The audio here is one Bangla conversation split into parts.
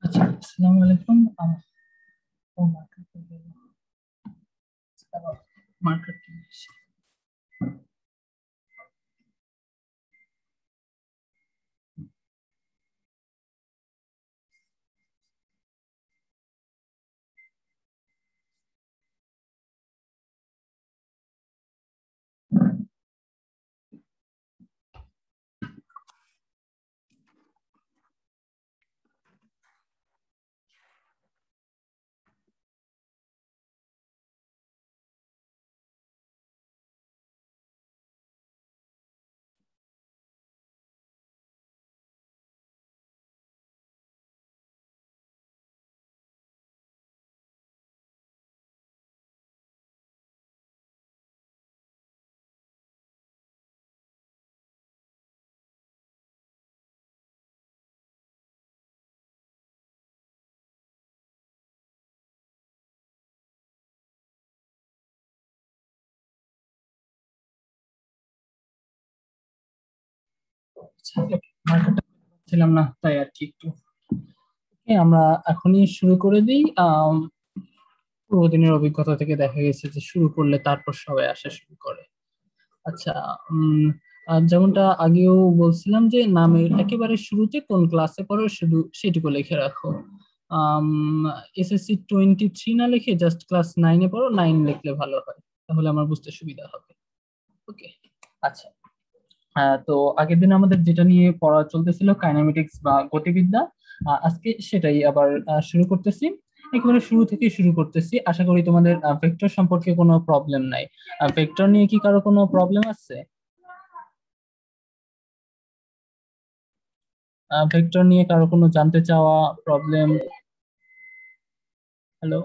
আচ্ছা, আসসালামু আলাইকুম। ও মার্কেট ছিলাম না, তাই আর কি একটু আমরা এখনই শুরু করে দিই। পূর্বদিনের অভিজ্ঞতা থেকে দেখা গেছে যে শুরু করলে তারপর সবাই আসা শুরু করে। আচ্ছা। উম যেমনটা আগেও বলছিলাম যে নামের একেবারে শুরুতে কোন ক্লাসে পড়ো শুধু সেটুকু লিখে রাখো। এসএসসি 23 না লিখে জাস্ট ক্লাস 9-এ পড়ো, 9 লিখলে ভালো হয়, তাহলে আমার বুঝতে সুবিধা হবে। ওকে। আচ্ছা। তো আগের দিন আমাদের যেটা নিয়ে পড়া চলতেছিল কাইনেমেটিক্স বা গতিবিদ্যা, আজকে সেটাই আবার শুরু করতেছি। একেবারে শুরু থেকে শুরু করতেছি, আশা করি তোমাদের ভেক্টর সম্পর্কে কোনো প্রবলেম নাই। ভেক্টর নিয়ে কি কারো কোনো প্রবলেম আছে? ভেক্টর নিয়ে কারো কোনো জানতে চাওয়া, প্রবলেম? হ্যালো?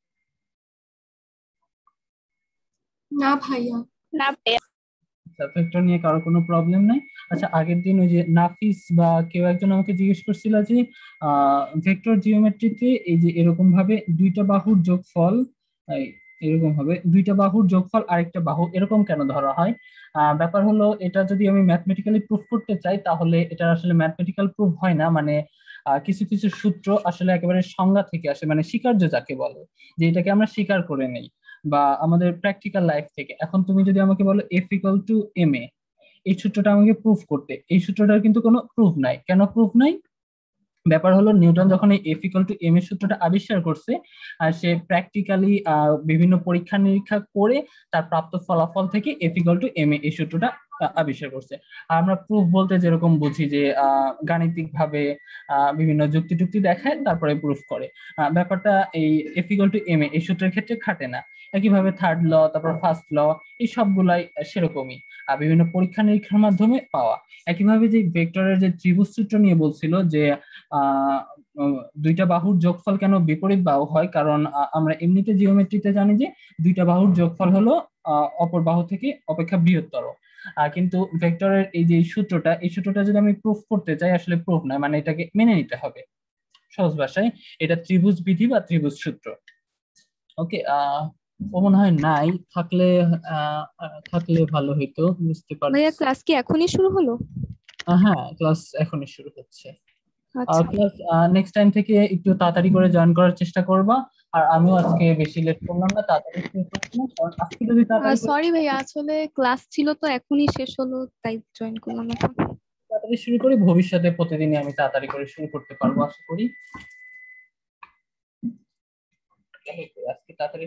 না ভাইয়া। না ভাইয়া। আচ্ছা, ভেক্টর নিয়ে কারো কোনো প্রবলেম নাই। আচ্ছা, আগের দিন ওই যে নাফিস বা কেউ একজন আমাকে জিজ্ঞেস করছিল যে ভেক্টর জিওমেট্রিতে এই যে এরকম ভাবে দুইটা বাহুর যোগফল, এই এরকম ভাবে দুইটা বাহুর যোগফল আরেকটা বাহু এরকম কেন ধরা হয়? ব্যাপার হলো, এটা যদি আমি ম্যাথমেটিক্যালি প্রুফ করতে চাই তাহলে এটা আসলে ম্যাথমেটিক্যাল প্রুফ হয় না। মানে কিছু কিছু সূত্র আসলে একেবারে সংজ্ঞা থেকে আসে, মানে স্বীকার্য যাকে বলে, যে এটাকে আমরা স্বীকার করে নেই বা আমাদের প্র্যাকটিক্যাল লাইফ থেকে। এখন তুমি যদি আমাকে বলো F=ma, এই সূত্রটা আমাকে প্রুফ করতে, এই সূত্রটার কিন্তু কোনো প্রুফ নাই। কেন প্রুফ নাই? ব্যাপার হলো, নিউটন যখন এই F=m এর সূত্রটা আবিষ্কার করছে, আর সে প্র্যাকটিক্যালি বিভিন্ন পরীক্ষা নিরীক্ষা করে তার প্রাপ্ত ফলাফল থেকে F=ma এই সূত্রটা আবিষ্কার করছে। আর আমরা প্রুফ বলতে যেরকম বুঝি যে গাণিতিক ভাবে বিভিন্ন যুক্তি টুক্তি দেখায় তারপরে প্রুফ করে। ব্যাপারটা এই F=ma এই সূত্রের ক্ষেত্রে খাটে না। একইভাবে থার্ড ল, তারপর ফার্স্ট ল, এই সবগুলাই সেরকমই বিভিন্ন পরীক্ষা নিরীক্ষার মাধ্যমে পাওয়া। একইভাবে যে ভেক্টরের যে ত্রিভুজ সূত্র নিয়ে বলছিল যে আহ দুইটা বাহুর যোগফল কেন বিপরীত বাহু হয়, কারণ আমরা এমনিতে জিওমেট্রিতে জানি যে দুইটা বাহুর যোগফল হলো অপর বাহু থেকে অপেক্ষা বৃহত্তর। কিন্তু ভেক্টরের এই যে সূত্রটা, এই সূত্রটা যদি আমি প্রুফ করতে চাই, আসলে প্রুফ না, মানে এটাকে মেনে নিতে হবে। সহজ ভাষায় এটা ত্রিভুজ বিধি বা ত্রিভুজ সূত্র। ওকে। ও মনে হয় নাই, থাকলে থাকলে ভালো হইতো, বুঝতে ভাইয়া পারছি। ক্লাস কি এখনই শুরু হলো? হ্যাঁ, ক্লাস এখনই শুরু হচ্ছে। আচ্ছা। ক্লাস নেক্সট টাইম থেকে একটু তাড়াতাড়ি করে জয়েন করার চেষ্টা করবা। আর আমিও আজকে বেশি লেট করলাম না, তাড়াতাড়ি শুরু করছিলাম, কারণ আজকে যদি তাড়াতাড়ি করে সরি ভাইয়া, আসলে ক্লাস ছিল তো এখনই শেষ হলো, তাই জয়েন করলাম এখন। তাড়াতাড়ি শুরু করি, ভবিষ্যতে প্রতিদিনই আমি তাড়াতাড়ি করে শুরু করতে পারবো আশা করি। আজকে তাড়াতাড়ি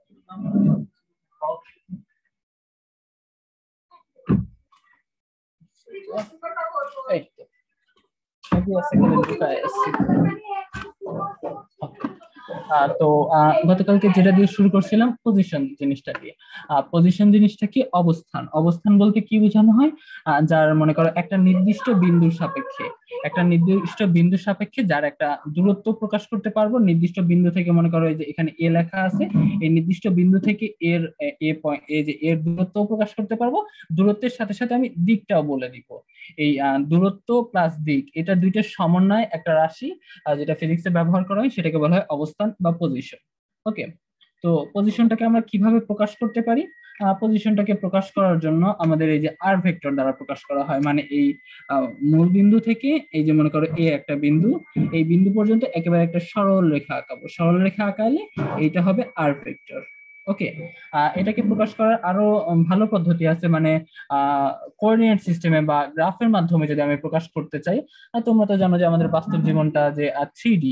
এই তো, আগে আছে গেলে ঢুকায় আসছি। তো গতকালকে যেটা দিয়ে শুরু করছিলাম, পজিশন জিনিসটা দিয়ে। পজিশন জিনিসটা কি? অবস্থান। অবস্থান বলতে কি বোঝানো হয়? যার মনে করো একটা নির্দিষ্ট বিন্দুর সাপেক্ষে, একটা নির্দিষ্ট বিন্দুর সাপেক্ষে যার একটা দূরত্ব প্রকাশ করতে পারবো। নির্দিষ্ট বিন্দু থেকে, মনে করো এই যে এখানে এ লেখা আছে, এই নির্দিষ্ট বিন্দু থেকে এর এ পয়েন্ট, এই যে এর দূরত্ব প্রকাশ করতে পারবো। দূরত্বের সাথে সাথে আমি দিকটাও বলে দিব। এই দূরত্ব প্লাস দিক, এটা দুইটার সমন্বয় একটা রাশি যেটা ফিজিক্সে ব্যবহার করা হয়, সেটাকে বলা হয় অবস্থান বা পজিশন। ওকে। তো পজিশনটাকে আমরা কিভাবে প্রকাশ করতে পারি? পজিশনটাকে প্রকাশ করার জন্য আমাদের এই যে আর ভেক্টর দ্বারা প্রকাশ করা হয়, মানে এই মূল বিন্দু থেকে এই যে মনে করো এ একটা বিন্দু, এই বিন্দু পর্যন্ত একেবারে একটা সরল রেখা আঁকাবো, সরল রেখা আঁকালে এইটা হবে আর ভেক্টর। ওকে, এটাকে প্রকাশ করার আরো ভালো পদ্ধতি আছে, মানে কোঅর্ডিনেট সিস্টেমে বা গ্রাফের মাধ্যমে যদি আমি প্রকাশ করতে চাই। তোমরা তো জানো যে আমাদের বাস্তব জীবনটা যে 3D,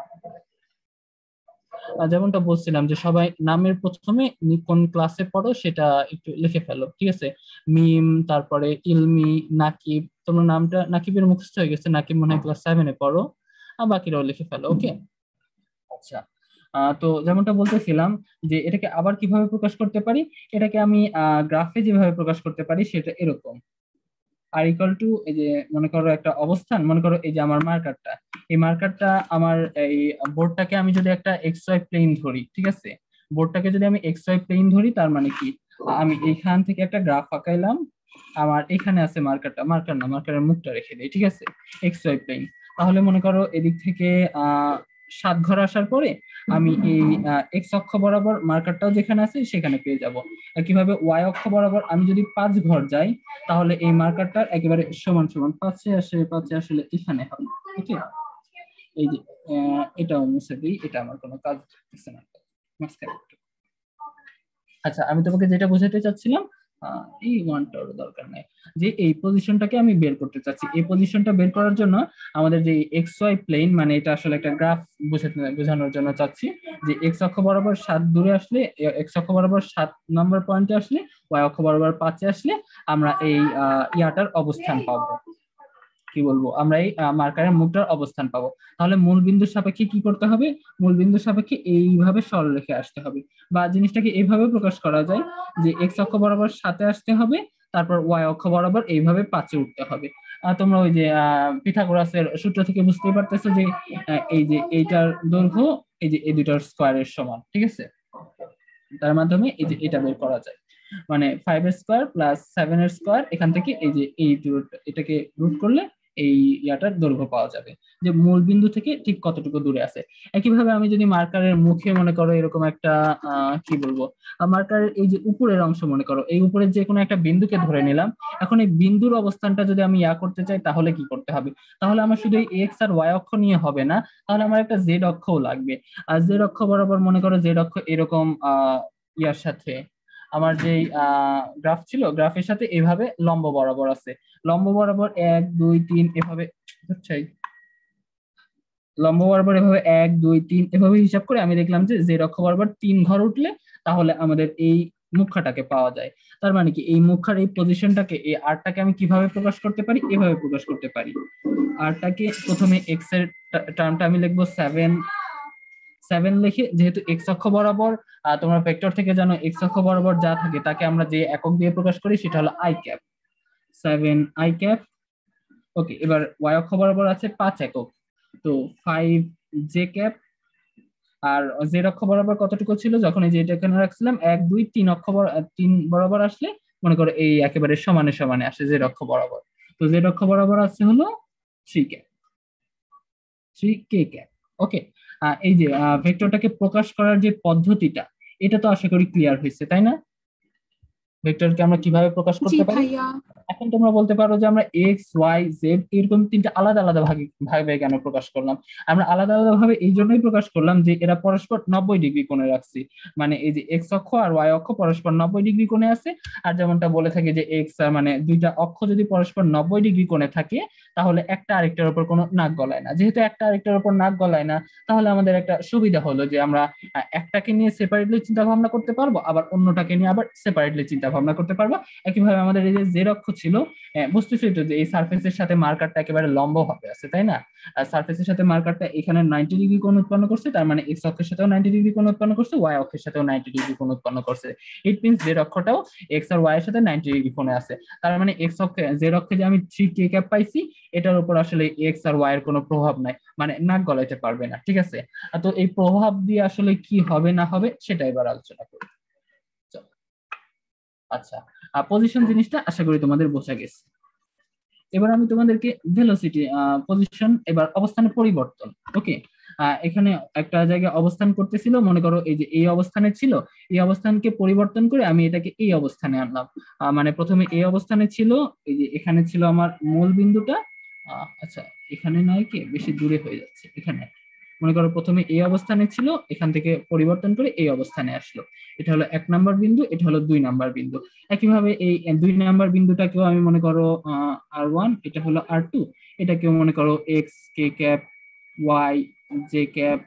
যেমনটা বলছিলাম যে সবাই নামের প্রথমে কোন ক্লাসে পড়ো সেটা একটু লিখে ফেলো, ঠিক আছে? মিম, তারপরে ইলমি, নাকিব। তোমার নামটা নাকিবের মুখস্থ হয়ে গেছে, নাকিব মনে হয় ক্লাস 7-এ পড়ো, আর বাকিরাও লিখে ফেলো। ওকে, আচ্ছা। তো যেমনটা বলতেছিলাম যে এটাকে আবার কিভাবে প্রকাশ করতে পারি, এটাকে আমি গ্রাফে যেভাবে প্রকাশ করতে পারি সেটা এরকম। আর ইকুয়াল টু এই যে মনে করো একটা অবস্থান, মনে করো এই যে আমার মার্কারটা, এই মার্কারটা আমার এই বোর্ডটাকে আমি যদি একটা এক্স ওয়াই প্লেন ধরি, ঠিক আছে? বোর্ডটাকে যদি আমি এক্স ওয়াই প্লেন ধরি, তার মানে কি, আমি এইখান থেকে একটা গ্রাফ আঁকাইলাম, আমার এখানে আছে মার্কারটা, মার্কার না, মার্কারের মুখটা রেখে দিই, ঠিক আছে? X Y plane. তাহলে মনে করো এদিক থেকে 7 ঘর আসার পরে আমি এই এক্স অক্ষ বরাবর মার্কারটাও যেখানে আছে সেখানে পেয়ে যাব। কিভাবে ওয়াই অক্ষ বরাবর আমি যদি 5 ঘর যাই, তাহলে এই মার্কারটা একেবারে সমান সমান 5-এ আসে, 5-এ আসলে এখানে হবে। ওকে, এই যে এটাও মুছে দিই, এটা আমার কোনো কাজ করতেছে না মাঝখানে। আচ্ছা, আমি তোমাকে যেটা বোঝাতে চাচ্ছিলাম, এই ওয়ানটার দরকার নাই, যে এই পজিশনটাকে আমি বের করতে চাচ্ছি। এই পজিশনটা বের করার জন্য আমাদের যে এক্স ওয়াই প্লেন, মানে এটা আসলে একটা গ্রাফ বোঝানোর জন্য চাচ্ছি, যে এক্স অক্ষ বরাবর 7 দূরে আসলে, এক্স অক্ষ বরাবর 7 নম্বর পয়েন্টে আসলে, ওয়াই অক্ষ বরাবর 5-এ আসলে আমরা এই ইয়াটার অবস্থান পাবো। কি বলবো, আমরা এই মার্কারের মুখটার অবস্থান পাবো। তাহলে মূল বিন্দুর সাপেক্ষে কি করতে হবে? মূল বিন্দুর সাপেক্ষে এইভাবে সরল রেখে আসতে হবে, বা জিনিসটাকে এইভাবে প্রকাশ করা যায় যে এক্স অক্ষ বরাবর 7-এ আসতে হবে, তারপর ওয়াই অক্ষ বরাবর এইভাবে 5-এ উঠতে হবে। তোমরা ওই যে পিথাগোরাসের সূত্র থেকে বুঝতেই পারতেছো যে এই যে এইটার দৈর্ঘ্য এই যে এই দুইটার স্কয়ারের সমান, ঠিক আছে? তার মাধ্যমে এই যে এটা বের করা যায়, মানে 5 এর স্কয়ার প্লাস 7-এর স্কয়ার, এখান থেকে এই যে এই এটাকে রুট করলে এই ইয়াটার দৈর্ঘ্য পাওয়া যাবে, যে মূল বিন্দু থেকে ঠিক কতটুকু দূরে আছে। একইভাবে আমি যদি মার্কারের মুখে মনে করো এরকম একটা কি বলবো, মার্কারের এই যে উপরের অংশ, মনে করো এই উপরের যে কোনো একটা বিন্দুকে ধরে নিলাম, এখন এই বিন্দুর অবস্থানটা যদি আমি করতে চাই তাহলে কি করতে হবে? তাহলে আমার শুধু এই এক্স আর ওয়াই অক্ষ নিয়ে হবে না, তাহলে আমার একটা জেড অক্ষও লাগবে। আর জেড অক্ষ বরাবর মনে করো জেড অক্ষ এরকম ইয়ার সাথে, আমার যে গ্রাফ ছিল, গ্রাফের সাথে এভাবে লম্ব বরাবর আছে, লম্ব বরাবর 1 2 3 এভাবে, বুঝছাই? লম্ব বরাবর এভাবে 1 2 3 এভাবে হিসাব করে আমি দেখলাম যে জেড অক্ষ বরাবর 3 ঘর উঠলে তাহলে আমাদের এই মুখাটাকে পাওয়া যায়। তার মানে কি, এই মুখার এই পজিশনটাকে, এই আরটাকে আমি কিভাবে প্রকাশ করতে পারি? এভাবে প্রকাশ করতে পারি। আরটাকে প্রথমে এক্স এর টার্মটা আমি লিখবো 7 লিখে, যেহেতু এক্স অক্ষ বরাবর তোমরা ভেক্টর থেকে জানো এক্স অক্ষ বরাবর যা থাকে তাকে আমরা যে একক দিয়ে প্রকাশ করি সেটা হলো I cap, 7 i cap. Okay, এবার ওয়াই অক্ষ বরাবর আছে 5 একক, তো 5 j ক্যাপ। আর জেড অক্ষ বরাবর কতটুকু ছিল, যখন এই যে এটা এখানে রাখছিলাম 1 2 3 অক্ষ 3 বরাবর আসলে মনে করো এই একেবারে সমানে সমানে আসে জেড অক্ষ বরাবর, তো জেড অক্ষ বরাবর আছে হলো 3 ক্যাপ, 3 k ক্যাপ। ওকে, এই যে ভেক্টরটাকে প্রকাশ করার যে পদ্ধতিটা, এটা তো আশা করি ক্লিয়ার হয়েছে, তাই না? ভেক্টরকে আমরা কিভাবে প্রকাশ জি করতে পারি? ভাইয়া। এখন তোমরা বলতে পারো যে আমরা এক্স ওয়াই জেড এরকম 3টা আলাদা আলাদা ভাবে কেন প্রকাশ করলাম? আমরা আলাদা আলাদা ভাবে এই জন্যই প্রকাশ করলাম যে এরা পরস্পর 90 ডিগ্রি কোণে রাখছি, মানে এই যে এক্স অক্ষ আর ওয়াই অক্ষ পরস্পর 90 ডিগ্রি কোণে আছে। আর যেমনটা বলে থাকে যে এক্স মানে দুইটা অক্ষ যদি পরস্পর 90 ডিগ্রি কোণে থাকে, তাহলে একটা আরেকটার উপর কোনো নাক গলায় না। যেহেতু একটা আরেকটার উপর নাক গলায় না, তাহলে আমাদের একটা সুবিধা হলো যে আমরা একটাকে নিয়ে সেপারেটলি চিন্তা ভাবনা করতে পারবো, আবার অন্যটাকে নিয়ে আবার সেপারেটলি চিন্তা ভাবনা করতে পারবো। একইভাবে আমাদের এই যে জেড অক্ষ ছিল, বুঝতেছি তো যে এই সারফেসের সাথে মার্কারটা একেবারে লম্ব ভাবে আছে, তাই না? আর সারফেসের সাথে মার্কারটা এখানে 90 ডিগ্রি কোণ উৎপন্ন করছে, তার মানে এক্স অক্ষের সাথেও 90 ডিগ্রি কোণ উৎপন্ন করছে, ওয়াই অক্ষের সাথেও 90 ডিগ্রি কোণ উৎপন্ন করছে। ইট মিনস জেড অক্ষটাও এক্স আর ওয়াই এর সাথে 90 ডিগ্রি কোণে আছে। তার মানে এক্স অক্ষে জেড অক্ষে যে আমি 3 k ক্যাপ পাইছি, এটার উপর আসলে এক্স আর ওয়াই এর কোনো প্রভাব নাই, মানে নাক গলাইতে পারবে না, ঠিক আছে? তো এই প্রভাব দিয়ে আসলে কি হবে না হবে সেটা এবার আলোচনা করি। আচ্ছা, পজিশন জিনিসটা আশা করি তোমাদের বোঝা গেছে। এবার আমি তোমাদেরকে ভেলোসিটি, পজিশন, এবার অবস্থানের পরিবর্তন, ওকে, এখানে একটা জায়গায় অবস্থান করতেছিল, মনে করো এই যে এই অবস্থানে ছিল, এই অবস্থানকে পরিবর্তন করে আমি এটাকে এই অবস্থানে আনলাম। মানে প্রথমে এই অবস্থানে ছিল, এই যে এখানে ছিল আমার মূল বিন্দুটা। আচ্ছা, এখানে নয়, কি বেশি দূরে হয়ে যাচ্ছে এখানে। মনে করো প্রথমে এই অবস্থানে ছিল, এখান থেকে পরিবর্তন করে এই অবস্থানে আসলো। এটা হলো 1 নাম্বার বিন্দু, এটা হলো 2 নাম্বার বিন্দু। একইভাবে এই 2 নাম্বার বিন্দুটাকেও আমি মনে করো R1, এটা হলো R2, এটাকেও মনে করো এক্স কে cap, Y J cap,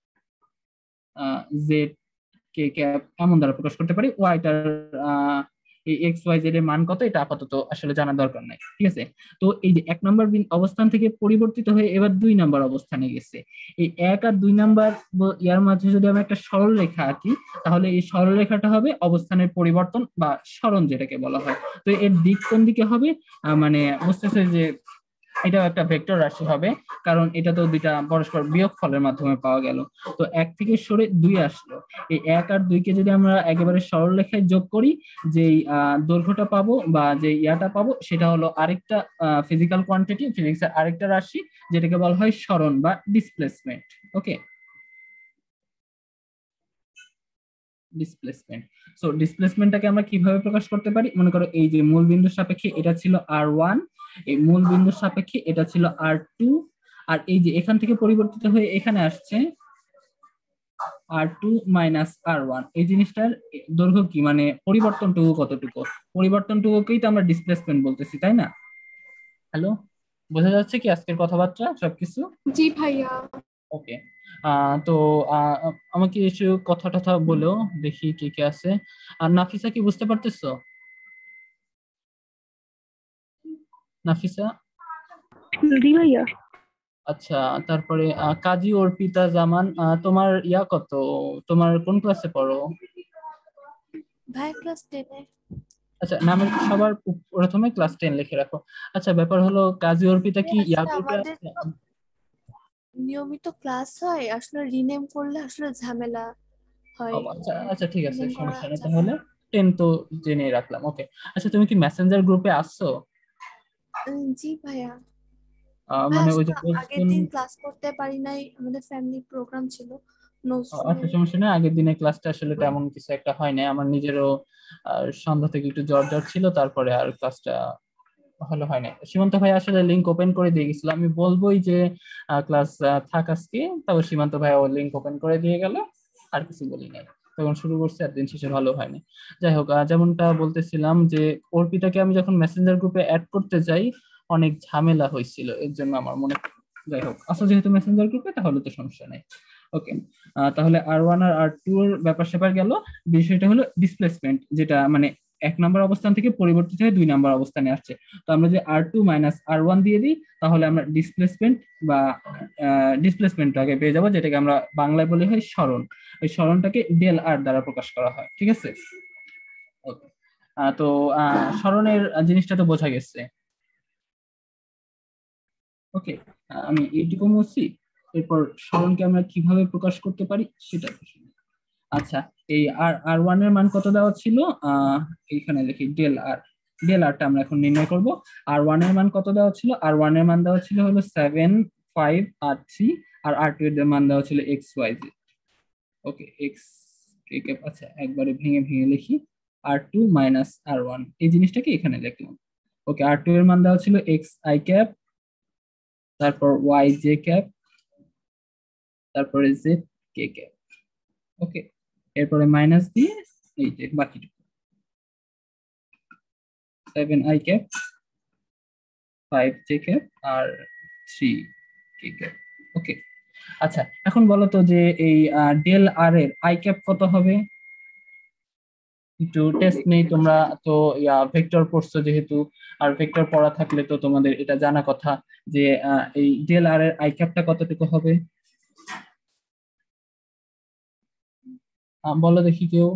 Z কে ক্যাপ এমন দ্বারা প্রকাশ করতে পারি। ওয়াইটার এই এক্স ওয়াই জেড এর মান কত এটা আপাতত আসলে জানার দরকার নাই, ঠিক আছে। তো এই যে 1 নাম্বার অবস্থান থেকে পরিবর্তিত হয়ে এবার 2 নাম্বার অবস্থানে গেছে। এই 1 আর 2 নাম্বার ইয়ার মাঝে যদি আমি একটা সরল রেখা আঁকি, তাহলে এই সরল রেখাটা হবে অবস্থানের পরিবর্তন বা সরণ যেটাকে বলা হয়। তো এর দিক কোন দিকে হবে, মানে বুঝতেছে যে এটাও একটা ভেক্টর রাশি হবে, কারণ এটা তো দুইটা পরস্পর বিয়োগ ফলের মাধ্যমে পাওয়া গেল। তো 1 থেকে সরে 2 আসলো। এই 1 আর 2 কে যদি আমরা একেবারে সরল রেখায় যোগ করি, যেই দৈর্ঘ্যটা পাবো বা যে ইয়াটা পাবো, সেটা হলো আরেকটা ফিজিক্যাল কোয়ান্টিটি, ফিজিক্সের আরেকটা রাশি, যেটাকে বলা হয় সরণ বা ডিসপ্লেসমেন্ট। Okay, displacement. সো ডিসপ্লেসমেন্টটাকে আমরা কিভাবে প্রকাশ করতে পারি, মনে করো এই যে মূল বিন্দুর সাপেক্ষে এটা ছিল R1, এই মূল বিন্দুর সাপেক্ষে এটা ছিল R2, আর এই যে এখান থেকে পরিবর্তিত হয়ে এখানে আসছে R2 মাইনাস R1, এই জিনিসটার দৈর্ঘ্য কি, মানে পরিবর্তনটুকু কতটুকু, পরিবর্তনটুকুকেই তো আমরা ডিসপ্লেসমেন্ট বলতেছি, তাই না? হ্যালো, বোঝা যাচ্ছে কি আজকের কথাবার্তা সবকিছু? জি ভাইয়া। ওকে। তো আহ, আমাকে একটু কথা টথা বলো, দেখি কে কে আছে। আর নাফিসা, কি বুঝতে পারতেছো? নাফিসা? জি ভাইয়া। আচ্ছা, তারপরে কাজী অর্পিতা জামান, তোমার ইয়া কত, তোমার কোন ক্লাসে পড়ো? ভাই ক্লাস 10-এ। আচ্ছা, নামের সবার প্রথমে ক্লাস 10 লিখে রাখো। আচ্ছা, ব্যাপার হলো কাজী অর্পিতা কি ইয়া আসলে গ্রুপে আমাদের আছে? তো নিয়মিত ক্লাস হয়, আসলে রিনেম করলে আসলে ঝামেলা ও, হয়। আচ্ছা আচ্ছা, ঠিক আছে, রিনেম করা সমস্যা নেই যাবে তাহলে। না। 10 তো জেনে রাখলাম, ওকে। আচ্ছা, তুমি কি মেসেঞ্জার গ্রুপে আসছো? জি ভাইয়া। ভাই মানে ওই আসলে যে আগের বলছেন। দিন ক্লাস করতে পারি নাই, আমাদের ফ্যামিলি প্রোগ্রাম ছিল আচ্ছা, নজরুলের। সমস্যা নেই, আগের দিনের ক্লাসটা আসলে তেমন কিছু একটা হয় না, আমার নিজেরও সন্ধ্যা থেকে একটু জ্বর জ্বর ছিল, তারপরে আর ক্লাসটা ভালো হয় না। সীমান্ত ভাই আসলে লিংক ওপেন করে দিয়ে গেছিল, আমি বলবোই যে ক্লাস থাক আজকে, তারপর সীমান্ত ভাই ও লিংক ওপেন করে দিয়ে গেল, আর কিছু বলি নাই। তখন শুরু করছে আর দিন শেষে ভালো হয়নি। যাই হোক, যেমনটা বলতেছিলাম যে অর্পিতাকে আমি যখন মেসেঞ্জার গ্রুপে অ্যাড করতে যাই, অনেক ঝামেলা হয়েছিল, এর জন্য আমার মনে, যাই হোক, আসলে যেহেতু মেসেঞ্জার গ্রুপে তাহলে তো সমস্যা নেই। ওকে, তাহলে R1 আর R2 এর ব্যাপার স্যাপার গেল। বিষয়টা হলো ডিসপ্লেসমেন্ট, যেটা মানে 1 নাম্বার অবস্থান থেকে পরিবর্তিত হয়ে 2 নাম্বার অবস্থানে আসছে। তো আমরা যে R2 মাইনাস R1 দিয়ে দিই, তাহলে আমরা ডিসপ্লেসমেন্ট বা ডিসপ্লেসমেন্টটাকে পেয়ে যাবো, যেটাকে আমরা বাংলায় বলি হয় সরণ। ওই সরণটাকে ডেল আর দ্বারা প্রকাশ করা হয়, ঠিক আছে। ওকে, তো সরণের জিনিসটা তো বোঝা গেছে। ওকে, আমি এইটুকু বলছি। এরপর সরণকে আমরা কিভাবে প্রকাশ করতে পারি সেটা দেখি। আচ্ছা, এই আর ওয়ান এর মান কত দেওয়া ছিল, আহ এইখানে লিখি ডেল আর। ডেল আরটা আমরা এখন নির্ণয় করব। আর ওয়ান এর মান কত দেওয়া ছিল, আর ওয়ান এর মান দেওয়া ছিল হলো 7, 5, R3, আর R2 এর মান দেওয়া ছিল XYZ। ওকে, এক্স কে ক্যাপ, আচ্ছা একবারে ভেঙে ভেঙে লিখি। R2 মাইনাস আর ওয়ান, এই জিনিসটাকে এখানে লিখলাম। ওকে, R2 এর মান দেওয়া ছিল XI ক্যাপ, তারপর YJ ক্যাপ, তারপরে Z K ক্যাপ। ওকে, এরপরে মাইনাস দিয়ে এই যে বাকিটুকু 7I ক্যাপ, 5J ক্যাপ, আর 3K ক্যাপ। ওকে, আচ্ছা, এখন বলো তো যে এই ডেল আর এর আই ক্যাপ কত হবে। একটু টেস্ট নেই, তোমরা তো ভেক্টর পড়ছো যেহেতু, আর ভেক্টর পড়া থাকলে তো তোমাদের এটা জানা কথা যে এই ডেল আর এর আই ক্যাপটা কতটুকু হবে। বলো দেখি কেউ।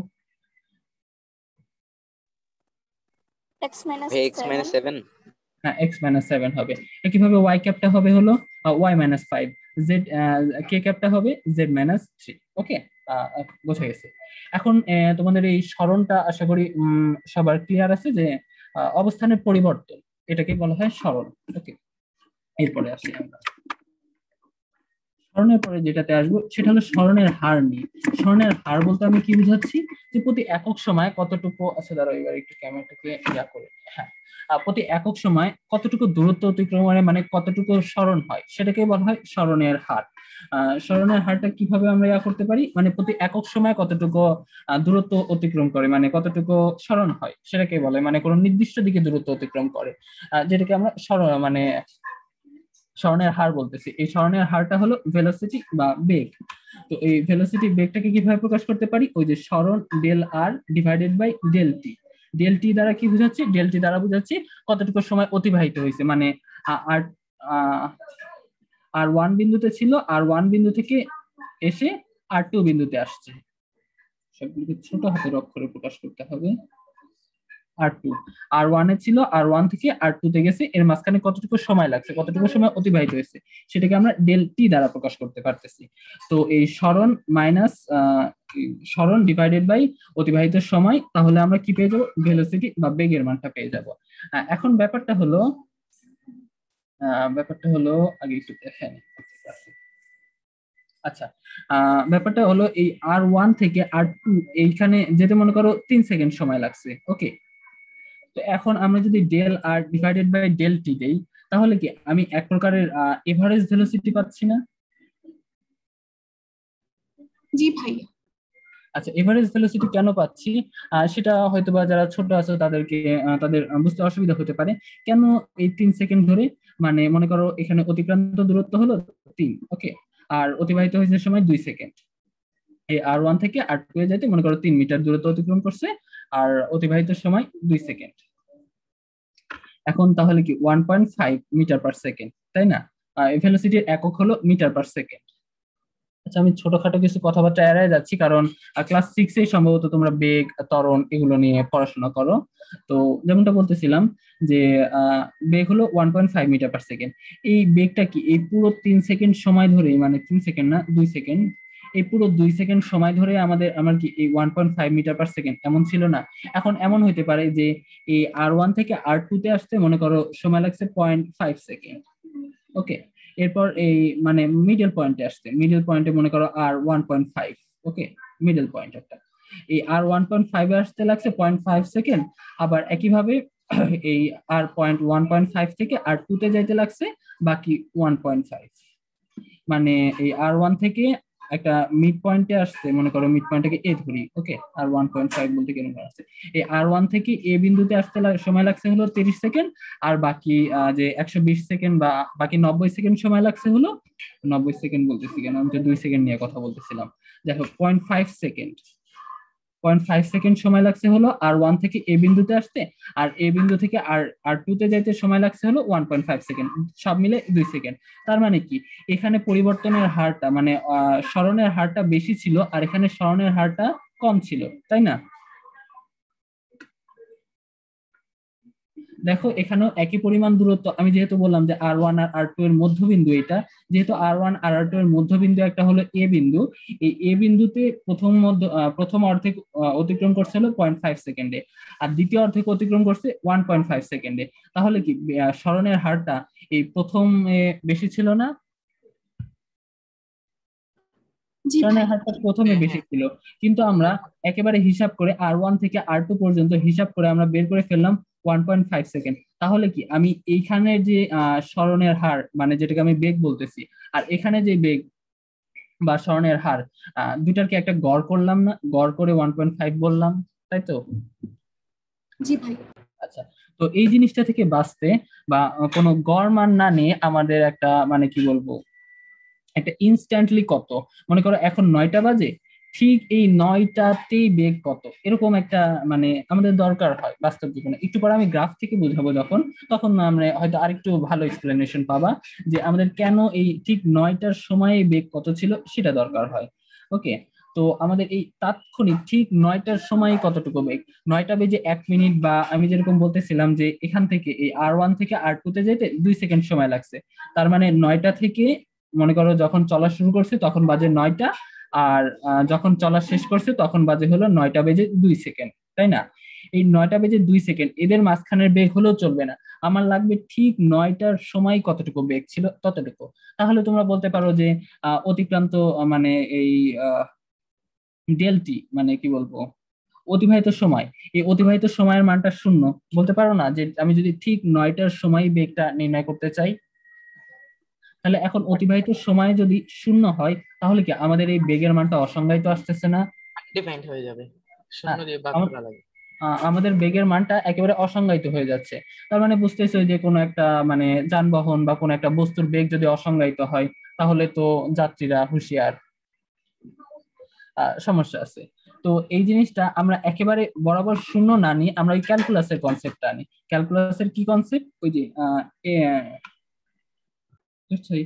x-7। হ্যাঁ, X-7 হবে। একইভাবে ওয়াই ক্যাপটা হবে হলো Y-5, জেড কে ক্যাপটা হবে Z-3। ওকে, বোঝা গেছে। এখন তোমাদের এই সরণটা আশা করি সবার ক্লিয়ার আছে যে অবস্থানের পরিবর্তন, এটাকে বলা হয় সরণ। ওকে, এরপরে আসি আমরা স্মরণের পরে যেটাতে আসবো সেটা হলো স্মরণের হার নিয়ে। স্মরণের হার বলতে আমি কি বুঝাচ্ছি, যে প্রতি একক সময় কতটুকু, আচ্ছা দাঁড়াও এবার একটু ক্যামেরাটাকে ইয়া করে, হ্যাঁ, প্রতি একক সময় কতটুকু দূরত্ব অতিক্রম করে, মানে কতটুকু স্মরণ হয়, সেটাকে বলা হয় স্মরণের হার। স্মরণের হারটা কিভাবে আমরা ইয়া করতে পারি, মানে প্রতি একক সময় কতটুকু দূরত্ব অতিক্রম করে, মানে কতটুকু স্মরণ হয় সেটাকে বলে, মানে কোনো নির্দিষ্ট দিকে দূরত্ব অতিক্রম করে, যেটাকে আমরা স্মরণ মানে স্মরণের হার বলতেছি। এই স্মরণের হারটা হলো ভেলোসিটি বা বেগ। তো এই ভেলোসিটি বেগটাকে কিভাবে প্রকাশ করতে পারি, ওই যে স্মরণ del R divided by del T. Del T দ্বারা কি বুঝাচ্ছি, ডেল টি দ্বারা বুঝাচ্ছি কতটুকু সময় অতিবাহিত হয়েছে, মানে আর আর ওয়ান বিন্দুতে ছিল, আর ওয়ান বিন্দু থেকে এসে আর টু বিন্দুতে আসছে, সবগুলোকে ছোট হাতের অক্ষরে প্রকাশ করতে হবে। আর টু, আর ওয়ানে ছিল, আর ওয়ান থেকে আর টু তে গেছে, এর মাঝখানে কতটুকু সময় লাগছে, কতটুকু সময় অতিবাহিত হয়েছে, সেটাকে আমরা ডেল টি দ্বারা প্রকাশ করতে পারতেছি। তো এই স্মরণ মাইনাস স্মরণ ডিভাইডেড বাই অতিবাহিত সময়, তাহলে আমরা কি পেয়ে যাবো, ভেলোসিটি বা বেগের মানটা পেয়ে যাব। এখন ব্যাপারটা হলো আগে একটু দেখেন। আচ্ছা, ব্যাপারটা হলো এই আর ওয়ান থেকে আর টু এইখানে যেতে মনে করো 3 সেকেন্ড সময় লাগছে, ওকে। তো এখন আমরা যদি del R divided by del T দেই, তাহলে কি আমি এক প্রকারের এভারেজ ভেলোসিটি পাচ্ছি না? জি ভাইয়া। আচ্ছা, এভারেজ ভেলোসিটি কেন পাচ্ছি, সেটা হয়তোবা যারা ছোট আছে তাদেরকে তাদের বুঝতে অসুবিধা হতে পারে। কেন এই 3 সেকেন্ড ধরে, মানে মনে করো এখানে অতিক্রান্ত দূরত্ব হলো 3, ওকে, আর অতিবাহিত হয়েছে সময় 2 সেকেন্ড। এই আর ওয়ান থেকে আর টু এ যাইতে মনে করো 3 মিটার দূরত্ব অতিক্রম করছে, আর অতিবাহিত সময় 2 সেকেন্ড। এখন তাহলে কি 1.5 মিটার পার সেকেন্ড, তাই না? ভেলোসিটির একক হলো মিটার পার সেকেন্ড। আচ্ছা, আমি ছোটখাটো কিছু কথাবার্তা এড়ায় যাচ্ছি, কারণ ক্লাস 6 সম্ভবত তোমরা বেগ, ত্বরণ এগুলো নিয়ে পড়াশোনা করো। তো যেমনটা বলতেছিলাম যে বেগ হলো 1.5 মিটার পার সেকেন্ড। এই বেগটা কি এই পুরো 3 সেকেন্ড সময় ধরে, মানে 3 সেকেন্ড না 2 সেকেন্ড, এই পুরো 2 সেকেন্ড সময় ধরে আমার কি এই 1.5 মিটার পার সেকেন্ড এমন ছিল না? এখন এমন হইতে পারে যে এই আর ওয়ান থেকে আর টু তে আসতে মনে করো সময় লাগছে 0.5 সেকেন্ড, ওকে। এরপর এই মানে মিডল পয়েন্টে আসতে, মিডল পয়েন্টে মনে করো আর 1.5, ওকে, মিডল পয়েন্ট একটা, এই আর 1.5 এ আসতে লাগছে 0.5 সেকেন্ড। আবার একইভাবে এই আর 1.5 থেকে আর টু তে যাইতে লাগছে বাকি 1.5, মানে এই আর ওয়ান থেকে একটা মিড পয়েন্টে আসছে, মনে করো মিড পয়েন্টটাকে এ ধরি, ওকে, আর 1.5 বলতে কেন আসছে, এই আর ওয়ান থেকে এ বিন্দুতে আসতে সময় লাগছে হলো 30 সেকেন্ড, আর বাকি যে 120 সেকেন্ড বা বাকি 90 সেকেন্ড সময় লাগছে হলো, 90 সেকেন্ড বলতেছি কেন, আমি তো 2 সেকেন্ড নিয়ে কথা বলতেছিলাম, দেখো 0.5 সেকেন্ড, 0.5 সেকেন্ড সময় লাগছে হলো আর ওয়ান থেকে এ বিন্দুতে আসতে, আর এ বিন্দু থেকে আর আর টু তে যাইতে সময় লাগছে হলো 1.5 সেকেন্ড, সব মিলে 2 সেকেন্ড। তার মানে কি এখানে পরিবর্তনের হারটা মানে স্মরণের হারটা বেশি ছিল, আর এখানে স্মরণের হারটা কম ছিল, তাই না? দেখো এখানেও একই পরিমাণ দূরত্ব, আমি যেহেতু বললাম যে আর ওয়ান আর আর টু এর মধ্যবিন্দু এটা, যেহেতু আর ওয়ান আর আর টু এর মধ্যবিন্দু একটা হলো এ বিন্দু, এই এ বিন্দুতে প্রথম অর্ধেক অতিক্রম করছে হলো 0.5 সেকেন্ডে, আর দ্বিতীয় অর্ধেক অতিক্রম করছে 1.5 সেকেন্ডে। তাহলে কি স্মরণের হারটা এই প্রথম বেশি ছিল না? জি স্মরণের ভাই। হারটা প্রথমে বেশি ছিল, কিন্তু আমরা একেবারে হিসাব করে আর ওয়ান থেকে আর টু পর্যন্ত হিসাব করে আমরা বের করে ফেললাম 1.5 সেকেন্ড। তাহলে কি আমি এইখানে যে স্মরণের হার মানে যেটাকে আমি বেগ বলতেছি, আর এখানে যে বেগ বা স্মরণের হার, দুটার কি একটা গড় করলাম না, গড় করে 1.5 বললাম, তাই তো? জি ভাই। আচ্ছা, তো এই জিনিসটা থেকে বাঁচতে বা কোনো গড় মান না নিয়ে আমাদের একটা মানে কি বলবো, একটা ইনস্ট্যান্টলি কত, মনে করো এখন 9টা বাজে, ঠিক এই 9টাতেই বেগ কত, এরকম একটা মানে আমাদের দরকার হয় বাস্তব জীবনে। একটু পরে আমি গ্রাফ থেকে বুঝাবো যখন, তখন আমরা হয়তো আরেকটু ভালো এক্সপ্লেনেশন পাবা যে আমাদের কেন এই ঠিক 9টার সময়ে বেগ কত ছিল সেটা দরকার হয়, ওকে। তো আমাদের এই তাৎক্ষণিক ঠিক 9টার সময় কতটুকু বেগ, 9টা বেজে 1 মিনিট, বা আমি যেরকম বলতেছিলাম যে এখান থেকে এই আর ওয়ান থেকে আর টু তে যেতে 2 সেকেন্ড সময় লাগছে, তার মানে 9টা থেকে মনে করো যখন চলা শুরু করছে তখন বাজে 9টা, আর যখন চলা শেষ করছে তখন বাজে হলো 9টা বেজে 2 সেকেন্ড, তাই না? এই 9:02 এদের মাঝখানের বেগ হলেও চলবে না, আমার লাগবে ঠিক 9টার সময় কতটুকু বেগ ছিল ততটুকু। তাহলে তোমরা বলতে পারো যে অতিক্রান্ত মানে এই ডেলটি মানে কি বলবো, অতিবাহিত সময়, এই অতিবাহিত সময়ের মানটা শূন্য। বলতে পারো না যে আমি যদি ঠিক 9টার সময় বেগটা নির্ণয় করতে চাই, তাহলে এখন অতিবাহিত সময় যদি শূন্য হয় তাহলে কি আমাদের এই বেগের মানটা অসংজ্ঞায়িত আসতেছে না? ডিফাইন্ড হয়ে যাবে, শূন্য হ্যাঁ, দিয়ে ভাগ করা লাগে। আমাদের বেগের মানটা একেবারে অসংজ্ঞায়িত হয়ে যাচ্ছে। তার মানে বুঝতেছো যে কোনো একটা মানে যানবাহন বা কোনো একটা বস্তুর বেগ যদি অসংজ্ঞায়িত হয় তাহলে তো যাত্রীরা হুঁশিয়ার, সমস্যা আছে। তো এই জিনিসটা আমরা একেবারে বরাবর শূন্য না নিয়ে আমরা ওই ক্যালকুলাসের কনসেপ্টটা আনি। ক্যালকুলাসের কি কনসেপ্ট, ওই যে sorry,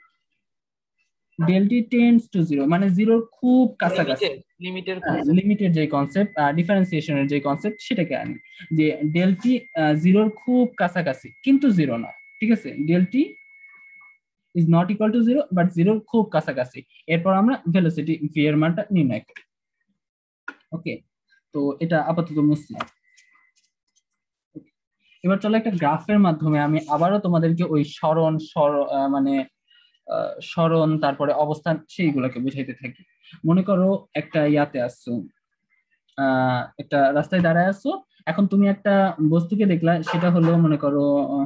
del T tends to zero, মানে জিরোর খুব কাছাকাছি, লিমিটের লিমিটের যে কনসেপ্ট, ডিফারেন্সিয়েশনের যে কনসেপ্ট সেটাকে আনি, যে ডেল টি জিরোর খুব কাছাকাছি কিন্তু জিরো না, ঠিক আছে, del T is not equal to zero but জিরোর খুব কাছাকাছি। এরপর আমরা ভেলোসিটি ভি এর মানটা নির্ণয় করি। ওকে, তো এটা আপাতত মুছলাম। এবার চলো একটা গ্রাফের মাধ্যমে আমি আবারও তোমাদেরকে ওই মানে সরণ তারপরে অবস্থান সেইগুলোকে বুঝাইতে থাকি। মনে করো একটা ইয়াতে আসছো, একটা রাস্তায় দাঁড়ায় আছো, এখন তুমি একটা বস্তুকে দেখলা, সেটা হলো মনে করো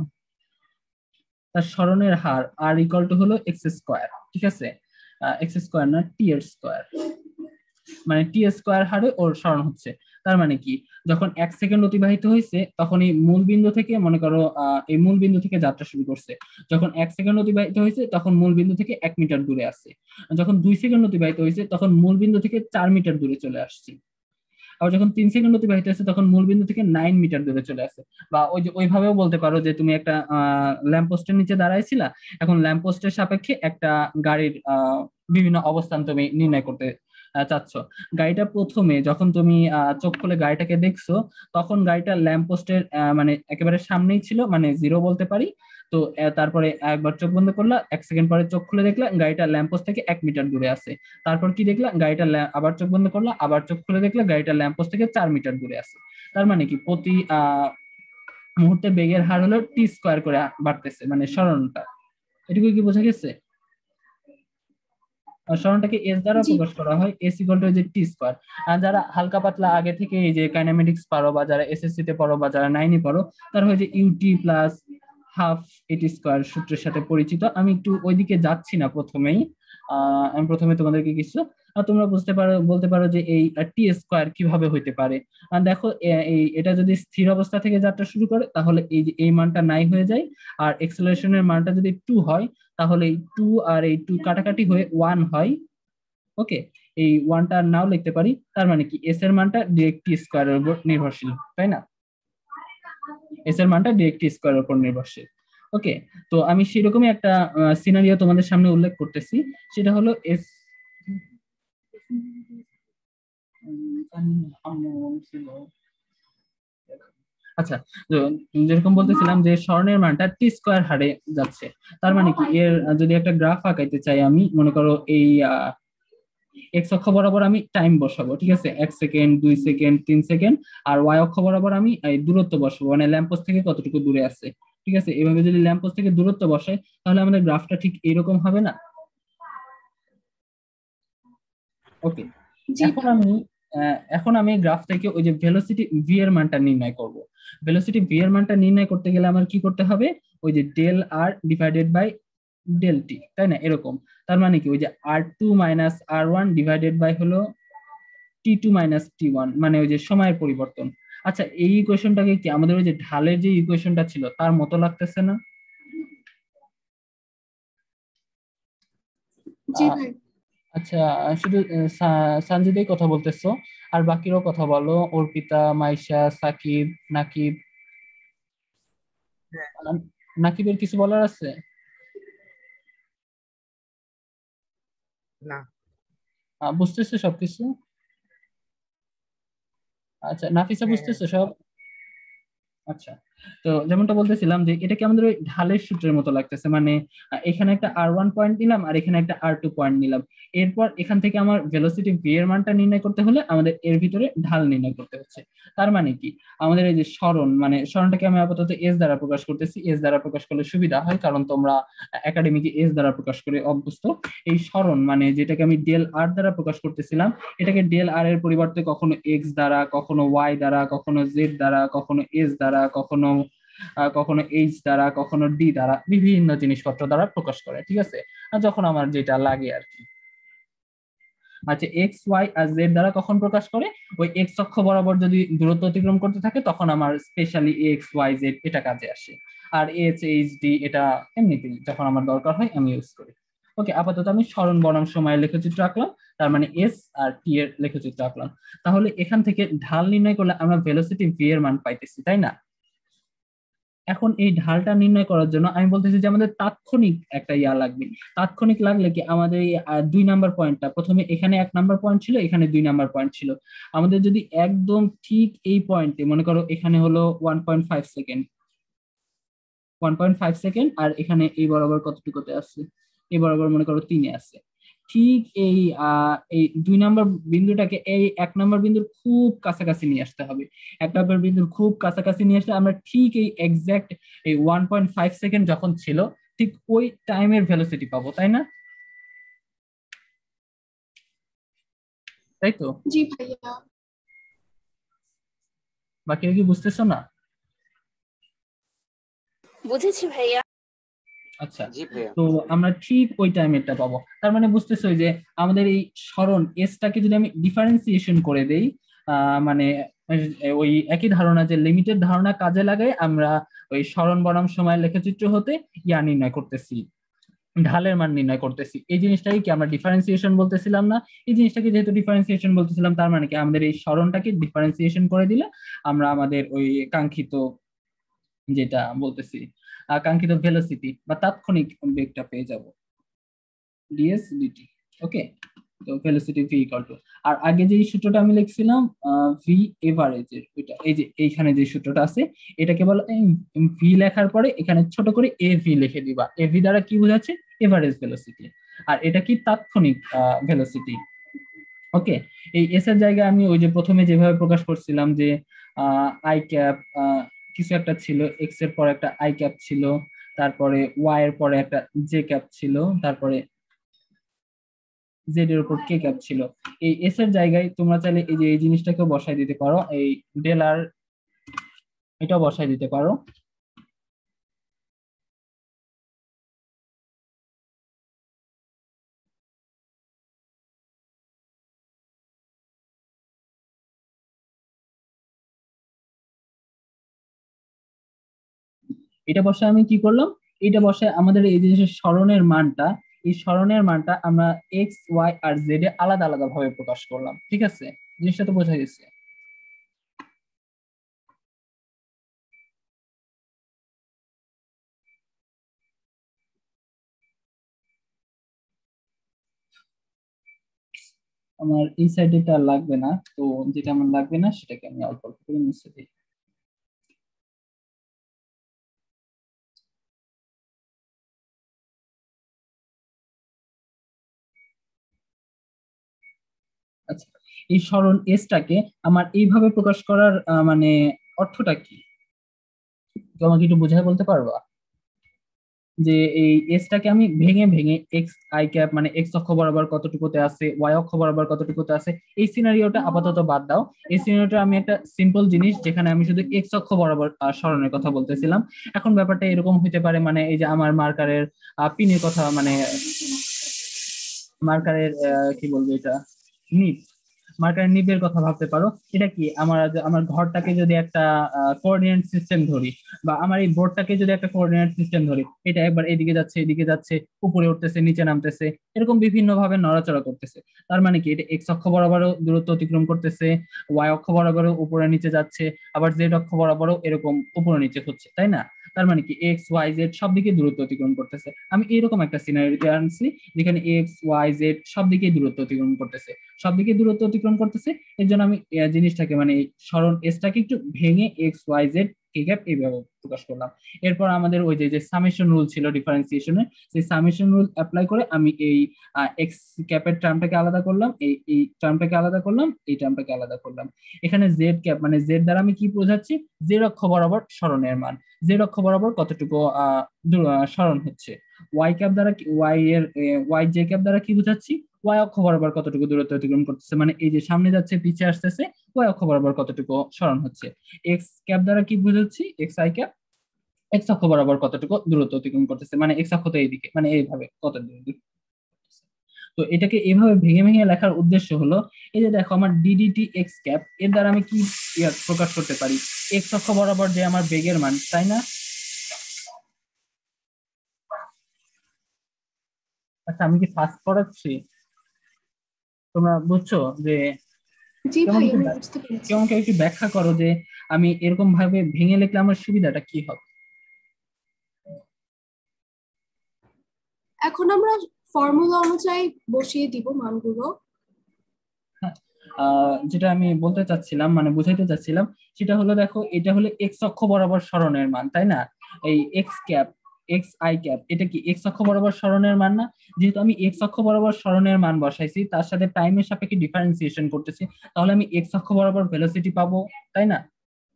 তার সরণের হার আর ইকুয়াল টু হলো এক্স স্কোয়ার, ঠিক আছে, এক্স স্কোয়ার না টি এর স্কোয়ার, মানে টি স্কোয়ার হারে ওর সরণ হচ্ছে। তার মানে কি, যখন 1 সেকেন্ড অতিবাহিত হয়েছে তখন এই মূল বিন্দু থেকে মনে করো এই মূল বিন্দু থেকে যাত্রা শুরু করছে, যখন 1 সেকেন্ড অতিবাহিত হয়েছে তখন মূল বিন্দু থেকে 1 মিটার দূরে আছে, যখন 2 সেকেন্ড অতিবাহিত হয়েছে তখন মূল বিন্দু থেকে 4 মিটার দূরে চলে আসছে, আবার যখন 3 সেকেন্ড অতিবাহিত হয়েছে তখন মূল বিন্দু থেকে 9 মিটার দূরে চলে আসে। বা ওই যে ওইভাবেও বলতে পারো যে তুমি একটা ল্যাম্প পোস্টের নিচে দাঁড়াইছিলা, এখন ল্যাম্প পোস্টের সাপেক্ষে একটা গাড়ির বিভিন্ন অবস্থান তুমি নির্ণয় করতে চাচ্ছ। গাড়িটা প্রথমে যখন তুমি চোখ খুলে গাড়িটাকে দেখছো তখন গাড়িটা ল্যাম্প পোস্টের মানে একেবারে সামনেই ছিল, মানে জিরো বলতে পারি। তো তারপরে একবার চোখ বন্ধ করলা, 1 সেকেন্ড পরে চোখ খুলে দেখলা গাড়িটা ল্যাম্প পোস্ট থেকে 1 মিটার দূরে আছে। তারপর কি দেখলা, গাড়িটা আবার চোখ বন্ধ করলা, আবার চোখ খুলে দেখলা গাড়িটা ল্যাম্প পোস্ট থেকে 4 মিটার দূরে আছে। তার মানে কি প্রতি মুহূর্তে বেগের হার হলো টি স্কোয়ার করে বাড়তেছে, মানে সরণটা। এটুকু কি বোঝা গেছে? সরণটাকে এস দ্বারা জি প্রকাশ করা হয়, এস ইকুয়াল টু যে টি স্কোয়ার। আর যারা হালকা পাতলা আগে থেকে এই যে কাইনেমেটিক্স পারো বা যারা এসএসসি তে পড়ো বা যারা 9 পড়ো, তারা হয় যে u t plus half a t square সূত্রের সাথে পরিচিত। আমি একটু ওইদিকে যাচ্ছি না প্রথমেই, আমি প্রথমে তোমাদেরকে কিছু তোমরা বলতে পারো যে এই টি স্কোয়ার কিভাবে হইতে পারে। দেখো এই এটা যদি স্থির অবস্থা থেকে যাত্রা শুরু করে তাহলে এই যে এই মানটা নাই হয়ে যায়, আর এক্সেলারেশনের মানটা যদি 2 হয় তাহলে এই 2 আর এই 2 কাটাকাটি হয়ে 1 হয়। ওকে, এই 1টা নাও লিখতে পারি, তার মানে কি এস এর মানটা ডিরেক্ট টি স্কোয়ারের উপর নির্ভরশীল, তাই না? এস এর মানটা ডিরেক্ট টি স্কোয়ারের উপর নির্ভরশীল। ওকে, তো আমি সেরকমই একটা সিনারিও তোমাদের সামনে উল্লেখ করতেছি, সেটা হলো এস আচ্ছা, তো যেরকম বলতেছিলাম যে স্বর্ণের মানটা টি স্কোয়ার হারে যাচ্ছে। তার মানে কি এর যদি একটা গ্রাফ আঁকাইতে চাই আমি, মনে করো এই এক্স অক্ষ বরাবর আমি টাইম বসাবো, ঠিক আছে, 1 সেকেন্ড 2 সেকেন্ড 3 সেকেন্ড, আর ওয়াই অক্ষ বরাবর আমি এই দূরত্ব বসাবো, মানে ল্যাম্পোস্ট থেকে কতটুকু দূরে আছে, ঠিক আছে। এভাবে যদি ল্যাম্পোস্ট থেকে দূরত্ব বসাই তাহলে আমাদের গ্রাফটা ঠিক এরকম হবে না? ওকে, জি এখন আমি গ্রাফ থেকে ওই যে ভেলোসিটি ভি এর মানটা নির্ণয় করব। ভেলোসিটি ভি এর মানটা নির্ণয় করতে গেলে আমার কি করতে হবে, ওই যে del R divided by del t, তাই না, এরকম। তার মানে কি ওই যে R2 minus R1 divided by হলো T2 মাইনাস T1, মানে ওই যে সময়ের পরিবর্তন। আচ্ছা, এই ইকুয়েশনটাকে কি আমাদের ওই যে ঢালের যে ইকুয়েশনটা ছিল তার মতো লাগতেছে না? জি ভাই। আচ্ছা, শুধু সানজিদেই কথা বলতেছো, আর বাকিরাও কথা বলো, অর্পিতা, মাইশা, সাকিব, নাকিব। আহ, নাকিবের কিছু বলার আছে? না। বুঝতেছো সবকিছু? আচ্ছা, নাফিসা হ্যাঁ, বুঝতেছো সব? আচ্ছা, তো যেমনটা বলতেছিলাম যে এটা কি আমাদের ওই ঢালের সূত্রের মতো লাগতেছে, মানে এখানে একটা R1 পয়েন্ট নিলাম আর এখানে একটা R2 পয়েন্ট নিলাম। এরপর এখান থেকে আমার ভেলোসিটি ভি এর মানটা নির্ণয় করতে হলে আমাদের এর ভিতরে ঢাল নির্ণয় করতে হচ্ছে। তার মানে কি, আমাদের এই যে সরণ, মানে সরণটাকে আমি আপাতত এস দ্বারা প্রকাশ করতেছি। এস দ্বারা প্রকাশ করলে সুবিধা হয়, কারণ তোমরা একাডেমিকে এস দ্বারা প্রকাশ করে অভ্যস্ত। এই সরণ মানে যেটাকে আমি ডেল আর দ্বারা প্রকাশ করতেছিলাম, এটাকে ডেল আর এর পরিবর্তে কখনো এক্স দ্বারা, কখনো ওয়াই দ্বারা, কখনো জেড দ্বারা, কখনো এস দ্বারা, কখনো এইচ দ্বারা, কখনো ডি দ্বারা, বিভিন্ন জিনিসপত্র দ্বারা প্রকাশ করে, ঠিক আছে? আর যখন আমার যেটা লাগে আর কি। আচ্ছা, এক্স ওয়াই আর জেড দ্বারা কখন প্রকাশ করে? ওই এক্স অক্ষ বরাবর যদি দূরত্ব অতিক্রম করতে থাকে তখন আমার স্পেশালি এক্স ওয়াই জেড এটা কাজে আসে। আর এইচ এইচ ডি এটা এমনিতেই যখন আমার দরকার হয় আমি ইউজ করি। ওকে, আপাতত আমি সরণ বনাম সময়ের লেখচিত্র আঁকলাম, তার মানে এস আর টি এর লেখচিত্র আঁকলাম। তাহলে এখান থেকে ঢাল নির্ণয় করলে আমরা ভেলোসিটি ভি এর মান পাইতেছি, তাই না? এখন এই ঢালটা নির্ণয় করার জন্য আমি বলতেছি যে আমাদের তাৎক্ষণিক একটা ইয়া লাগবে। তাৎক্ষণিক লাগলে কি, আমাদের এই 2 নাম্বার পয়েন্টটা, প্রথমে এখানে 1 নাম্বার পয়েন্ট ছিল, এখানে 2 নাম্বার পয়েন্ট ছিল। আমাদের যদি একদম ঠিক এই পয়েন্টে মনে করো এখানে হলো 1.5 সেকেন্ড, 1.5 সেকেন্ড, আর এখানে এই বরাবর কতটুকুতে আছে, এই বরাবর মনে করো 3-এ আছে। ঠিক এই 2 নাম্বার বিন্দুটাকে এই 1 নাম্বার বিন্দুর খুব কাছাকাছি নিয়ে আসতে হবে। 1 নাম্বার বিন্দুর খুব কাছাকাছি নিয়ে আসলে আমরা ঠিক এই এক্সাক্ট এই 1.5 সেকেন্ড যখন ছিল, ঠিক ওই টাইমের ভেলোসিটি পাবো, তাই না? তাই তো? জি ভাইয়া। বাকিরা কি বুঝতেছো না? বুঝেছি ভাইয়া। আচ্ছা, জি ভাইয়া। তো আমরা ঠিক ওই টাইমেরটা পাবো। তার মানে বুঝতেছো যে আমাদের এই সরণ এসটাকে যদি আমি ডিফারেন্সিয়েশন করে দেই, মানে ওই একই ধারণা, যে লিমিটেড ধারণা কাজে লাগাই আমরা ওই সরণ বনাম সময়ের লেখচিত্র হতে ইয়া নির্ণয় করতেছি, ঢালের মান নির্ণয় করতেছি। এই জিনিসটাকে কি আমরা ডিফারেন্সিয়েশন বলতেছিলাম না? এই জিনিসটাকে যেহেতু ডিফারেন্সিয়েশন বলতেছিলাম, তার মানে কি আমাদের এই সরণটাকে ডিফারেন্সিয়েশন করে দিলে আমরা আমাদের ওই কাঙ্ক্ষিত, যেটা বলতেছি, কাঙ্ক্ষিত ভেলোসিটি বা তাৎক্ষণিক বেগটা পেয়ে যাব, ডিএস ডিটি। ওকে, তো ভেলোসিটি ভি ইকুয়াল টু, আর আগে যে সূত্রটা আমি লিখছিলাম ভি এভারেজের, ওইটা এই যে এইখানে যে সূত্রটা আছে, এটাকে বলা ভি লেখার পরে এখানে ছোট করে এ ভি লিখে দিবা। এ ভি দ্বারা কি বোঝাচ্ছে? Average velocity. আর এটা কি? তাৎক্ষণিক ভেলোসিটি। ওকে, এই এস এর জায়গায় আমি ওই যে প্রথমে যেভাবে প্রকাশ করছিলাম যে আই ক্যাপ, কিছু একটা ছিল, এক্স এর পর একটা আই ক্যাপ ছিল, তারপরে ওয়াই এর পরে একটা জে ক্যাপ ছিল, তারপরে জেড এর উপর কে ক্যাপ ছিল। এই এস এর জায়গায় তোমরা চাইলে এই যে এই জিনিসটাকেও বসাই দিতে পারো, এই ডেল আর এটাও বসাই দিতে পারো। এটা বসে আমি কি করলাম, এটা বসে আমাদের এই জিনিসের সরণের মানটা, এই সরণের মানটা আমরা এক্স ওয়াই আর জেড এ আলাদা আলাদা ভাবে প্রকাশ করলাম, ঠিক আছে? জিনিসটা তো বোঝা গেছে। আমার এই সাইডেটা লাগবে না, তো যেটা আমার লাগবে না সেটাকে আমি অল্প অল্প করে মুছে দিই। আচ্ছা, এই সরণ এসটাকে আমার এইভাবে প্রকাশ করার মানে অর্থটা কি, তো আমাকে একটু বুঝায় বলতে পারবা? যে এই এসটাকে আমি ভেঙে ভেঙে এক্স আই ক্যাপ মানে এক্স অক্ষ বরাবর কতটুকুতে আছে, ওয়াই অক্ষ বরাবর কতটুকুতে আছে, এই সিনারিওটা আপাতত বাদ দাও। এই সিনারিওটা আমি একটা সিম্পল জিনিস যেখানে আমি শুধু এক্স অক্ষ বরাবর সরণের কথা বলতেছিলাম। এখন ব্যাপারটা এরকম হইতে পারে, মানে এই যে আমার মার্কারের পিনের কথা, মানে মার্কারের কি বলবো এটা, নিব, মার্কারের নিবের কথা ভাবতে পারো। এটা কি, আমার ঘরটাকে যদি একটা কোঅর্ডিনেট সিস্টেম ধরি, বা আমার এই বোর্ডটাকে যদি একটা কোঅর্ডিনেট সিস্টেম ধরি, এটা একবার এদিকে যাচ্ছে, এদিকে যাচ্ছে, উপরে উঠতেছে, নিচে নামতেছে, এরকম বিভিন্ন ভাবে নড়াচড়া করতেছে। তার মানে কি, এটা এক্স অক্ষ বরাবরও দূরত্ব অতিক্রম করতেছে, ওয়াই অক্ষ বরাবরও উপরে নিচে যাচ্ছে, আবার জেড অক্ষ বরাবরও এরকম উপরে নিচে হচ্ছে, তাই না? তার মানে কি এক্স ওয়াই জেড সব দিকে দূরত্ব অতিক্রম করতেছে। আমি এরকম একটা সিনারিও আনছি যেখানে এক্স ওয়াই জেড সব দিকে দূরত্ব অতিক্রম করতেছে, সব দিকে দূরত্ব অতিক্রম করতেছে। এর জন্য আমি জিনিসটাকে মানে এই সরণ এসটাকে একটু ভেঙে এক্স ওয়াই জেড কে ক্যাপ এইভাবে প্রকাশ করলাম। এরপর আমাদের ওই যে সামেশন রুল ছিল ডিফারেন্সিয়েশনে, সেই সামেশন রুল অ্যাপ্লাই করে আমি এই এক্স ক্যাপের টার্মটাকে আলাদা করলাম, এই টার্মটাকে আলাদা করলাম, এই টার্মটাকে আলাদা করলাম। এখানে জেড ক্যাপ মানে জেড দ্বারা আমি কি বোঝাচ্ছি, জেড অক্ষ বরাবর সরণের মান, জেড অক্ষ বরাবর কতটুকু সরণ হচ্ছে। ওয়াই ক্যাপ দ্বারা ওয়াই এর ওয়াই জে ক্যাপ দ্বারা কি বোঝাচ্ছি, ওয়াই অক্ষ বরাবর কতটুকু দূরত্ব অতিক্রম করতেছে, মানে এই যে সামনে যাচ্ছে পিছিয়ে আসতেছে, ওয়াই অক্ষ বরাবর কতটুকু সরণ হচ্ছে। এক্স ক্যাপ দ্বারা কি বোঝাচ্ছি, এক্স আই ক্যাপ এক্স অক্ষ বরাবর কতটুকু দূরত্ব অতিক্রম করতেছে, মানে এক্স অক্ষ তো এইদিকে, মানে এইভাবে কত দূর। তো এটাকে এভাবে ভেঙে ভেঙে লেখার উদ্দেশ্য হলো, এই যে দেখো আমার ডিডিটি এক্স ক্যাপ, এর দ্বারা আমি কি প্রকাশ করতে পারি, এক্স অক্ষ বরাবর যে আমার বেগের মান, তাই না? আচ্ছা আমি কি ফাস্ট পড়াচ্ছি, তোমরা বুঝছো যে জি কেমন ভাই একটু আমি বুঝতে পেরেছি। কেমন কেউ একটু ব্যাখ্যা করো যে আমি এরকম ভাবে ভেঙে লিখলে আমার সুবিধাটা কি হবে? এখন আমরা ফর্মুলা অনুযায়ী বসিয়ে দিব মানগুলো। হ্যাঁ, যেটা আমি বলতে চাচ্ছিলাম মানে বুঝাইতে চাচ্ছিলাম, সেটা হলো দেখো এটা হলো এক্স অক্ষ বরাবর সরণের মান, তাই না? এই x cap x i cap এটা কি এক্স অক্ষ বরাবর সরণের মান না? যেহেতু আমি এক্স অক্ষ বরাবর সরণের মান বসাইছি, তার সাথে টাইমের সাপেক্ষে ডিফারেন্সিয়েশন করতেছি, তাহলে আমি এক্স অক্ষ বরাবর ভেলোসিটি পাবো, তাই না?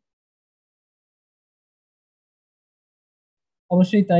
অবশ্যই তাই।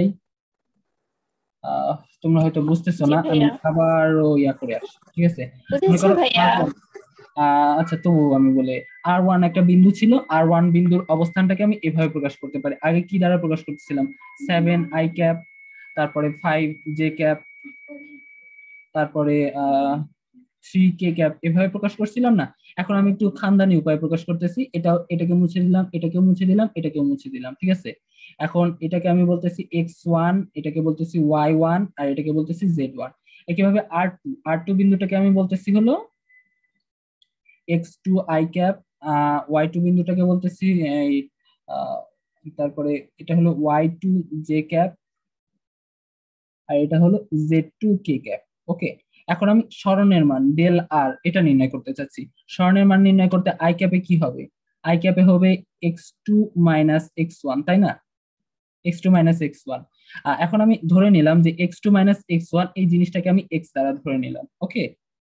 তোমরা হয়তো বুঝতেছো জি না, আমি ভাইয়া, আবারও ইয়া করে আসি, ঠিক আছে? মনে বুঝেছি করো ভাইয়া। আচ্ছা তবু আমি বলে, আর ওয়ান একটা বিন্দু ছিল, আর ওয়ান বিন্দুর অবস্থানটাকে আমি এভাবে প্রকাশ করতে পারি। আগে কি দ্বারা প্রকাশ করতেছিলাম, 7 আই ক্যাপ, তারপরে 5 জে ক্যাপ, তারপরে 3 কে ক্যাপ, এভাবে প্রকাশ করছিলাম না? এখন আমি একটু খানদানি উপায় প্রকাশ করতেছি, এটাকে মুছে দিলাম, এটাকেও মুছে দিলাম, এটাকেও মুছে দিলাম, ঠিক আছে? এখন এটাকে আমি বলতেছি x1, এটাকে বলতেছি y1, আর এটাকে বলতেছি z1। একইভাবে আর টু বিন্দুটাকে আমি বলতেছি হলো x2 আই ক্যাপ, y2 বিন্দুটাকে বলতেছি এই আহ, তারপরে এটা হলো y2 জে ক্যাপ, আর এটা হলো z2 কে ক্যাপ। ওকে, এখন আমি সরণের মান ডেল আর এটা নির্ণয় করতে চাচ্ছি। সরণের মান নির্ণয় করতে আই ক্যাপে কি হবে, আই ক্যাপে হবে x2 - x1, তাই না? x2 - x1। এখন আমি ধরে নিলাম যে x2 - x1 এই জিনিসটাকে আমি x দ্বারা ধরে নিলাম। ওকে,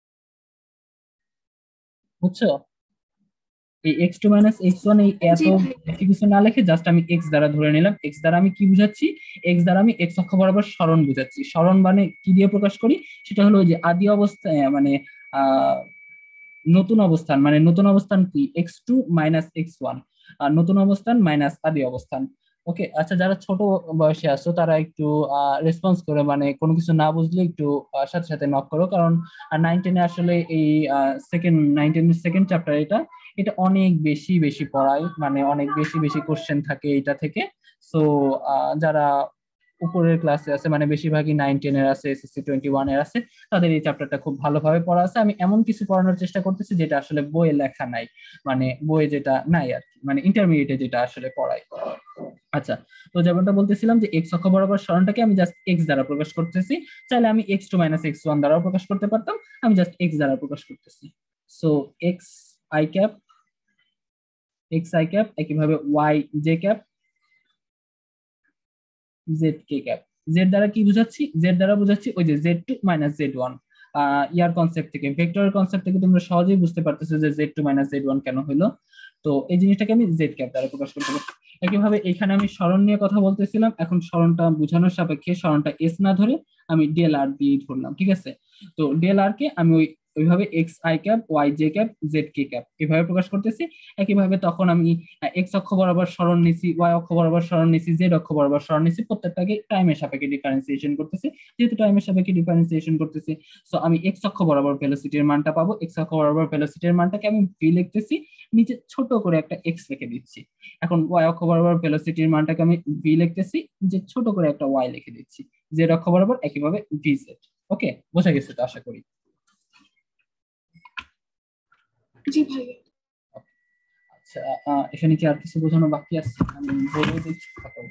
বুঝছো? এই x2 - x1 এই এত জি ভাই। বেশি কিছু না লিখে জাস্ট আমি x দ্বারা ধরে নিলাম। x দ্বারা আমি কি বুঝাচ্ছি, x দ্বারা আমি x অক্ষ বরাবর সরণ বুঝাচ্ছি। সরণ মানে কি দিয়ে প্রকাশ করি, সেটা হলো ওই যে আদি অবস্থায় মানে আহ নতুন অবস্থান, মানে নতুন অবস্থান কি x2 - x1, আর নতুন অবস্থান মাইনাস আদি অবস্থান। ওকে, আচ্ছা যারা ছোট বয়সে আছো তারা একটু রেসপন্স করে, মানে কোনো কিছু না বুঝলে একটু সাথে সাথে নক করো, কারণ 9-10 আসলে এই সেকেন্ড চ্যাপ্টার এটা এটা অনেক বেশি বেশি পড়ায়, মানে অনেক বেশি বেশি কোশ্চেন থাকে এটা থেকে। সো যারা উপরের ক্লাসে আছে, মানে বেশিরভাগই 9-10 এর আছে, SSC 21 এর আছে, তাদের এই চ্যাপ্টারটা খুব ভালোভাবে পড়া আছে। আমি এমন কিছু পড়ানোর চেষ্টা করতেছি যেটা আসলে বইয়ে লেখা নাই, মানে বইয়ে যেটা নাই আর কি, মানে ইন্টারমিডিয়েটে যেটা আসলে পড়াই। আচ্ছা, তো যেমনটা বলতেছিলাম যে এক্স অক্ষ বরাবর সরণটাকে আমি জাস্ট এক্স দ্বারা প্রকাশ করতেছি, চাইলে আমি x2 - x1 দ্বারাও প্রকাশ করতে পারতাম, আমি জাস্ট এক্স দ্বারা প্রকাশ করতেছি। সো x আই ক্যাপ একইভাবে y j cap z k cap. Z দ্বারা কি বুঝাচ্ছি, জেড দ্বারা বুঝাচ্ছি ওই যে z2 - z1। ইয়ার কনসেপ্ট থেকে, ভেক্টরের কনসেপ্ট থেকে তোমরা সহজেই বুঝতে পারতেছো যে z2 - z1 কেন হলো। তো এই জিনিসটাকে আমি জেড ক্যাপ দ্বারা প্রকাশ করতে পারি। একইভাবে এখানে আমি সরণ নিয়ে কথা বলতেছিলাম, এখন সরণটা বোঝানোর সাপেক্ষে সরণটা এস না ধরে আমি ডেল আর দিয়ে ধরলাম, ঠিক আছে? তো ডেল আর কে আমি ওইভাবে x i cap y j cap z k cap এভাবে প্রকাশ করতেছি। একইভাবে তখন আমি এক্স অক্ষ বরাবর সরণ নিছি, ওয়াই অক্ষ বরাবর সরণ নিছি, জেড অক্ষ বরাবর সরণ নিছি, প্রত্যেকটাকে টাইমের সাপেক্ষে ডিফারেন্সিয়েশন করতেছি। যেহেতু টাইমের সাপেক্ষে ডিফারেন্সিয়েশন করতেছি, সো আমি এক্স অক্ষ বরাবর ভেলোসিটির মানটা পাবো। এক্স অক্ষ বরাবর ভেলোসিটির মানটাকে আমি ভি লিখতেছি, নিচে ছোট করে একটা এক্স লিখে দিচ্ছি। এখন ওয়াই অক্ষ বরাবর ভেলোসিটির মানটাকে আমি ভি লিখতেছি, যে ছোট করে একটা ওয়াই লিখে দিচ্ছি। জেড অক্ষ বরাবর একইভাবে ভি জেড। ওকে, বোঝা গেছে তো আশা করি। জি ভাইয়া। আচ্ছা, এখানে কি আর কিছু বোঝানো বাকি আছে? আমি বলে দিচ্ছি।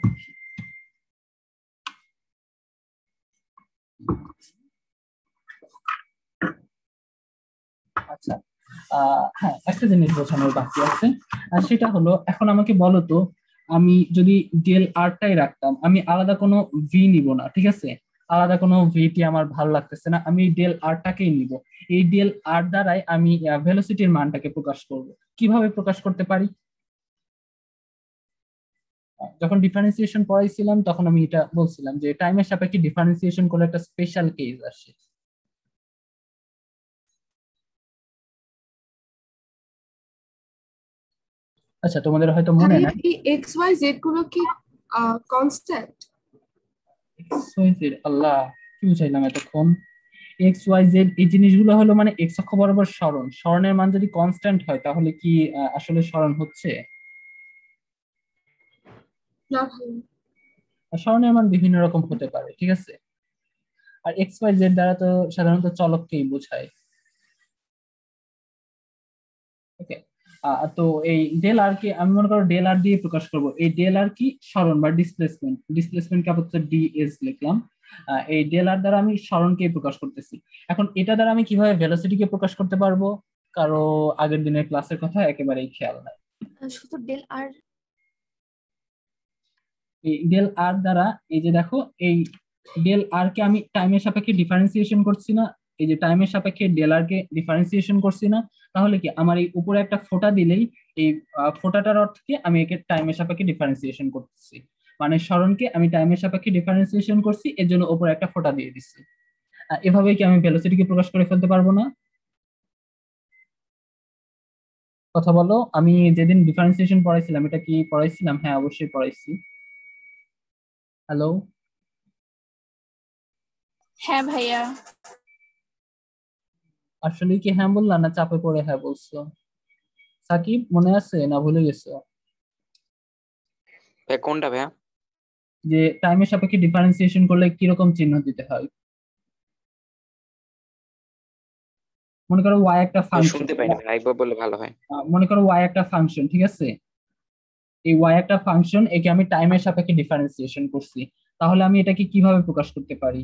আচ্ছা, হ্যাঁ একটা জিনিস বোঝানোর বাকি আছে, আর সেটা হলো এখন আমাকে বলো তো আমি যদি ডিএল আরটাই রাখতাম, আমি আলাদা কোনো ভি নিব না, ঠিক আছে? আলাদা কোনো ভিটি আমার ভালো লাগতেছে না, আমি ডিএল আরটাকেই নিব। এই ডিএল আর দ্বারাই আমি ভেলোসিটির মানটাকে প্রকাশ করব। কিভাবে প্রকাশ করতে পারি? যখন ডিফারেন্সিয়েশন পড়াইছিলাম তখন আমি এটা বলছিলাম যে টাইমের সাপেক্ষে ডিফারেন্সিয়েশন করলে একটা স্পেশাল কেস আসে। আচ্ছা, তোমাদের হয়তো মনে ভাইয়া নাই। এই এক্স ওয়াই জেড গুলো কি কনস্ট্যান্ট? এক্স ওয়াই জেড, আল্লাহ কি বুঝাইলাম এতক্ষণ? এক্স ওয়াই জেড এই জিনিসগুলো হলো মানে এক্স অক্ষ বরাবর সরণ, সরণের মান যদি কনস্ট্যান্ট হয় তাহলে কি আসলে সরণ হচ্ছে? না ভাইয়া। আর সরণের মান বিভিন্ন রকম হতে পারে, ঠিক আছে? আর এক্স ওয়াই জেড দ্বারা তো সাধারণত চলককেই বোঝায়। ওকে। তো এই ডেল আর কে আমি মনে করো ডেল আর দিয়ে প্রকাশ করব। এই ডেল আর কি? সরণ বা ডিসপ্লেসমেন্ট। ডিসপ্লেসমেন্টকে আপাতত ডিএস লিখলাম। এই ডেল আর দ্বারা আমি সরণকে প্রকাশ করতেছি। এখন এটা দ্বারা আমি কিভাবে ভেলোসিটিকে প্রকাশ করতে পারবো? কারো আগের দিনের ক্লাসের কথা একেবারেই খেয়াল নাই। শুধু ডেল আর। এই ডেল আর দ্বারা এই যে দেখো, এই ডেল আর কে আমি টাইমের সাপেক্ষে ডিফারেন্সিয়েশন করছি না? এই যে টাইমের সাপেক্ষে ডেল আর কে ডিফারেন্সিয়েশন করছি না? তাহলে কি আমার এই উপরে একটা ফোঁটা দিলেই এই ফোঁটাটার অর্থ কি আমি একে টাইমের সাপেক্ষে ডিফারেন্সিয়েশন করতেছি, মানে সরণকে আমি টাইমের সাপেক্ষে ডিফারেন্সিয়েশন করছি, এর জন্য উপরে একটা ফোঁটা দিয়ে দিচ্ছি। এভাবে কি আমি ভেলোসিটিকে প্রকাশ করে ফেলতে পারবো না? কথা বলো, আমি যেদিন ডিফারেন্সিয়েশন পড়াইছিলাম এটা কি পড়াইছিলাম? হ্যাঁ, অবশ্যই পড়াইছি। হ্যালো? হ্যাঁ ভাইয়া। আসলে কি হ্যাঁ বললা না চাপে পড়ে হ্যাঁ বলছো? সাকিব, মনে আছে না ভুলে গেছো? ভাই কোনটা ভাইয়া? যে টাইমের সাপেক্ষে ডিফারেন্সিয়েশন করলে কিরকম চিহ্ন দিতে হয়? মনে করো ওয়াই একটা ভাই ফাংশন, শুনতে পাইনি ভাই, একবার বললে ভালো হয়। মনে করো ওয়াই একটা ফাংশন, ঠিক আছে? এই ওয়াই একটা ফাংশন, একে আমি টাইমের সাপেক্ষে ডিফারেন্সিয়েশন করছি। তাহলে আমি এটাকে কিভাবে প্রকাশ করতে পারি?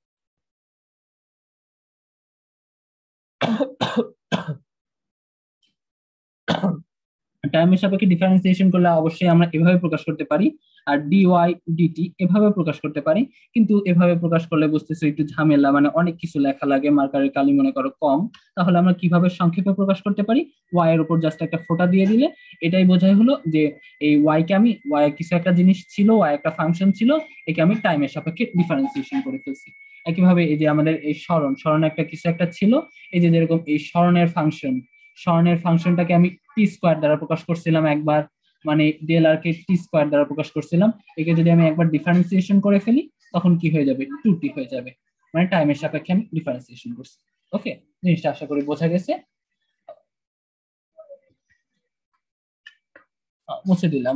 টাইমের সাপেক্ষে ডিফারেন্সিয়েশন করলে অবশ্যই আমরা এভাবে প্রকাশ করতে পারি। আর ডিওয়াই ডিটি এভাবে প্রকাশ করতে পারি। কিন্তু এভাবে প্রকাশ করলে বুঝতেছো একটু ঝামেলা, মানে অনেক কিছু লেখা লাগে, মার্কারের কালি মনে করো কম। তাহলে আমরা কিভাবে সংক্ষেপে প্রকাশ করতে পারি? ওয়াই এর উপর জাস্ট একটা ফোঁটা দিয়ে দিলে এটাই বোঝাই হলো যে এই ওয়াই কে আমি, ওয়াই কিছু একটা জিনিস ছিল, ওয়াই একটা ফাংশন ছিল, একে আমি টাইমের সাপেক্ষে ডিফারেন্সিয়েশন করে ফেলছি। একইভাবে এই যে আমাদের এই সরণ, সরণ একটা কিছু একটা ছিল, এই যে যেরকম এই সরণের ফাংশন, সরণের ফাংশনটাকে আমি টি স্কোয়ার দ্বারা প্রকাশ করছিলাম একবার, মানে ডেল আর কে টি স্কোয়ার দ্বারা প্রকাশ করছিলাম। একে যদি আমি একবার ডিফারেন্সিয়েশন করে ফেলি তখন কি হয়ে যাবে? টু টি হয়ে যাবে, মানে টাইমের সাপেক্ষে আমি ডিফারেন্সিয়েশন করছি। ওকে, জিনিসটা আশা করি বোঝা গেছে। মুছে দিলাম।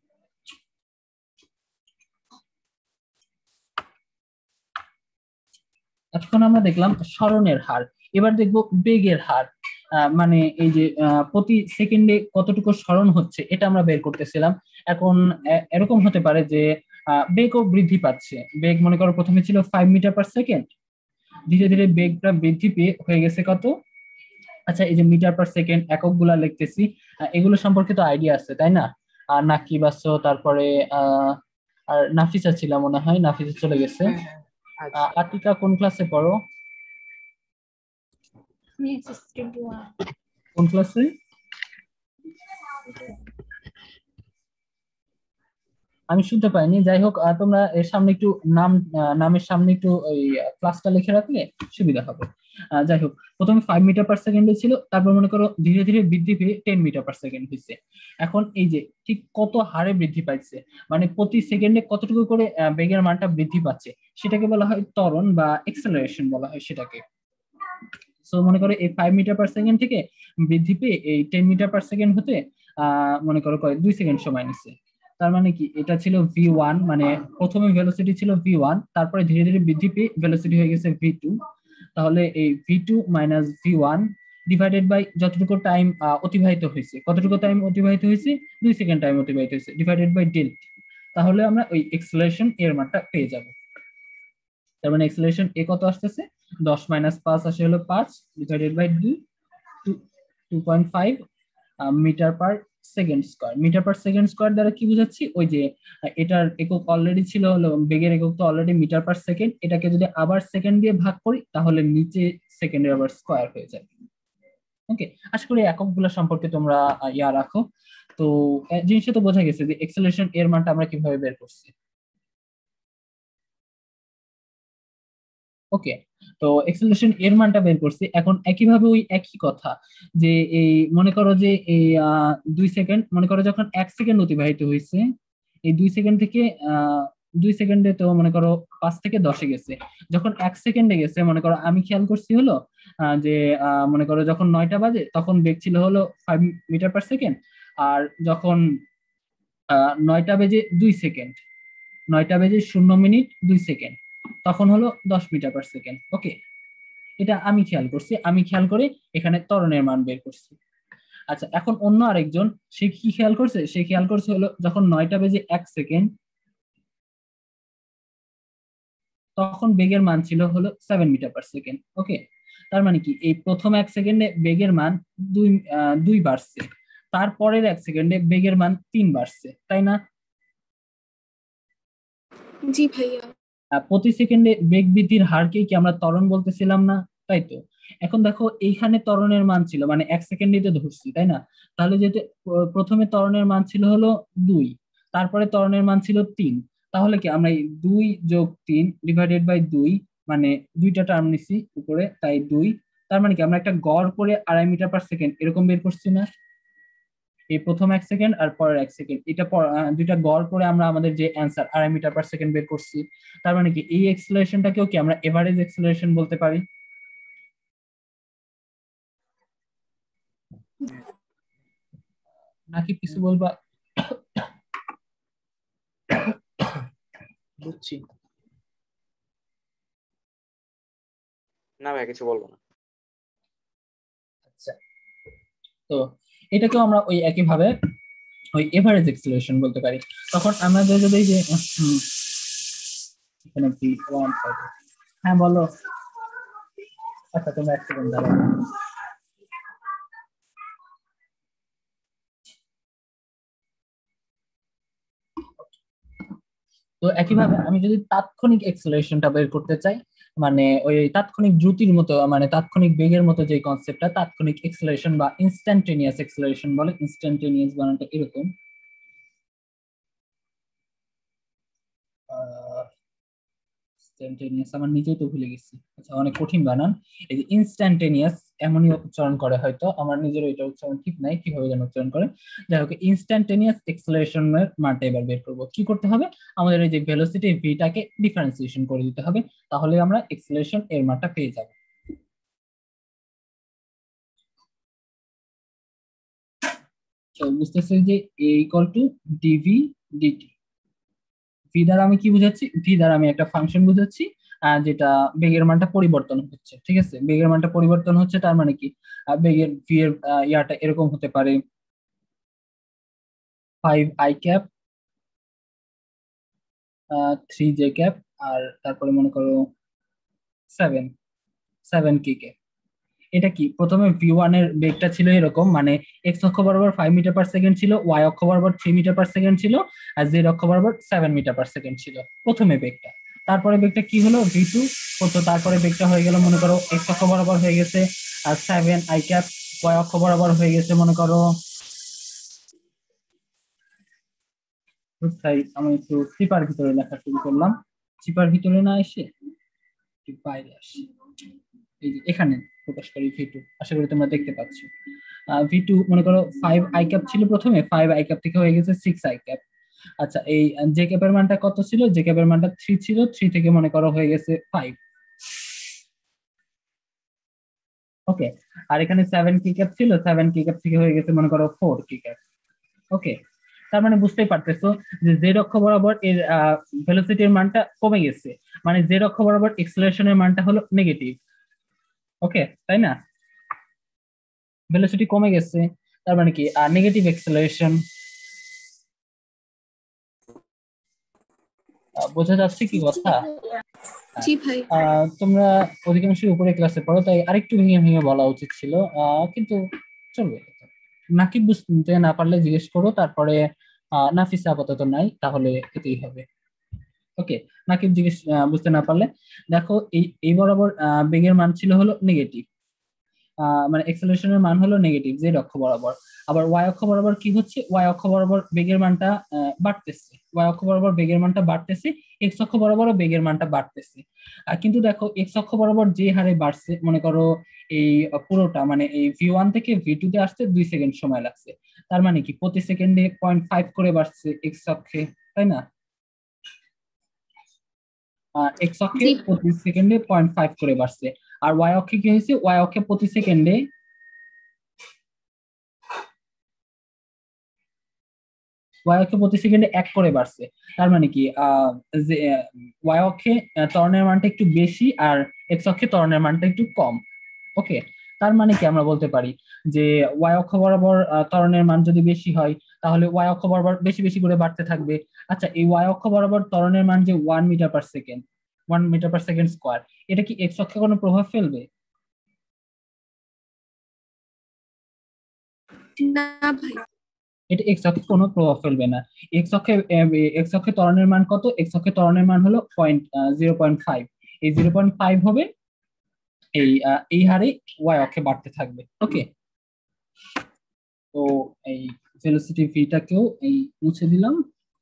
এখন আমরা দেখলাম সরণের হার, এবার দেখব বেগের হার। মানে এই যে প্রতি সেকেন্ডে কতটুকু সরণ হচ্ছে এটা আমরা বের করতেছিলাম। এখন এরকম হতে পারে যে বেগও বৃদ্ধি পাচ্ছে। বেগ মনে করো প্রথমে ছিল 5 মিটার পার সেকেন্ড, ধীরে ধীরে বেগটা বৃদ্ধি পেয়ে হয়ে গেছে কত? আচ্ছা, এই যে মিটার পার সেকেন্ড একক গুলা লিখতেছি, এগুলো সম্পর্কে তো আইডিয়া আছে তাই না? আর নাকিব আছো, তারপরে আর নাফিসা ছিল মনে হয়, নাফিসা চলে গেছে। হ্যাঁ হ্যাঁ আচ্ছা। আতিকা কোন ক্লাসে পড়ো? কোন ক্লাসে? আমি শুনতে পাইনি। যাই হোক, তোমরা এর সামনে একটু নাম, নামের সামনে একটু ওই ক্লাসটা লিখে রাখলে সুবিধা হবে। যাই হোক, প্রথমে 5 মিটার পার সেকেন্ডে ছিল, তারপর মনে করো ধীরে ধীরে বৃদ্ধি পেয়ে 10 মিটার পার সেকেন্ড হয়েছে। এখন এই যে ঠিক কত হারে বৃদ্ধি পাইছে, মানে প্রতি সেকেন্ডে কতটুকু করে বেগের মানটা বৃদ্ধি পাচ্ছে, সেটাকে বলা হয় ত্বরণ বা এক্সেলারেশন বলা হয় সেটাকে। সো মনে করো এই 5 মিটার পার সেকেন্ড থেকে বৃদ্ধি পেয়ে এই 10 মিটার পার সেকেন্ড হতে মনে করো 2 সেকেন্ড সময় নিচ্ছে। তার মানে কি, এটা ছিল ভি 1, মানে প্রথমে ভেলোসিটি ছিল ভি 1, তারপরে ধীরে ধীরে বৃদ্ধি পেয়ে ভেলোসিটি হয়ে গেছে ভি 2। তাহলে এই ভি 2 - ভি 1 ডিভাইডেড বাই যতটুকু টাইম অতিবাহিত হয়েছে, কতটুকু টাইম অতিবাহিত হয়েছে? 2 সেকেন্ড টাইম অতিবাহিত হয়েছে, ডিভাইডেড বাই ডেল। তাহলে আমরা ওই এক্সেলারেশন এর মানটা পেয়ে যাব। তার মানে এক্সেলারেশন এ কত আসতেছে? 10 - 5 হলো 5, divided by 2, 2.5 metre per second square. Metre per second square দ্বারা কি বোঝাচ্ছি, ওই যে এটার একক অলরেডি ছিল হলো বেগের একক তো অলরেডি মিটার পার সেকেন্ড, এটাকে যদি আবার সেকেন্ড দিয়ে ভাগ করি তাহলে নিচে সেকেন্ডের আবার স্কয়ার হয়ে যাবে। ওকে, আশা করি এককগুলো সম্পর্কে তোমরা ইয়া রাখো। তো জিনিসটা তো বোঝা গেছে যে এক্সেলারেশন এর মানটা আমরা কিভাবে বের করছি। ওকে, তো এক্সেলারেশন এর মানটা বের করছি। এখন একইভাবে ওই একই কথা যে এই মনে করো যে এই 2 সেকেন্ড, মনে করো যখন 1 সেকেন্ড অতিবাহিত হয়েছে, এই 2 সেকেন্ড থেকে 2 সেকেন্ডে তো মনে করো 5 থেকে 10-এ গেছে। যখন 1 সেকেন্ডে গেছে মনে করো আমি খেয়াল করছি হলো যে মনে করো যখন 9টা বাজে তখন বেগ ছিল হলো 5 মিটার পার সেকেন্ড, আর যখন 9টা বেজে 2 সেকেন্ড, 9টা বেজে 0 মিনিট 2 সেকেন্ড, তখন হলো 10 মিটার পার সেকেন্ড। ওকে, এটা আমি খেয়াল করছি, আমি খেয়াল করে এখানে ত্বরণের মান বের করছি। আচ্ছা, এখন অন্য আরেকজন সে কি খেয়াল করছে, সে খেয়াল করছে হলো যখন 9টা বেজে 1 সেকেন্ড তখন বেগের মান ছিল হলো 7 মিটার পার সেকেন্ড। ওকে, তার মানে কি এই প্রথম 1 সেকেন্ডে বেগের মান 2 বাড়ছে, তারপরের 1 সেকেন্ডে বেগের মান 3 বাড়ছে, তাই না? জি ভাইয়া। প্রতি সেকেন্ডে বেগ বৃদ্ধির হারকে কি আমরা ত্বরণ বলতেছিলাম না? তাই তো। এখন দেখো এইখানে ত্বরণের মান ছিল মানে 1 সেকেন্ডে তো ধরছি, তাই না? তাহলে যেহেতু প্রথমে ত্বরণের মান ছিল হলো 2, তারপরে ত্বরণের মান ছিল 3, তাহলে কি আমরা এই 2 যোগ 3 ডিভাইডেড বাই 2, মানে দুইটা টার্ম নিছি উপরে তাই 2, তার মানে কি আমরা একটা গড় করে 2.5 মিটার পার সেকেন্ড এরকম বের করছি না? এই প্রথম 1 সেকেন্ড আর পরের 1 সেকেন্ড, এটা দুইটা গড় করে আমরা আমাদের যে অ্যান্সার 2.5 মিটার পার সেকেন্ড বের করছি। তার মানে কি এই এক্সেলারেশনটাকেও কি আমরা এভারেজ এক্সেলারেশন বলতে পারি? নাকি কিছু বলবা? বুঝছি। না ভাই কিছু বলবো না। আচ্ছা, তো এটাকেও আমরা ওই একই ভাবে ওই এভারেজ এক্সেলারেশন বলতে পারি। তখন আমাদের যদি যে এখানে কি 1, হ্যাঁ বলো। আচ্ছা, তোমরা 1 সেকেন্ড দাঁড়াও। তো একইভাবে আমি যদি তাৎক্ষণিক এক্সেলারেশনটা বের করতে চাই, মানে ওই তাৎক্ষণিক দ্রুতির মতো মানে তাৎক্ষণিক বেগের মতো যে কনসেপ্টটা তাৎক্ষণিক এক্সেলারেশন বা ইনস্ট্যান্টেনিয়াস এক্সেলারেশন বলে, ইনস্ট্যান্টেনিয়াস বানানটা এরকম ইনস্ট্যান্টেনিয়াস, আমার নিজেই তো ভুলে গেছি, আচ্ছা অনেক কঠিন বানান। এই যে ইনস্ট্যান্টেনিয়াস এমনই উচ্চারণ করে, হয়তো আমার নিজের এটা উচ্চারণ ঠিক নাই কিভাবে যেন উচ্চারণ করে। যাই হোক, ইনস্ট্যান্টেনিয়াস এক্সেলারেশনের মানটা এবার বের করবো। কি করতে হবে, আমাদের এই যে ভেলোসিটি ভিটাকে ডিফারেন্সিয়েশন করে দিতে হবে, তাহলে আমরা এক্সেলারেশন এর মানটা পেয়ে যাব। তো বুঝতেছি যে a equal to d v d t. V দ্বারা আমি কি বুঝাচ্ছি, ভি দ্বারা আমি একটা ফাংশন বুঝাচ্ছি যেটা বেগের মানটা পরিবর্তন হচ্ছে। ঠিক আছে, বেগের মানটা পরিবর্তন হচ্ছে, তার মানে কি বেগের ভি এর ইয়াটা এরকম হতে পারে 5i ক্যাপ 3j ক্যাপ, আর তারপরে মনে করো 7 কি ক্যাপ। এটা কি প্রথমে ভি1 এর বেগটা ছিল এরকম, মানে এক্স অক্ষ বরাবর 5 মিটার পার সেকেন্ড ছিল, ওয়াই অক্ষ বরাবর 3 মিটার পার সেকেন্ড ছিল, আর জেড অক্ষ বরাবর 7 মিটার পার সেকেন্ড ছিল প্রথমে বেগটা। তারপরে বেগটা কি হলো ভি2 হতো, তারপরে বেগটা হয়ে গেল মনে করো এক্স অক্ষ বরাবর হয়ে গেছে আর 7i ক্যাপ, ওয়াই অক্ষ বরাবর হয়ে গেছে মনে করো, তাই আমি একটু চিপার ভিতরে লেখা শুরু করলাম, চিপার ভিতরে না এসে একটু বাইরে আসি, এই যে এখানে প্রকাশ করি ভি2, আশা করি তোমরা দেখতে পাচ্ছ। ভি2 মনে করো 5i ক্যাপ ছিল প্রথমে, 5i ক্যাপ থেকে হয়ে গেছে 6i ক্যাপ। আচ্ছা, এই জে ক্যাপের মানটা কত ছিল, জে ক্যাপের মানটা 3 ছিল, 3 থেকে মনে করো হয়ে গেছে 5। ওকে, আর এখানে 7 কি ক্যাপ ছিল, 7 কি ক্যাপ থেকে হয়ে গেছে মনে করো 4 কি ক্যাপ। ওকে, তার মানে বুঝতেই পারতেছো যে জেড অক্ষ বরাবর এর ভেলোসিটির মানটা কমে গেছে, মানে জেড অক্ষ বরাবর এক্সেলারেশনের মানটা হলো নেগেটিভ। ওকে, তাই না? ভেলোসিটি কমে গেছে, তার মানে কি নেগেটিভ এক্সেলারেশন। বোঝা যাচ্ছে কি কথা? জি ভাই। তোমরা অধিকাংশ উপরে ক্লাসে পড়ো, তাই আরেকটু ভেঙে ভেঙে বলা উচিত ছিল, কিন্তু চলবে, নাকিব বুঝতে না পারলে জিজ্ঞেস করো, তারপরে নাফিস আপাতত নাই, তাহলে এটাই হবে। ওকে, নাকিব জিজ্ঞেস বুঝতে না পারলে দেখো, এই এই বরাবর বেগের মান ছিল হলো নেগেটিভ, মানে এক্সেলারেশনের মান হলো নেগেটিভ জেড অক্ষ বরাবর। আবার ওয়াই অক্ষ বরাবর কি হচ্ছে, ওয়াই অক্ষ বরাবর বেগের মানটা বাড়তেছে, ওয়াই অক্ষ বরাবর বেগের মানটা বাড়তেছে, এক্স অক্ষ বরাবরও বেগের মানটা বাড়তেছে। কিন্তু দেখো এক্স অক্ষ বরাবর যে হারে বাড়ছে, মনে করো এই পুরোটা মানে এই ভি 1 থেকে ভি 2 তে আসতে 2 সেকেন্ড সময় লাগছে, তার মানে কি প্রতি সেকেন্ডে 0.5 করে বাড়ছে এক্স অক্ষে, তাই না? এক্স অক্ষে জি। প্রতি সেকেন্ডে 0.5 করে বাড়ছে। আর ওয়াই অক্ষে কি হয়েছে, ওয়াই অক্ষে প্রতি সেকেন্ডে ওয়াই অক্ষে প্রতি সেকেন্ডে 1 করে বাড়ছে। তার মানে কি যে ওয়াই অক্ষে ত্বরণের মানটা একটু বেশি আর এক্স অক্ষে ত্বরণের মানটা একটু কম। ওকে, তার মানে কি আমরা বলতে পারি যে ওয়াই অক্ষ বরাবর ত্বরণের মান যদি বেশি হয়, তাহলে ওয়াই অক্ষ বরাবর বেশি বেশি করে বাড়তে থাকবে। আচ্ছা, এই ওয়াই অক্ষ বরাবর ত্বরণের মান যে 1 metre per second, 1 metre per second square, এটা কি এক্স অক্ষে কোনো প্রভাব ফেলবে? না ভাই। এটা এক্স অক্ষে কোনো প্রভাব ফেলবে না। এক্স অক্ষে ত্বরণের মান কত? এক্স অক্ষে ত্বরণের মান হলো 0.5। এই 0.5 হবে এই হারে ওয়াই অক্ষে বাড়তে থাকবে। ওকে, তো এই ভেলোসিটি ভিটাকেও এই মুছে দিলাম।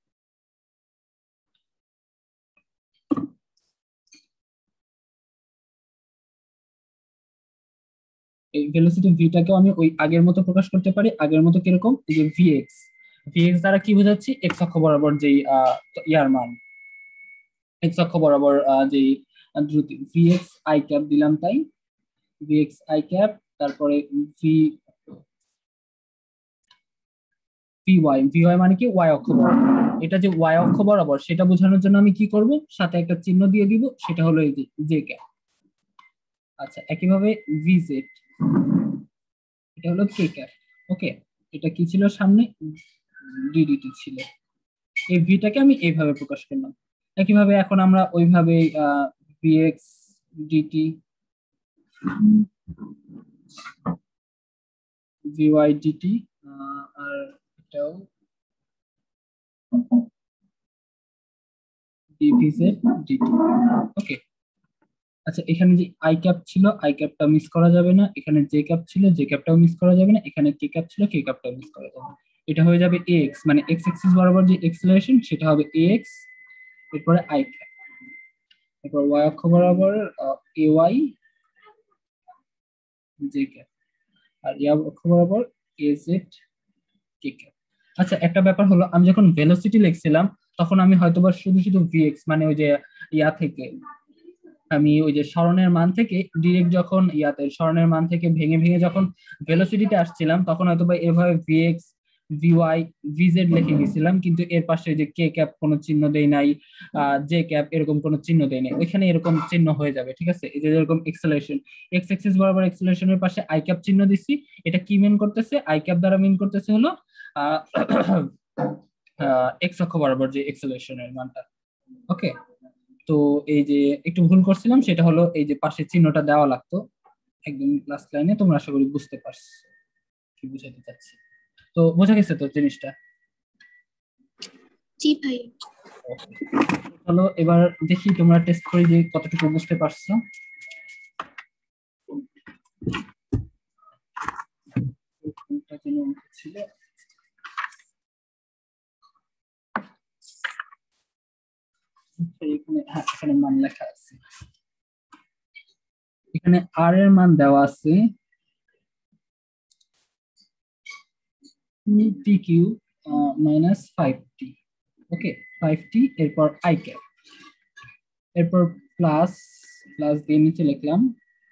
এই ভেলোসিটি ভিটাকেও আমি ওই আগের মতো প্রকাশ করতে পারি, আগের মতো কিরকম, এই যে ভিএক্স, ভিএক্স দ্বারা কি বোঝাচ্ছি, এক্স অক্ষ বরাবর যেই ইয়ার মান, এক্স অক্ষ বরাবর যেই দ্রুতি, ভিএক্স আই ক্যাপ দিলাম, তাই ভিএক্স আই ক্যাপ, তারপরে ভি ভিওয়াই মানে কি ওয়াই অক্ষ বরাবর। এটা যে ওয়াই অক্ষ বরাবর সেটা বোঝানোর জন্য আমি কি করব, সাথে একটা চিহ্ন দিয়ে দিব, সেটা হলো এই যে জে ক্যাপ। আচ্ছা, একইভাবে ভিজেড, এটা হলো কে ক্যাপ। ওকে, এটা কি ছিল সামনে, ডিডিটি ছিল। এই ভিটাকে আমি এইভাবে প্রকাশ করলাম। একইভাবে এখন আমরা ওইভাবে ভিএক্স ডিটি, ভিওয়াই ডিটি, আর এটাও ডিভিজেড ডিটি। ওকে, আচ্ছা, এখানে যে আই ক্যাপ ছিল, আই ক্যাপটা মিস করা যাবে না, এখানে জে ক্যাপ ছিল, জে ক্যাপটাও মিস করা যাবে না, এখানে কে ক্যাপ ছিল, কে ক্যাপটাও মিস করা যাবে না। এটা হয়ে যাবে এক্স, মানে এক্স এক্সিস বরাবর যে এক্সেলারেশন সেটা হবে এক্স, এরপরে আই ক্যাপ, এরপর ওয়াই অক্ষ বরাবর এ ওয়াই জে ক্যাপ, আর ইয়া অক্ষ বরাবর এ জেড কে ক্যাপ। আচ্ছা, একটা ব্যাপার হলো, আমি যখন ভেলোসিটি লিখছিলাম তখন আমি হয়তোবা শুধু শুধু ভিএক্স মানে ওই যে ইয়া থেকে, আমি ওই যে স্মরণের মান থেকে ডিরেক্ট যখন ইয়াতে স্মরণের মান থেকে ভেঙে ভেঙে যখন ভেলোসিটিতে আসছিলাম, তখন হয়তো বা এভাবে ভিএক্স ভিওয়াই ভিজেড লিখে গেছিলাম, কিন্তু এর পাশে যে কে ক্যাপ কোনো চিহ্ন দেই নাই, জে ক্যাপ এরকম কোনো চিহ্ন দেই নাই, ওইখানে এরকম চিহ্ন হয়ে যাবে। ঠিক আছে, এই যে যেরকম এক্সেলারেশন, এক্স এক্সিস বরাবর এক্সেলারেশনের পাশে আই ক্যাপ চিহ্ন দিছি, এটা কি মিন করতেছে, আই ক্যাপ দ্বারা মিন করতেছে হলো এক্স অক্ষ বরাবর যে এক্সেলারেশনের মানটা। ওকে, তো এই যে একটু ভুল করছিলাম, সেটা হলো এই যে পাশে চিহ্নটা দেওয়া লাগতো একদম লাস্ট লাইনে। তোমরা আশা করি বুঝতে পারছো কি বুঝাতে চাচ্ছি। তো বোঝা গেছে তো জিনিসটা? জি ভাই। চলো এবার দেখি তোমরা টেস্ট করে যে কতটুকু বুঝতে পারছো। কোনটা যেন ছিল, এখানে, হ্যাঁ এখানে মান লেখা আছে, এখানে আর এর মান দেওয়া আছে T Q -5t। Okay, 5t, এরপর আই ক্যাপ, এরপর প্লাস, প্লাস দিয়ে নিচে লিখলাম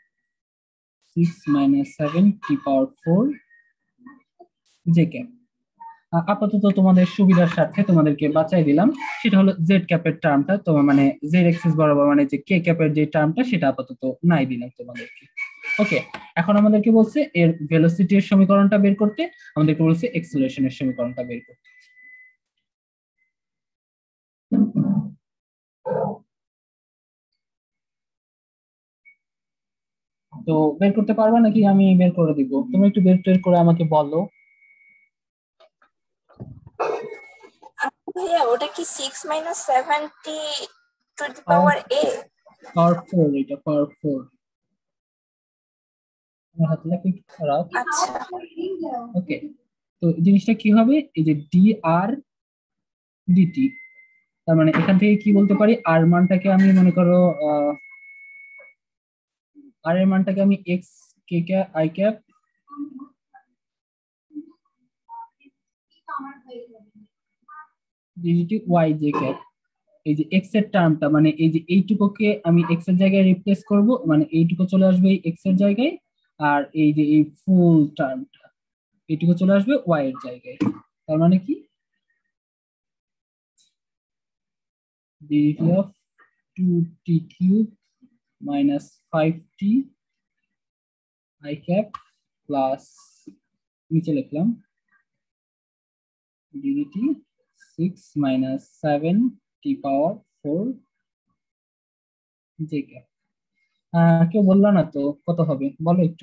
6 - 7t⁴ জে ক্যাপ। আপাতত তোমাদের সুবিধার সাথে তোমাদেরকে বাঁচাই দিলাম, সেটা হলো জেড ক্যাপের টার্মটা, তোমার মানে জেড এক্সিস বরাবর মানে যে কে ক্যাপের যে টার্মটা সেটা আপাতত নাই দিলাম তোমাদেরকে। ওকে, এখন আমাদেরকে বলছে এর ভেলোসিটির সমীকরণটা বের করতে, আমাদেরকে বলছে এক্সেলারেশনের সমীকরণটা বের করতে। তো বের করতে পারবা নাকি আমি বের করে দিব? তুমি একটু বের টের করে আমাকে বলো। ভাইয়া ওটা কি 6 মাইনাস 70 টু দি পাওয়ার পাওয়ার এ? পাওয়ার 4, এটা পাওয়ার 4। আমার হাতে লেখা একটু খারাপ। আচ্ছা ওকে, তো জিনিসটা কি হবে, এই যে ডি আর ডিটি, তার মানে এখান থেকে কি বলতে পারি, আর মানটাকে আমি মনে করো আর এর মানটাকে আমি x K cap i cap d t y J cap, এই যে এক্স এর টার্মটা মানে এই যে এইটুকুকে আমি এক্স এর জায়গায় রিপ্লেস করব, মানে এইটুকু চলে আসবে এই এক্স এর জায়গায়, আর এই যে এই ফুল টার্মটা এইটুকু চলে আসবে ওয়াই এর জায়গায়। তার মানে কি d t of 2t cube minus 5t i cap plus নিচে লিখলাম d t 6 minus 7t power 4 j cap. কেউ বললো না তো কত হবে, বলো একটু।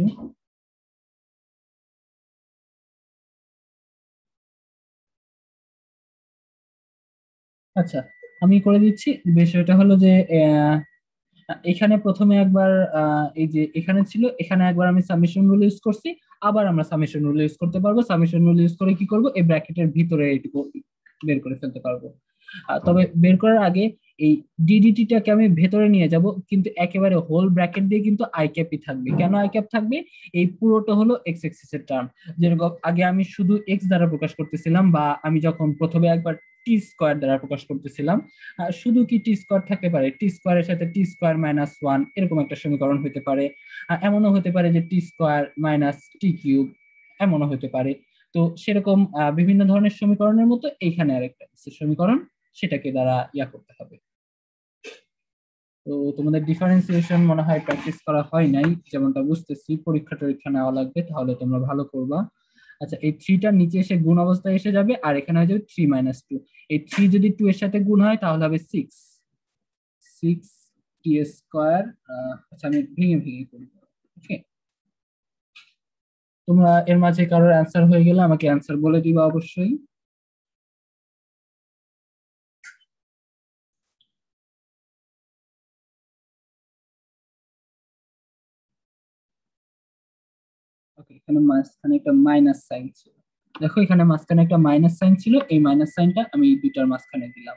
আচ্ছা, আমি করে দিচ্ছি। বিষয়টা হলো যে এখানে প্রথমে একবার এই যে এখানে ছিল, এখানে একবার আমি সামেশন রুল ইউজ করছি, আবার আমরা সামেশন রুল ইউজ করতে পারবো। সামেশন রুল ইউজ করে কি করব, এই ব্র্যাকেটের ভিতরে এইটুকু বের করে ফেলতে পারবো। তবে বের করার আগে এই ডিডিটিটাকে আমি ভেতরে নিয়ে যাব, কিন্তু একেবারে হোল ব্র্যাকেট দিয়ে কিন্তু আই ক্যাপই থাকবে। কেন আই ক্যাপ থাকবে, এই পুরোটা হলো এক্স এক্সিস এর টার্ম। যেরকম আগে আমি শুধু এক্স দ্বারা প্রকাশ করতেছিলাম, বা আমি যখন প্রথমে একবার টি স্কোয়ার দ্বারা প্রকাশ করতেছিলাম, শুধু কি টি স্কোয়ার থাকতে পারে, টি স্কোয়ারের সাথে টি স্কোয়ার মাইনাস 1 এরকম একটা সমীকরণ হতে পারে। এমনও হতে পারে যে t square minus t cube, এমনও হতে পারে। তো সেরকম বিভিন্ন ধরনের সমীকরণের মতো এইখানে আরেকটা সমীকরণ, সেটাকে দ্বারা ইয়া করতে হবে। তো তোমাদের ডিফারেন্সিয়েশন মনে হয় প্র্যাকটিস করা হয় নাই, যেমনটা বুঝতেছি। পরীক্ষা টরীক্ষা নেওয়া লাগবে, তাহলে তোমরা ভালো করবা। আচ্ছা, এই থ্রিটা নিচে এসে গুণ অবস্থায় এসে যাবে, আর এখানে হয়ে যাবে 3 - 2। এই 3 যদি 2 এর সাথে গুণ হয় তাহলে হবে 6 টি স্কোয়ার। আচ্ছা, আমি ভেঙে ভেঙে করি। ওকে, তোমরা এর মাঝে কারোর অ্যান্সার হয়ে গেলে আমাকে অ্যান্সার বলে দিবা অবশ্যই। ওকে, এখানে মাঝখানে একটা মাইনাস সাইন ছিল। দেখো, এখানে মাঝখানে একটা মাইনাস সাইন ছিল, এই মাইনাস সাইনটা আমি এই দুইটার মাঝখানে দিলাম।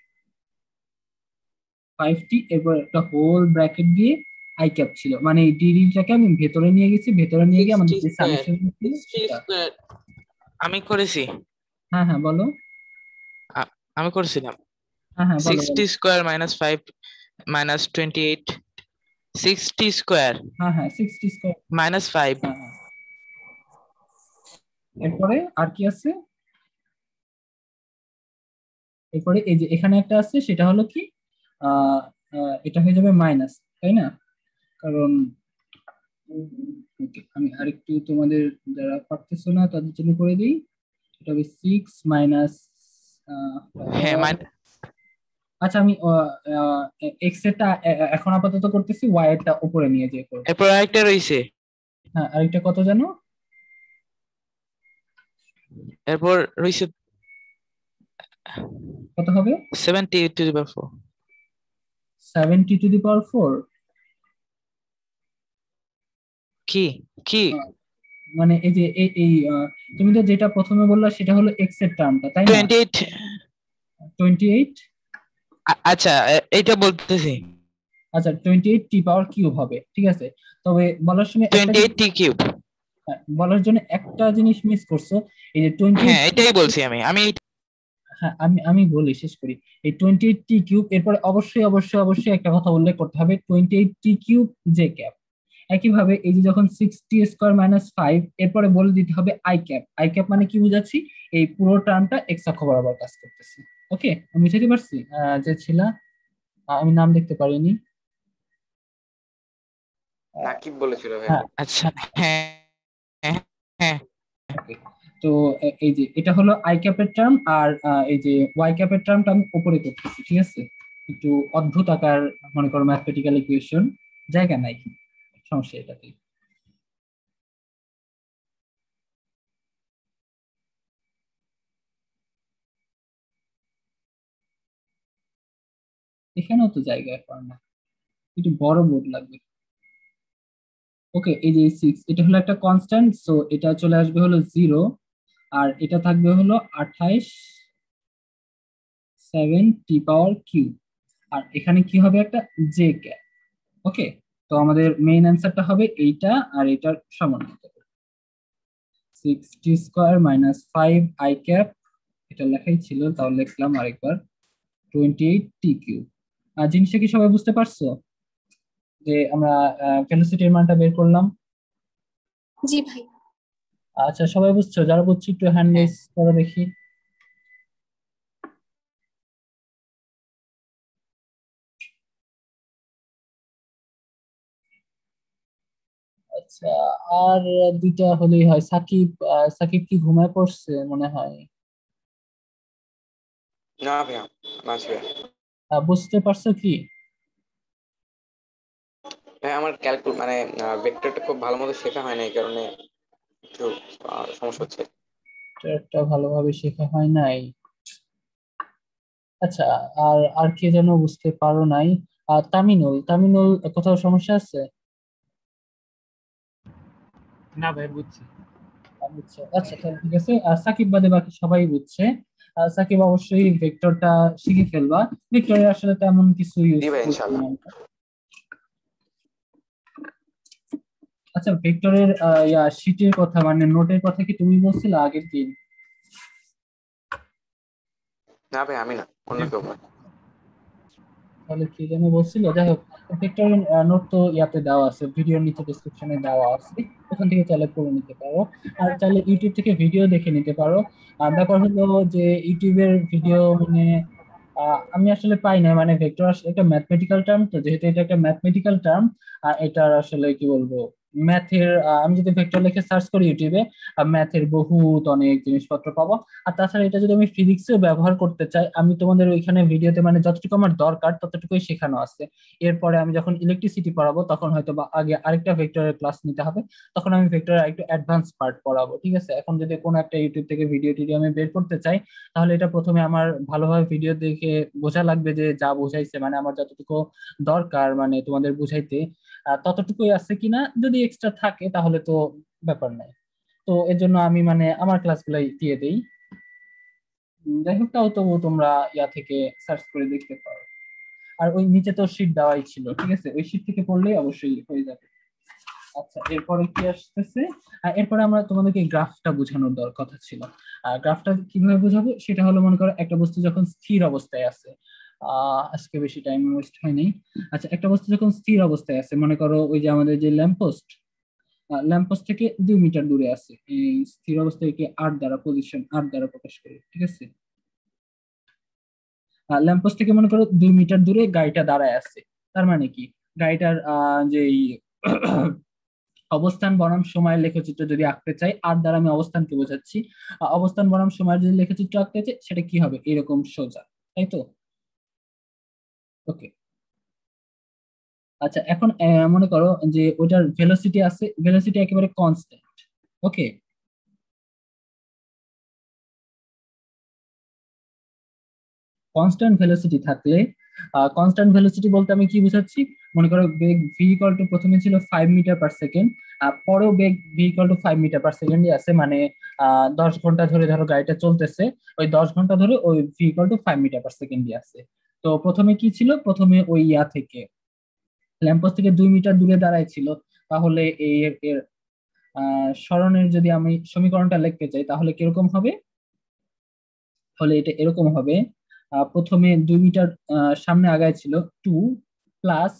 5t, এরপর একটা হোল ব্র্যাকেট দিয়ে আই ক্যাপ ছিল, মানে এই ডিডিটাকে আমি ভেতরে নিয়ে গেছি, ভেতরে নিয়ে গিয়ে আমাদের 60 যে স্কয়ার সামেশন ছিল 60 সেটা। স্কয়ার আমি করেছি। হ্যাঁ হ্যাঁ বলো। আমি করেছিলাম হ্যাঁ হ্যাঁ বলো 60 বলো। স্কয়ার মাইনাস 5 মাইনাস 28 60 স্কয়ার হ্যাঁ হ্যাঁ 60 স্কোয়ার। মাইনাস 5। হ্যাঁ হ্যাঁ, এরপরে আর কি আছে, এরপরে এই যে এখানে একটা আছে, সেটা হলো কি আহ এটা হয়ে যাবে মাইনাস, তাই না? কারণ okay, আমি আরেকটু তোমাদের যারা পারতেছো না তাদের জন্য করে দিই। এটা হবে 6 মাইনাস। হ্যাঁ আচ্ছা, আমি এক্স এরটা এখন আপাতত করতেছি, ওয়াই এরটা উপরে নিয়ে যেয়ে করবো। এরপর আরেকটা রইছে। হ্যাঁ, আরেকটা কত জানো? এরপর রইছে কত হবে? 70 to the power 4। 70 to the পাওয়ার 4। কি কি মানে এই যে এই তুমি তো যেটা প্রথমে বললা সেটা হলো এক্স এর টার্মটা, তাই না? 28। 28। আচ্ছা এইটা বলতেছি আচ্ছা, 28t পাওয়ার কিউব হবে, ঠিক আছে। তবে বলার সময় একটা 28 টি কিউব। বলার জন্য একটা জিনিস মিস করছো, এই যে 28। হ্যাঁ এটাই বলছি আমি। হ্যাঁ, আমি আমি বলি শেষ করি। এই 28t কিউব, এরপরে অবশ্যই অবশ্যই অবশ্যই একটা কথা উল্লেখ করতে হবে, 28t কিউব জে ক্যাপ। একইভাবে এই যে যখন 6t² - 5, এরপরে বলে দিতে হবে আই ক্যাপ। আই ক্যাপ মানে কি বুঝাচ্ছি, এই পুরো টার্মটা এক্স অক্ষ বরাবর কাজ করতেছে। ওকে, আমি বুঝাতে পারছি? যে ছিল, আমি নাম দেখতে পারিনি। নাকিব বলেছিল ভাই। হ্যাঁ আচ্ছা হ্যাঁ হ্যাঁ হ্যাঁ okay. তো এই যে এটা হলো আই ক্যাপের টার্ম, আর এই যে ওয়াই ক্যাপের টার্মটা আমি উপরে করতেছি, ঠিক আছে। একটু অদ্ভুত আকার, মনে করো ম্যাথমেটিক্যাল ইকুয়েশন, জায়গা নাই, সমস্যা এটাতে। এখানেও তো জায়গা এখন না, একটু বড় বোর্ড লাগবে। ওকে, এই যে 6 এটা হলো একটা কনস্ট্যান্ট, সো এটা চলে আসবে হলো 0, আর এটা থাকবে হলো 28 7t³ আর এখানে কি হবে একটা জে ক্যাপ। ওকে, তো আমাদের মেইন অ্যান্সারটা হবে এইটা, আর এটার সমানুপাতিক 6t² - 5i cap, এটা লেখাই ছিল তাও লিখলাম আরেকবার, 28t³ আর জিনিসটা কি সবাই বুঝতে পারছো যে আমরা ভেলোসিটির মানটা বের করলাম? জি ভাই। আচ্ছা, সবাই বুঝছো? যারা বুঝছো একটু হ্যান্ড হ্যাঁ। রেজ করো দেখি। আচ্ছা, আর দুইটা হলেই হয়। সাকিব, সাকিব কি ঘুমায় পড়ছে মনে হয়? না ভাইয়া, মাছ ভাইয়া। বুঝতে পারছো কি? ভাই আমার মানে ভেক্টরটা খুব ভালো মতো শেখা হয় না, এই কারণে একটু সমস্যা হচ্ছে। একটা ভালোভাবে শেখা হয় নাই। আচ্ছা, আর আর কে যেন বুঝতে পারো নাই? তামিনুল, তামিনুল কোথাও সমস্যা আছে? না ভাই বুঝছি। বুঝছো? আচ্ছা, তাহলে ঠিক আছে। সাকিব বাদে বাকি সবাই বুঝছে। সাকিব অবশ্যই ভেক্টরটা শিখে ফেলবা। ভেক্টরের আসলে তেমন কিছু জি ভাই, ইউজফুল ইনশাল্লাহ। না। আচ্ছা, ভেক্টরের শীটের কথা মানে নোটের কথা কি তুমি বলছিলে আগের দিন? না ভাই, আমি না, অন্য কেউ ভাই। তাহলে কি যেন বলছিল? যাই হোক, ভেক্টরের নোট তো ইয়াতে দেওয়া আছে, ভিডিওর নিচে ডেসক্রিপশনে দেওয়া আছে, ওখান থেকে চাইলে পড়ে নিতে পারো। আর চাইলে ইউটিউব থেকে ভিডিও দেখে নিতে পারো। ব্যাপার হলো যে ইউটিউবের ভিডিও মানে আমি আসলে পাই না, মানে ভেক্টর আসলে একটা ম্যাথমেটিক্যাল টার্ম, তো যেহেতু এটা একটা ম্যাথমেটিক্যাল টার্ম, এটার আসলে কি বলবো, ম্যাথের আমি যদি ভেক্টর লিখে সার্চ করি ইউটিউবে, ম্যাথের বহুত অনেক জিনিসপত্র পাবো। আর তাছাড়া এটা যদি আমি ফিজিক্সেও ব্যবহার করতে চাই, আমি তোমাদের ওইখানে ভিডিওতে মানে যতটুকু আমার দরকার ততটুকুই শেখানো আছে। এরপরে আমি যখন ইলেকট্রিসিটি পড়াবো তখন হয়তো বা আগে আরেকটা ভেক্টরের ক্লাস নিতে হবে, তখন আমি ভেক্টরের একটু অ্যাডভান্স পার্ট পড়াবো। ঠিক আছে, এখন যদি কোনো একটা ইউটিউব থেকে ভিডিও টিডিও আমি বের করতে চাই, তাহলে এটা প্রথমে আমার ভালোভাবে ভিডিও দেখে বোঝা লাগবে যে যা বোঝাইছে মানে আমার যতটুকু দরকার মানে তোমাদের বুঝাইতে ততটুকুই আছে কিনা। যদি এক্সট্রা থাকে তাহলে তো ব্যাপার নাই। তো এর জন্য আমি মানে আমার ক্লাসগুলাই দিয়ে দেই। যাই হোক, তাও তবু তোমরা ইয়া থেকে সার্চ করে দেখতে পারো। আর ওই নিচে তো শীট দেওয়াই ছিল, ঠিক আছে, ওই শীট থেকে পড়লেই অবশ্যই হয়ে যাবে। আচ্ছা, এরপরে কি আসতেছে? এরপরে আমরা তোমাদেরকে গ্রাফটা বোঝানোর কথা ছিল। গ্রাফটা কিভাবে বোঝাবো সেটা হলো, মনে করো একটা বস্তু যখন স্থির অবস্থায় আছে, আজকে বেশি টাইম ওয়েস্ট হয়নি। আচ্ছা, একটা বস্তু যখন স্থির অবস্থায় আছে, মনে করো ওই যে আমাদের যে ল্যাম্পপোস্ট, ল্যাম্পপোস্ট থেকে 2 মিটার দূরে আছে, এই স্থির অবস্থাকে আর দ্বারা, পজিশন আর দ্বারা প্রকাশ করি, ঠিক আছে। ল্যাম্পপোস্ট থেকে মনে করো 2 মিটার দূরে গাড়িটা দাঁড়ায় আছে, তার মানে কি গাড়িটার যে অবস্থান বনাম সময়ের লেখচিত্র যদি আঁকতে চাই, আর দ্বারা আমি অবস্থানকে বোঝাচ্ছি, অবস্থান বনাম সময়ের যদি লেখচিত্র আঁকতে চাই সেটা কি হবে, এরকম সোজা, তাই তো? ওকে, আচ্ছা, এখন মনে করো যে ওটার ভেলোসিটি আছে, ভেলোসিটি একেবারে কনস্ট্যান্ট। ওকে, কনস্ট্যান্ট ভেলোসিটি থাকলে, কনস্ট্যান্ট ভেলোসিটি বলতে আমি কি বুঝাচ্ছি, মনে করো বেগ ভি ইকুয়াল টু প্রথমে ছিল 5 মিটার পার সেকেন্ড, পরেও বেগ v equal to 5 metre per সেকেন্ডই আছে, মানে 10 ঘন্টা ধরে ধরো গাড়িটা চলতেছে, ওই 10 ঘন্টা ধরে ওই v equal to 5 metre per সেকেন্ডই আছে। তো প্রথমে কি ছিল, প্রথমে ওই ইয়া থেকে ল্যাম্পোস্ট থেকে 2 মিটার দূরে দাঁড়ায় ছিল, তাহলে এর এর সরণের যদি আমি সমীকরণটা লিখতে চাই তাহলে কিরকম হবে, তাহলে এটা এরকম হবে, প্রথমে 2 মিটার সামনে আগায় ছিল, টু প্লাস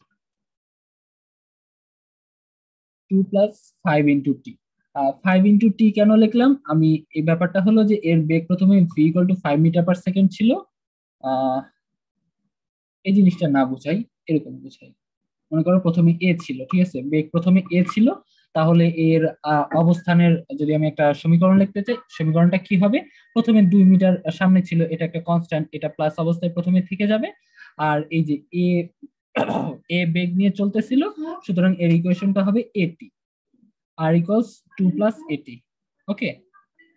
2 + 5 × টি। 5 × টি কেন লিখলাম আমি, এই ব্যাপারটা হলো যে এর বেগ প্রথমে v equal to 5 metre per second ছিল, আহ, এই জিনিসটা না বুঝাই, এরকম বুঝাই। মনে করো প্রথমে এ ছিল, ঠিক আছে, বেগ প্রথমে এ ছিল, তাহলে এর অবস্থানের যদি আমি একটা সমীকরণ লিখতে চাই, সমীকরণটা কি হবে, প্রথমে 2 মিটার সামনে ছিল, এটা একটা কনস্ট্যান্ট, এটা প্লাস অবস্থায় প্রথমে থেকে যাবে, আর এই যে এ এ বেগ নিয়ে চলতেছিল, সুতরাং এর ইকুয়েশনটা হবে এটি, আর ইকুয়ালস 2 + 80। ওকে,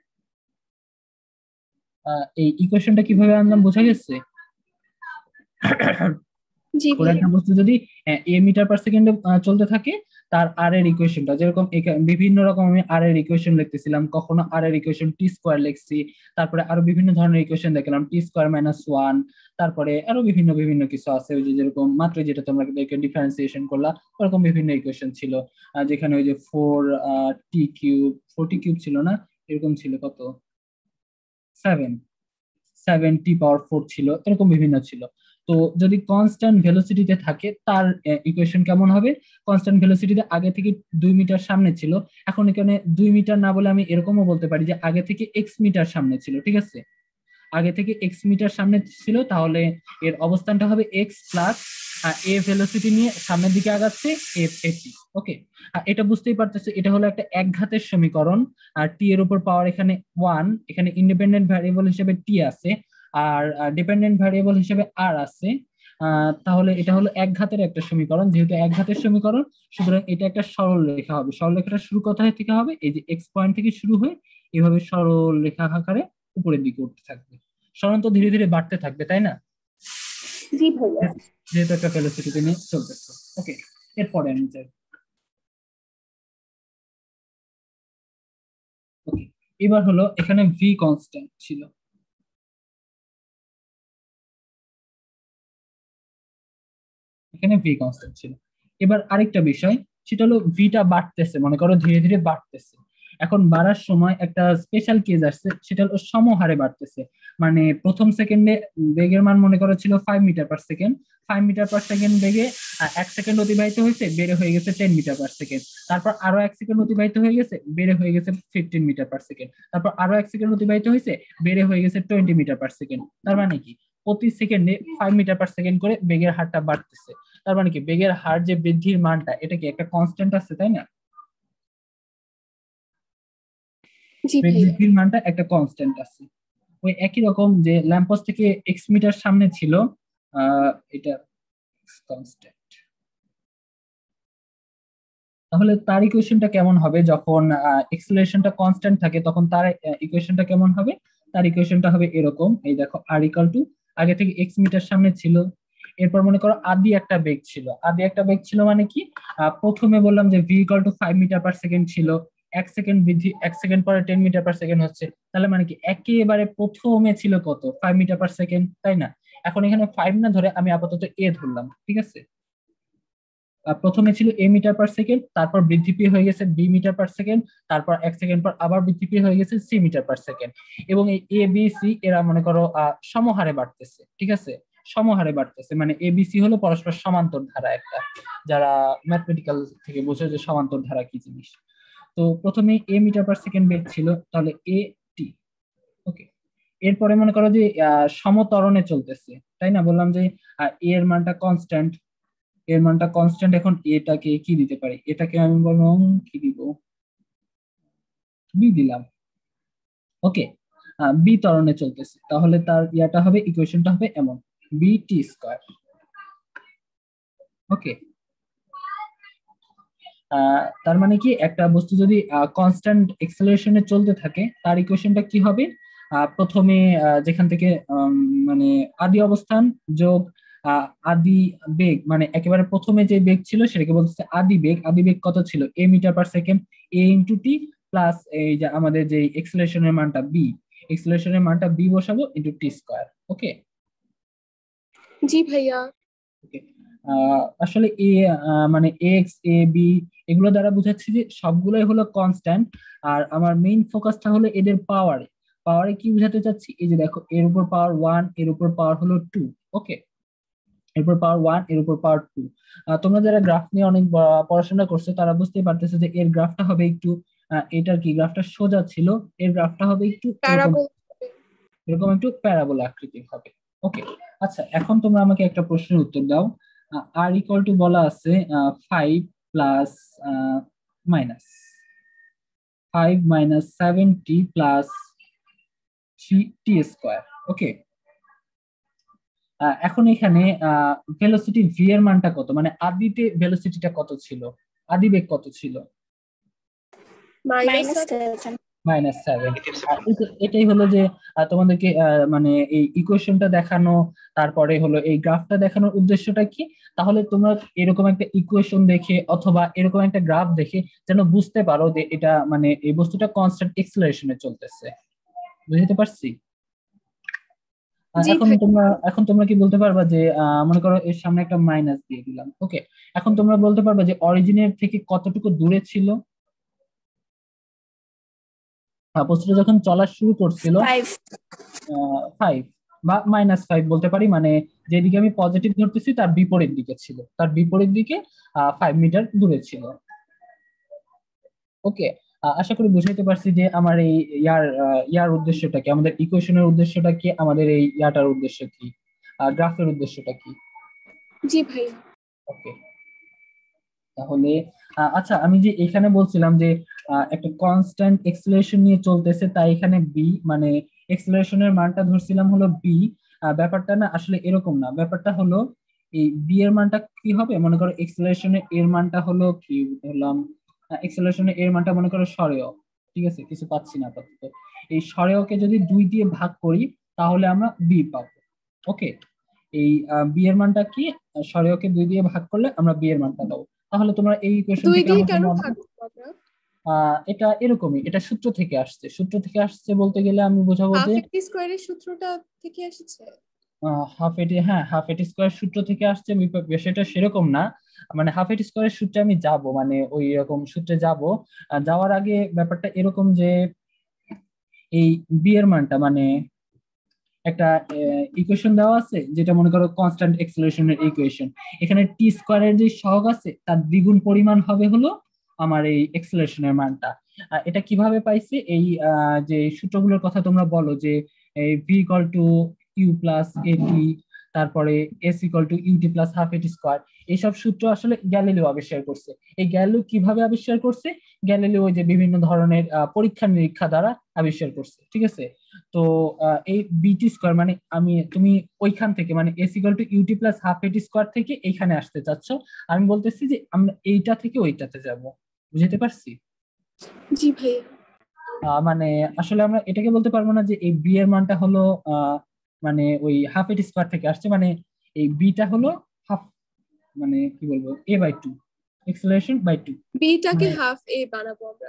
এই ইকুয়েশনটা কিভাবে আনলাম বোঝা গেছে? জি কোনো ভাইয়া। একটা বস্তু যদি a মিটার পার সেকেন্ডে চলতে থাকে, তার আর এর ইকুয়েশনটা যেরকম বিভিন্ন রকম আমি আর এর ইকুয়েশন লিখতেছিলাম, কখনো আর এর ইকুয়েশন টি স্কোয়ার লিখছি, তারপরে আরো বিভিন্ন ধরনের ইকুয়েশন দেখলাম টি স্কোয়ার মাইনাস ওয়ান, তারপরে আরো বিভিন্ন বিভিন্ন কিছু আছে, ওই যে যেরকম মাত্র যেটা তোমরা ডিফারেন্সিয়েশন করলা ওরকম বিভিন্ন ইকুয়েশন ছিল, যেখানে ওই যে ফোর টি কিউব ছিল না, এরকম ছিল কত, 7 টি পাওয়ার 4 ছিল, এরকম বিভিন্ন ছিল। তো যদি কনস্ট্যান্ট ভেলোসিটিতে থাকে তার ইকুয়েশন কেমন হবে? কনস্ট্যান্ট ভেলোসিটিতে আগে থেকে 2 মিটার সামনে ছিল, এখন এখানে 2 মিটার না বলে আমি এরকমও বলতে পারি যে আগে থেকে এক্স মিটার সামনে ছিল, ঠিক আছে? আগে থেকে এক্স মিটার সামনে ছিল, তাহলে এর অবস্থানটা হবে এক্স প্লাস এ ভেলোসিটি নিয়ে সামনের দিকে আগাচ্ছে এটি। ওকে, এটা বুঝতেই পারতেছে, এটা হলো একটা একঘাতের সমীকরণ। আর টি এর উপর পাওয়ার এখানে 1, এখানে ইন্ডিপেন্ডেন্ট ভ্যারিয়েবল হিসেবে টি আছে, আর ডিপেন্ডেন্ট ভ্যারিয়েবল হিসেবে আর আছে। তাহলে এটা হলো একঘাতের একটা সমীকরণ, যেহেতু একঘাতের সমীকরণ সুতরাং এটা একটা সরল রেখা হবে। সরল রেখাটা শুরু কোথায় থেকে হবে? এই যে এক্স পয়েন্ট থেকে শুরু হয়ে এভাবে সরল রেখা আকারে উপরের দিকে উঠতে থাকবে। সরণ তো ধীরে ধীরে বাড়তে থাকবে, তাই না? জি ভাইয়া। যেহেতু একটা ভেলোসিটিতে নিয়ে চলতেছে। ওকে, এরপরে আমি যাই। ওকে, এবার হলো এখানে ভি কনস্ট্যান্ট ছিল, এখানে ভি কনস্ট্যান্ট ছিল। এবার আরেকটা বিষয়, সেটা হলো ভিটা বাড়তেছে, মনে করো ধীরে ধীরে বাড়তেছে। এখন বাড়ার সময় একটা স্পেশাল কেস আসছে, সেটা হলো সমহারে বাড়তেছে। মানে প্রথম সেকেন্ডে বেগের মান মনে করো ছিল 5 metre per second, 5 metre per second বেগে 1 সেকেন্ড অতিবাহিত হয়েছে, বেড়ে হয়ে গেছে 10 মিটার পার সেকেন্ড। তারপর আরো 1 সেকেন্ড অতিবাহিত হয়ে গেছে, বেড়ে হয়ে গেছে 15 মিটার পার সেকেন্ড। তারপর আরো 1 সেকেন্ড অতিবাহিত হয়েছে, বেড়ে হয়ে গেছে 20 মিটার পার সেকেন্ড। তার মানে কি প্রতি সেকেন্ডে 5 মিটার পার সেকেন্ড করে বেগের হারটা বাড়তেছে। তার মানে কি বেগের হার যে বৃদ্ধির মানটা, এটা কি একটা কনস্ট্যান্ট আছে, তাই না? জি বেগ ভাইয়া। বৃদ্ধির মানটা একটা কনস্ট্যান্ট আছে। ওই একই রকম যে ল্যাম্পোস্ট থেকে এক্স মিটার সামনে ছিল, এটা কনস্ট্যান্ট। তাহলে তার ইকুয়েশনটা কেমন হবে? যখন এক্সেলারেশনটা কনস্ট্যান্ট থাকে তখন তার ইকুয়েশনটা কেমন হবে? তার ইকুয়েশনটা হবে এরকম, এই দেখো আর ইকুয়াল টু, আগে থেকে এক্স মিটার সামনে ছিল, এরপর মনে করো আদি একটা বেগ ছিল। আদি একটা বেগ ছিল মানে কি, প্রথমে বললাম যে v equal to 5 metre per second ছিল, 1 সেকেন্ড বৃদ্ধি, 1 সেকেন্ড পরে 10 মিটার পার সেকেন্ড হচ্ছে, তাহলে মানে কি একেবারে প্রথমে ছিল কত, 5 মিটার পার সেকেন্ড, তাই না? এখন এখানে 5 না ধরে আমি আপাতত এ ধরলাম, ঠিক আছে? প্রথমে ছিল এ মিটার পার সেকেন্ড, তারপর বৃদ্ধি পেয়ে হয়ে গেছে বি মিটার পার সেকেন্ড, তারপর 1 সেকেন্ড পর আবার বৃদ্ধি পেয়ে হয়ে গেছে সি মিটার পার সেকেন্ড। এবং এই এ বি সি এরা মনে করো সমহারে বাড়তেছে, ঠিক আছে? সমহারে বাড়তেছে মানে এ বি সি হলো পরস্পর সমান্তর ধারা একটা, যারা ম্যাথমেটিক্যাল থেকে বোঝে যে সমান্তর ধারা কি জিনিস। তো প্রথমে এ মিটার পার সেকেন্ড বেগ ছিল, তাহলে এ টি। ওকে, এরপরে মনে করো যে সমত্বরণে চলতেছে, তাই না? বললাম যে এ এর মানটা কনস্ট্যান্ট, এর মানটা কনস্ট্যান্ট। এখন এটাকে কি দিতে পারি? এটাকে আমি বললাম কি দিব, বি দিলাম। ওকে, বি ত্বরণে চলতেছে, তাহলে তার ইয়াটা হবে, ইকুয়েশনটা হবে এমন, বি টি স্কয়ার। ওকে, তার মানে কি একটা বস্তু যদি কনস্ট্যান্ট এক্সেলারেশনে চলতে থাকে তার ইকুয়েশনটা কি হবে? প্রথমে যেখান থেকে মানে আদি অবস্থান যোগ আদি বেগ, মানে একেবারে প্রথমে যে বেগ ছিল সেটাকে বলতেছে আদি বেগ। আদি বেগ কত ছিল? A metre per second, a into t plus এই যে আমাদের যে এক্সেলারেশনের মানটা বি, এক্সেলারেশনের মানটা বি বসাবো ইন্টু টি স্কয়ার। ওকে, জি ভাইয়া। আসলে এ মানে এক্স এ বি এগুলো দ্বারা বোঝাচ্ছি যে সবগুলোই হলো কনস্ট্যান্ট। আর আমার মেইন ফোকাসটা হলো এদের পাওয়ারে। পাওয়ারে কি বোঝাতে চাচ্ছি? এই যে দেখো, এর উপর পাওয়ার 1, এর উপর পাওয়ার হলো 2। ওকে, এর উপর পাওয়ার 1, এর উপর পাওয়ার 2। তোমরা যারা গ্রাফ নিয়ে অনেক পড়াশোনা করছো তারা বুঝতেই পারতেছো যে এর গ্রাফটা হবে একটু, এটার কি গ্রাফটা সোজা ছিল, এর গ্রাফটা হবে একটু এরকম, এরকম একটু প্যারাবোলা আকৃতির হবে। ওকে, আচ্ছা এখন তোমরা আমাকে একটা প্রশ্নের উত্তর দাও। আর ইকুয়াল টু বলা আছে 5 plus minus 7t plus 3t square. Okay, এখন এখানে ভেলোসিটি ভি এর মানটা কত? মানে আদিতে ভেলোসিটিটা কত ছিল? আদি বেগ কত ছিল? -7 -7। নেগেটিভ 7। এটাই হলো যে তোমাদেরকে মানে এই ইকুয়েশনটা দেখানো, তারপরে হলো এই গ্রাফটা দেখানোর উদ্দেশ্যটা কি, তাহলে তোমরা এরকম একটা ইকুয়েশন দেখে অথবা এরকম একটা গ্রাফ দেখে যেন বুঝতে পারো যে এটা মানে এই বস্তুটা কনস্ট্যান্ট এক্সেলারেশনে চলতেছে। বুঝতে পারছি? জি এখন ভাই। তোমরা কি বলতে পারবা যে মনে করো এর সামনে একটা মাইনাস দিয়ে দিলাম, ওকে, এখন তোমরা বলতে পারবা যে অরিজিনের থেকে কতটুকু দূরে ছিল বস্তুটা যখন চলা শুরু করছিল? 5। 5 বা -5 বলতে পারি, মানে যেদিকে আমি পজিটিভ ধরতেছি তার বিপরীত দিকে ছিল, তার বিপরীত দিকে 5 মিটার দূরে ছিল। ওকে, আশা করি বুঝাইতে পারছি যে আমার এই ইয়ার উদ্দেশ্যটা কি, আমাদের ইকুয়েশনের উদ্দেশ্যটা কি, আমাদের এই ইয়াটার উদ্দেশ্য কি, গ্রাফের উদ্দেশ্যটা কি। জি ভাই। ওকে, তাহলে আচ্ছা, আমি যে এখানে বলছিলাম যে একটা কনস্ট্যান্ট এক্সেলারেশন নিয়ে চলতেছে, তাই এখানে বি মানে এক্সেলারেশনের মানটা ধরছিলাম হলো বি। ব্যাপারটা না আসলে এরকম না, ব্যাপারটা হলো এই বি এর মানটা কি হবে, মনে করো এক্সেলারেশনের এর মানটা হলো কি ধরলাম, এক্সেলারেশনের এর মানটা মনে করো সরেয়, ঠিক আছে, কিছু পাচ্ছি না আপাতত। এই সরেয়কে যদি 2 দিয়ে ভাগ করি তাহলে আমরা বি পাবো। ওকে, এই বি এর মানটা কি, সরেয়কে 2 দিয়ে ভাগ করলে আমরা বি এর মানটা পাবো। তাহলে তোমরা এই ইকুয়েশন 2 থেকে দিয়ে আমাকে কেন ভাগ করব আমরা? এটা এরকমই, এটা সূত্র থেকে আসছে, সূত্র থেকে আসছে বলতে গেলে আমি বোঝাবো হাফ যে এটি স্কয়ারের সূত্রটা থেকে এসেছে। হাফ এটি স্কয়ার সূত্র থেকে আসছে, বিষয়টা সেরকম না, মানে হাফ এটি স্কয়ারের সূত্রে আমি যাব, মানে ওই রকম সূত্রে যাব। যাওয়ার আগে ব্যাপারটা এরকম যে এই বি এর মানটা মানে একটা ইকুয়েশন দেওয়া আছে যেটা মনে করো কনস্ট্যান্ট এক্সেলারেশনের ইকুয়েশন, এখানে টি স্কয়ারের যে সহগ আছে তার দ্বিগুণ পরিমাণ হবে হলো আমার এই এক্সেলারেশনের মানটা। এটা কিভাবে পাইছি, এই যে সূত্রগুলোর কথা তোমরা বলো যে v equal to u plus a t, তারপরে s equal to u t plus half a t square, এইসব সূত্র আসলে গ্যালিলিও আবিষ্কার করছে। এই গ্যালিলিও কিভাবে আবিষ্কার করছে, গ্যালিলিও ওই যে বিভিন্ন ধরনের পরীক্ষা নিরীক্ষা দ্বারা আবিষ্কার করছে, ঠিক আছে। তো এই বিটি স্কয়ার মানে তুমি ওইখান থেকে মানে s equal to u t plus half a t square থেকে এইখানে আসতে চাচ্ছ, আমি বলতেছি যে আমরা এইটা থেকে ওইটাতে যাব। বুঝতে পারছি? জি ভাই। মানে আসলে আমরা এটাকে বলতে পারবো না যে এই বি এর মানটা হলো মানে ওই হাফ এটি স্কয়ার থেকে আসছে, মানে এই বিটা হলো হাফ, মানে কি বলবো, a/2 এক্সেলারেশন বাই 2, বিটাকে মানে হাফ এ বানাবো আমরা।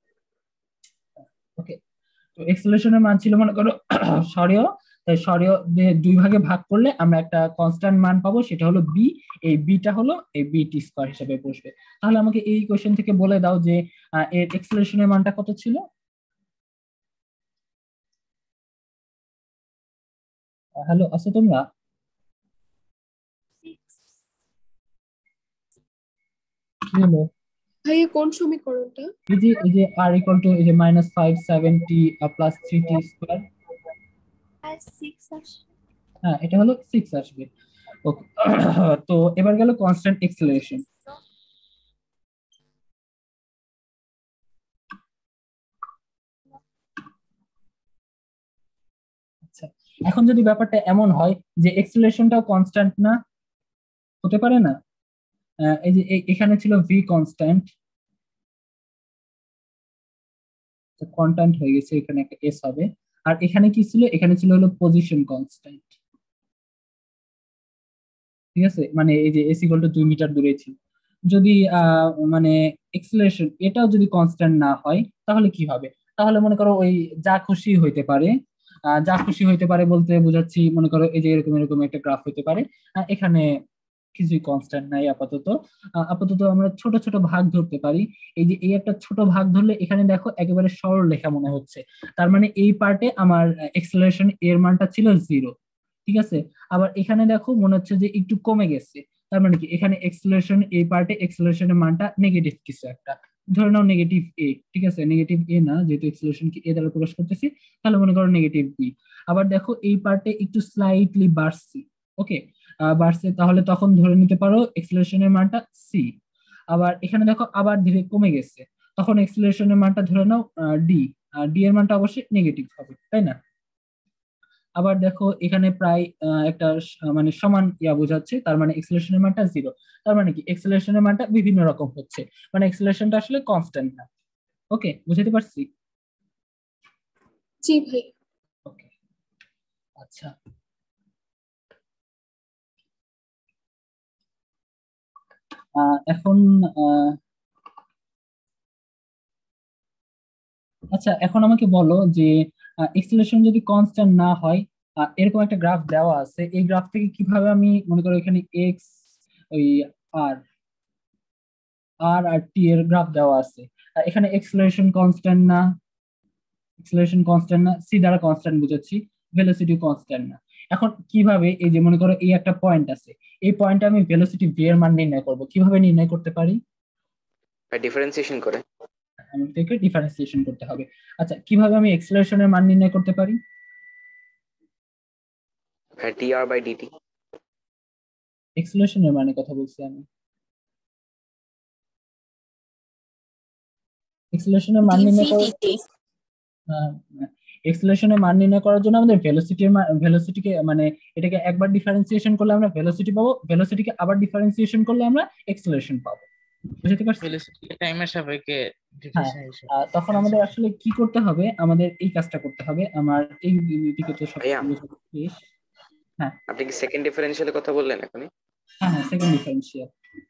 ওকে। তো এক্সেলারেশনের মান ছিল মনে করো সরেয়, তাই সরেয় 2 ভাগে ভাগ করলে আমরা একটা কনস্ট্যান্ট মান পাবো, সেটা হলো বি। এই বিটা হলো এই বিটি স্কয়ার হিসেবে বসবে। তাহলে আমাকে এই কোশ্চেন থেকে বলে দাও যে এর এক্সেলারেশনের মানটা কত ছিল? হ্যালো, আছো তোমরা? কি হলো? ভাইয়া কোন সমীকরণটা? এই যে আর ইকুয়াল টু এই যে -570 প্লাস 3t স্কয়ার, 6 আসে। হ্যাঁ এটা হলো 6 আসবে। ওকে, তো এবার গেল কনস্ট্যান্ট এক্সেলারেশন। আচ্ছা, এখন যদি ব্যাপারটা এমন হয় যে এক্সেলারেশনটাও কনস্ট্যান্ট না, হতে পারে না? এই যে এখানে ছিল ভি কনস্ট্যান্ট, কনস্ট্যান্ট হয়ে গেছে, এখানে একটা এস হবে। আর এখানে কি ছিল, এখানে ছিল হলো পজিশন কনস্ট্যান্ট, ঠিক আছে, মানে এই যে এস ইকুয়াল টু 2 মিটার দূরে ছিল। যদি মানে এক্সেলারেশন এটাও যদি কনস্ট্যান্ট না হয় তাহলে কি হবে, তাহলে মনে করো ওই যা খুশি হইতে পারে, যা খুশি হইতে পারে বলতে বোঝাচ্ছি মনে করো এই যে এরকম এরকম একটা গ্রাফ হইতে পারে, এখানে কিছুই কনস্ট্যান্ট নাই আপাতত। আপাতত আমরা ছোট ছোট ভাগ ধরতে পারি। এই যে এই একটা ছোট ভাগ ধরলে এখানে দেখো একেবারে সরল লেখা মনে হচ্ছে, তার মানে এই পার্টে আমার এক্সেলারেশন এর মানটা ছিল 0, ঠিক আছে। আবার এখানে দেখো মনে হচ্ছে যে একটু কমে গেছে, তার মানে কি এখানে এক্সেলারেশন এই পার্টে এক্সেলারেশনের মানটা নেগেটিভ কিছু একটা, ধরে নাও নেগেটিভ এ, ঠিক আছে, নেগেটিভ এ না, যেহেতু এক্সেলারেশন কে এ দ্বারা প্রকাশ করতেছি, তাহলে মনে করো নেগেটিভ বি। আবার দেখো এই পার্টে একটু স্লাইটলি বাড়ছে, ওকে, বাড়ছে, তাহলে তখন ধরে নিতে পারো এক্সেলারেশনের মানটা সি। আবার এখানে দেখো আবার ধীরে কমে গেছে, তখন এক্সেলারেশনের মানটা ধরে নাও ডি, ডি এর মানটা অবশ্যই নেগেটিভ হবে, তাই না? আবার দেখো এখানে প্রায় একটা মানে সমান ইয়া বোঝাচ্ছে, তার মানে এক্সেলারেশনের মানটা 0, তার মানে কি এক্সেলারেশনের মানটা বিভিন্ন রকম হচ্ছে, মানে এক্সেলারেশনটা আসলে কনস্ট্যান্ট না। ওকে, বুঝতে পারছি? জি ভাই। ওকে, আচ্ছা এখন আচ্ছা এখন আমাকে বলো যে এক্সেলেশন যদি কনস্ট্যান্ট না হয়, এরকম একটা গ্রাফ দেওয়া আছে, এই গ্রাফ থেকে কিভাবে আমি মনে করো এখানে এক্স, ওই আর আর আর টি এর গ্রাফ দেওয়া আছে, এখানে এক্সেলারেশন কনস্ট্যান্ট না, এক্সেলারেশন কনস্ট্যান্ট না, সি দ্বারা কনস্ট্যান্ট বুঝাচ্ছি, ভেলোসিটি কনস্ট্যান্ট না। এখন কিভাবে, এই যে মনে করো এই একটা পয়েন্ট আছে, এই পয়েন্টে আমি ভেলোসিটি ভি এর মান নির্ণয় করব, কিভাবে নির্ণয় করতে পারি? ডিফারেন্সিয়েশন করে। আমাদেরকে ডিফারেন্সিয়েশন করতে হবে। আচ্ছা কিভাবে আমি এক্সেলারেশনের মান নির্ণয় করতে পারি? DR by DT. এক্সেলারেশনের মানে কথা বলছি আমি, এক্সেলারেশনের মান নির্ণয় করার এক্সেলারেশনের মান নির্ণয় করার জন্য আমাদের ভেলোসিটিকে মানে এটাকে একবার ডিফারেন্সিয়েশন করলে আমরা ভেলোসিটি পাবো, ভেলোসিটিকে আবার ডিফারেন্সিয়েশন করলে আমরা এক্সেলারেশন পাবো। বুঝতে পারছি? ভেলোসিটি টাইমের সাপেক্ষে হ্যাঁ, ডিফারেন্সিয়েশন। তখন আমাদের আসলে কি করতে হবে, আমাদের এই কাজটা করতে হবে। আমার এই দিকে তো সব ভাইয়া শেষ। হ্যাঁ আপনি কি সেকেন্ড ডিফারেন্সিয়ালের কথা বললেন এখনই? হ্যাঁ হ্যাঁ, সেকেন্ড ডিফারেন্সিয়াল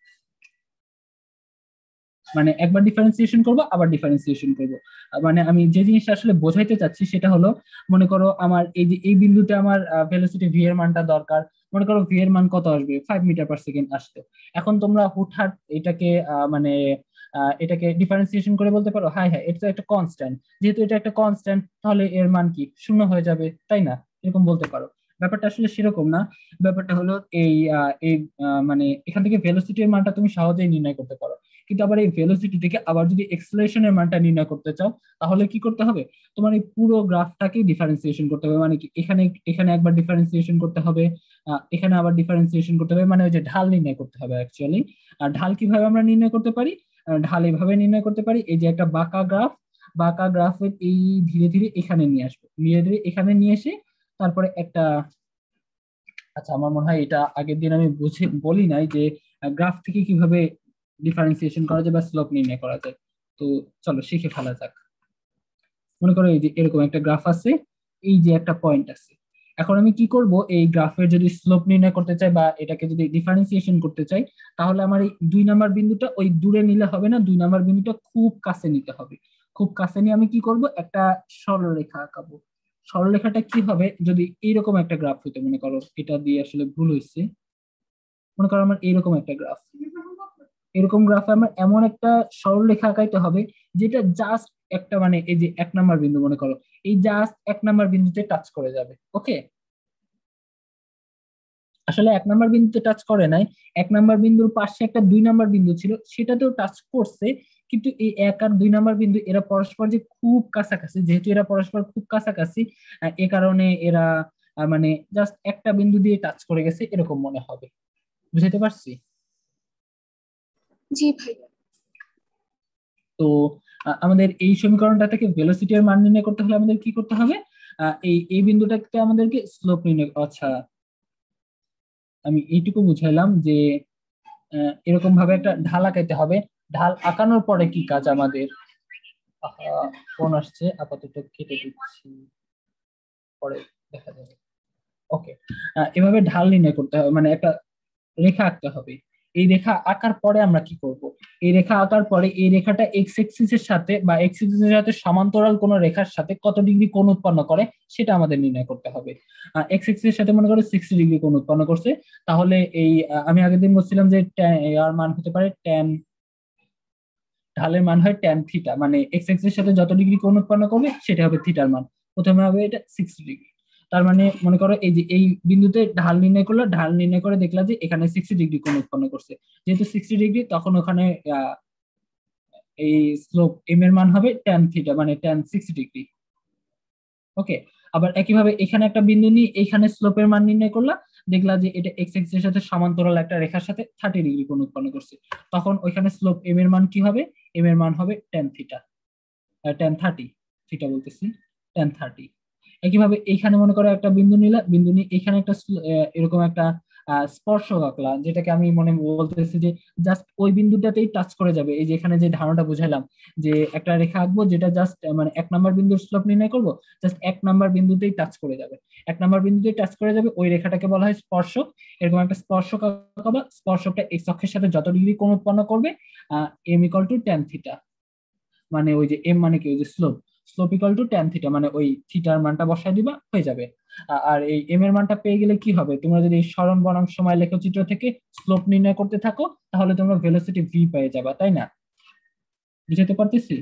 মানে একবার ডিফারেন্সিয়েশন করব আবার ডিফারেন্সিয়েশন করব। মানে আমি যে জিনিসটা আসলে বোঝাইতে চাচ্ছি সেটা হলো, মনে করো আমার এই যে এই বিন্দুতে আমার ভেলোসিটি ভি এর মানটা দরকার, মনে করো ভি এর মান কত আসবে, 5 মিটার পার সেকেন্ড আসতো। এখন তোমরা হুটহাট এটাকে মানে এটাকে ডিফারেন্সিয়েশন করে বলতে পারো হ্যাঁ হ্যাঁ এটা তো একটা কনস্ট্যান্ট, যেহেতু এটা একটা কনস্ট্যান্ট তাহলে এর মান কি শূন্য হয়ে যাবে, তাই না? এরকম বলতে পারো। ব্যাপারটা আসলে সেরকম না। ব্যাপারটা হলো এই মানে এখান থেকে ভেলোসিটির মানটা তুমি সহজেই নির্ণয় করতে পারো, কিন্তু আবার এই ভেলোসিটি থেকে আবার যদি এক্সেলারেশনের মানটা নির্ণয় করতে চাও তাহলে কি করতে হবে, তোমার এই পুরো গ্রাফটাকে ডিফারেন্সিয়েশন করতে হবে। মানে কি এখানে এখানে একবার ডিফারেন্সিয়েশন করতে হবে, এখানে আবার ডিফারেন্সিয়েশন করতে হবে, মানে ওই যে ঢাল নির্ণয় করতে হবে অ্যাকচুয়ালি। আর ঢাল কিভাবে আমরা নির্ণয় করতে পারি? ঢাল এইভাবে নির্ণয় করতে পারি, এই যে একটা বাঁকা গ্রাফ, বাঁকা গ্রাফের এই ধীরে ধীরে এখানে নিয়ে আসবো, ধীরে ধীরে এখানে নিয়ে এসে তারপরে একটা, আচ্ছা আমার মনে হয় এটা আগের দিন আমি বলি নাই যে গ্রাফ থেকে কিভাবে ডিফারেন্সিয়েশন করা যায় বা স্লোপ নির্ণয় করা যায়। তো চলো শিখে ফেলা যাক। মনে করো এই যে এরকম একটা গ্রাফ আছে, এই যে একটা পয়েন্ট আছে। এখন আমি কি করব, এই গ্রাফের যদি স্লোপ নির্ণয় করতে চাই বা এটাকে যদি ডিফারেন্সিয়েশন করতে চাই, তাহলে আমার এই 2 নাম্বার বিন্দুটা ওই দূরে নিলে হবে না, 2 নাম্বার বিন্দুটা খুব কাছে নিতে হবে। খুব কাছে নিয়ে আমি কি করব, একটা সরলরেখা আঁকাবো। সরলরেখাটা কি হবে, যদি এইরকম একটা গ্রাফ হইতো, মনে করো এটা দিয়ে আসলে ভুল হয়েছে, মনে করো আমার এইরকম একটা গ্রাফ, এরকম গ্রাফে আমার এমন একটা সরলরেখা আঁকাইতে হবে যেটা জাস্ট একটা মানে এই যে 1 নাম্বার বিন্দু, মনে করো এই জাস্ট 1 নাম্বার বিন্দুতে টাচ করে যাবে। ওকে, আসলে 1 নাম্বার বিন্দুতে টাচ করে নাই, 1 নাম্বার বিন্দুর পাশে একটা 2 নাম্বার বিন্দু ছিল সেটাতেও টাচ করছে, কিন্তু এই 1 আর 2 নাম্বার বিন্দু এরা পরস্পর যে খুব কাছাকাছি, যেহেতু এরা পরস্পর খুব কাছাকাছি এ কারণে এরা মানে জাস্ট একটা বিন্দু দিয়ে টাচ করে গেছে এরকম মনে হবে। বুঝতে পারছি? জি ভাই। তো আমাদের এই সমীকরণটা থেকে ভেলোসিটির মান নির্ণয় করতে হলে আমাদের কি করতে হবে, এই এই বিন্দুটাকে আমাদেরকে স্লোপ নির্ণয়, আচ্ছা আমি এইটুকু বুঝাইলাম যে এরকম ভাবে একটা ঢাল আঁকাইতে হবে। ঢাল আঁকানোর পরে কি কাজ আমাদের, ফোন আসছে আপাতত কেটে দিচ্ছি, পরে দেখা যাবে। ওকে, এভাবে ঢাল নির্ণয় করতে হবে, মানে একটা রেখা আঁকতে হবে। এই রেখা আঁকার পরে আমরা কি করব, এই রেখা আঁকার পরে এই রেখাটা এক্স এক্সিসের সাথে বা এক্স এক্সিসের সাথে সমান্তরাল কোন রেখার সাথে কত ডিগ্রি কোণ উৎপন্ন করে সেটা আমাদের নির্ণয় করতে হবে। এক্স এক্সিসের সাথে মনে করো 60 ডিগ্রি কোণ উৎপন্ন করছে, তাহলে এই আমি আগের দিন বলছিলাম যে এর মান হতে পারে ট্যান, ঢালের মান হয় ট্যান থিটা, মানে এক্স এক্সিসের সাথে যত ডিগ্রি কোণ উৎপন্ন করবে সেটা হবে থিটার মান। প্রথমে হবে এটা 60 ডিগ্রি, তার মানে মনে করো এই যে এই বিন্দুতে ঢাল নির্ণয় করলো, ঢাল নির্ণয় করে দেখলা যে এখানে 60 ডিগ্রি কোণ উৎপন্ন করছে, যেহেতু 60 ডিগ্রি তখন ওখানে এই স্লোপ এম এর মান হবে ট্যান থিটা, মানে ট্যান 60 ডিগ্রি। ওকে, আবার একইভাবে এখানে একটা বিন্দু নিয়ে এখানে স্লোপের মান নির্ণয় করলা, দেখলা যে এটা এক্স এক্সিস এর সাথে সমান্তরাল একটা রেখার সাথে 30 ডিগ্রি কোণ উৎপন্ন করছে, তখন ওইখানে স্লোপ এম এর মান কি হবে, এম এর মান হবে ট্যান থিটা, ট্যান 30, থিটা বলতেছি, ট্যান 30। একইভাবে এইখানে মনে করো একটা বিন্দু নিলা, বিন্দু নিয়ে এখানে একটা এরকম একটা স্পর্শক আঁকলা, যেটাকে আমি মনে বলতেছি যে জাস্ট ওই বিন্দুটাতেই টাচ করে যাবে। এই যে এখানে যে ধারণাটা বুঝাইলাম যে একটা রেখা আঁকবো যেটা জাস্ট মানে 1 নাম্বার বিন্দুর স্লোপ নির্ণয় করবো, জাস্ট 1 নাম্বার বিন্দুতেই টাচ করে যাবে, 1 নাম্বার বিন্দুতেই টাচ করে যাবে, ওই রেখাটাকে বলা হয় স্পর্শক। এরকম একটা স্পর্শক আঁকাবা, স্পর্শকটা এক্স অক্ষের সাথে যত ডিগ্রি কোণ উৎপন্ন করবে, m equal to tan theta, মানে ওই যে এম মানে কি, ওই যে slope, slope equal to tan theta, মানে ওই থিটার মানটা বসায় দিবা, হয়ে যাবে। আর এই এম এর মানটা পেয়ে গেলে কি হবে, তোমরা যদি এই সরণ বনাম সময় লেখচিত্র থেকে স্লোপ নির্ণয় করতে থাকো, তাহলে তোমরা ভেলোসিটি ভি পেয়ে যাবা, তাই না? বুঝাতে পারতেছি?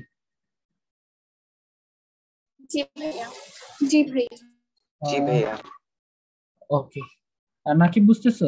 জি ভাইয়া। জি ভাইয়া। জি ভাইয়া। ওকে, আর নাকি বুঝতেছো?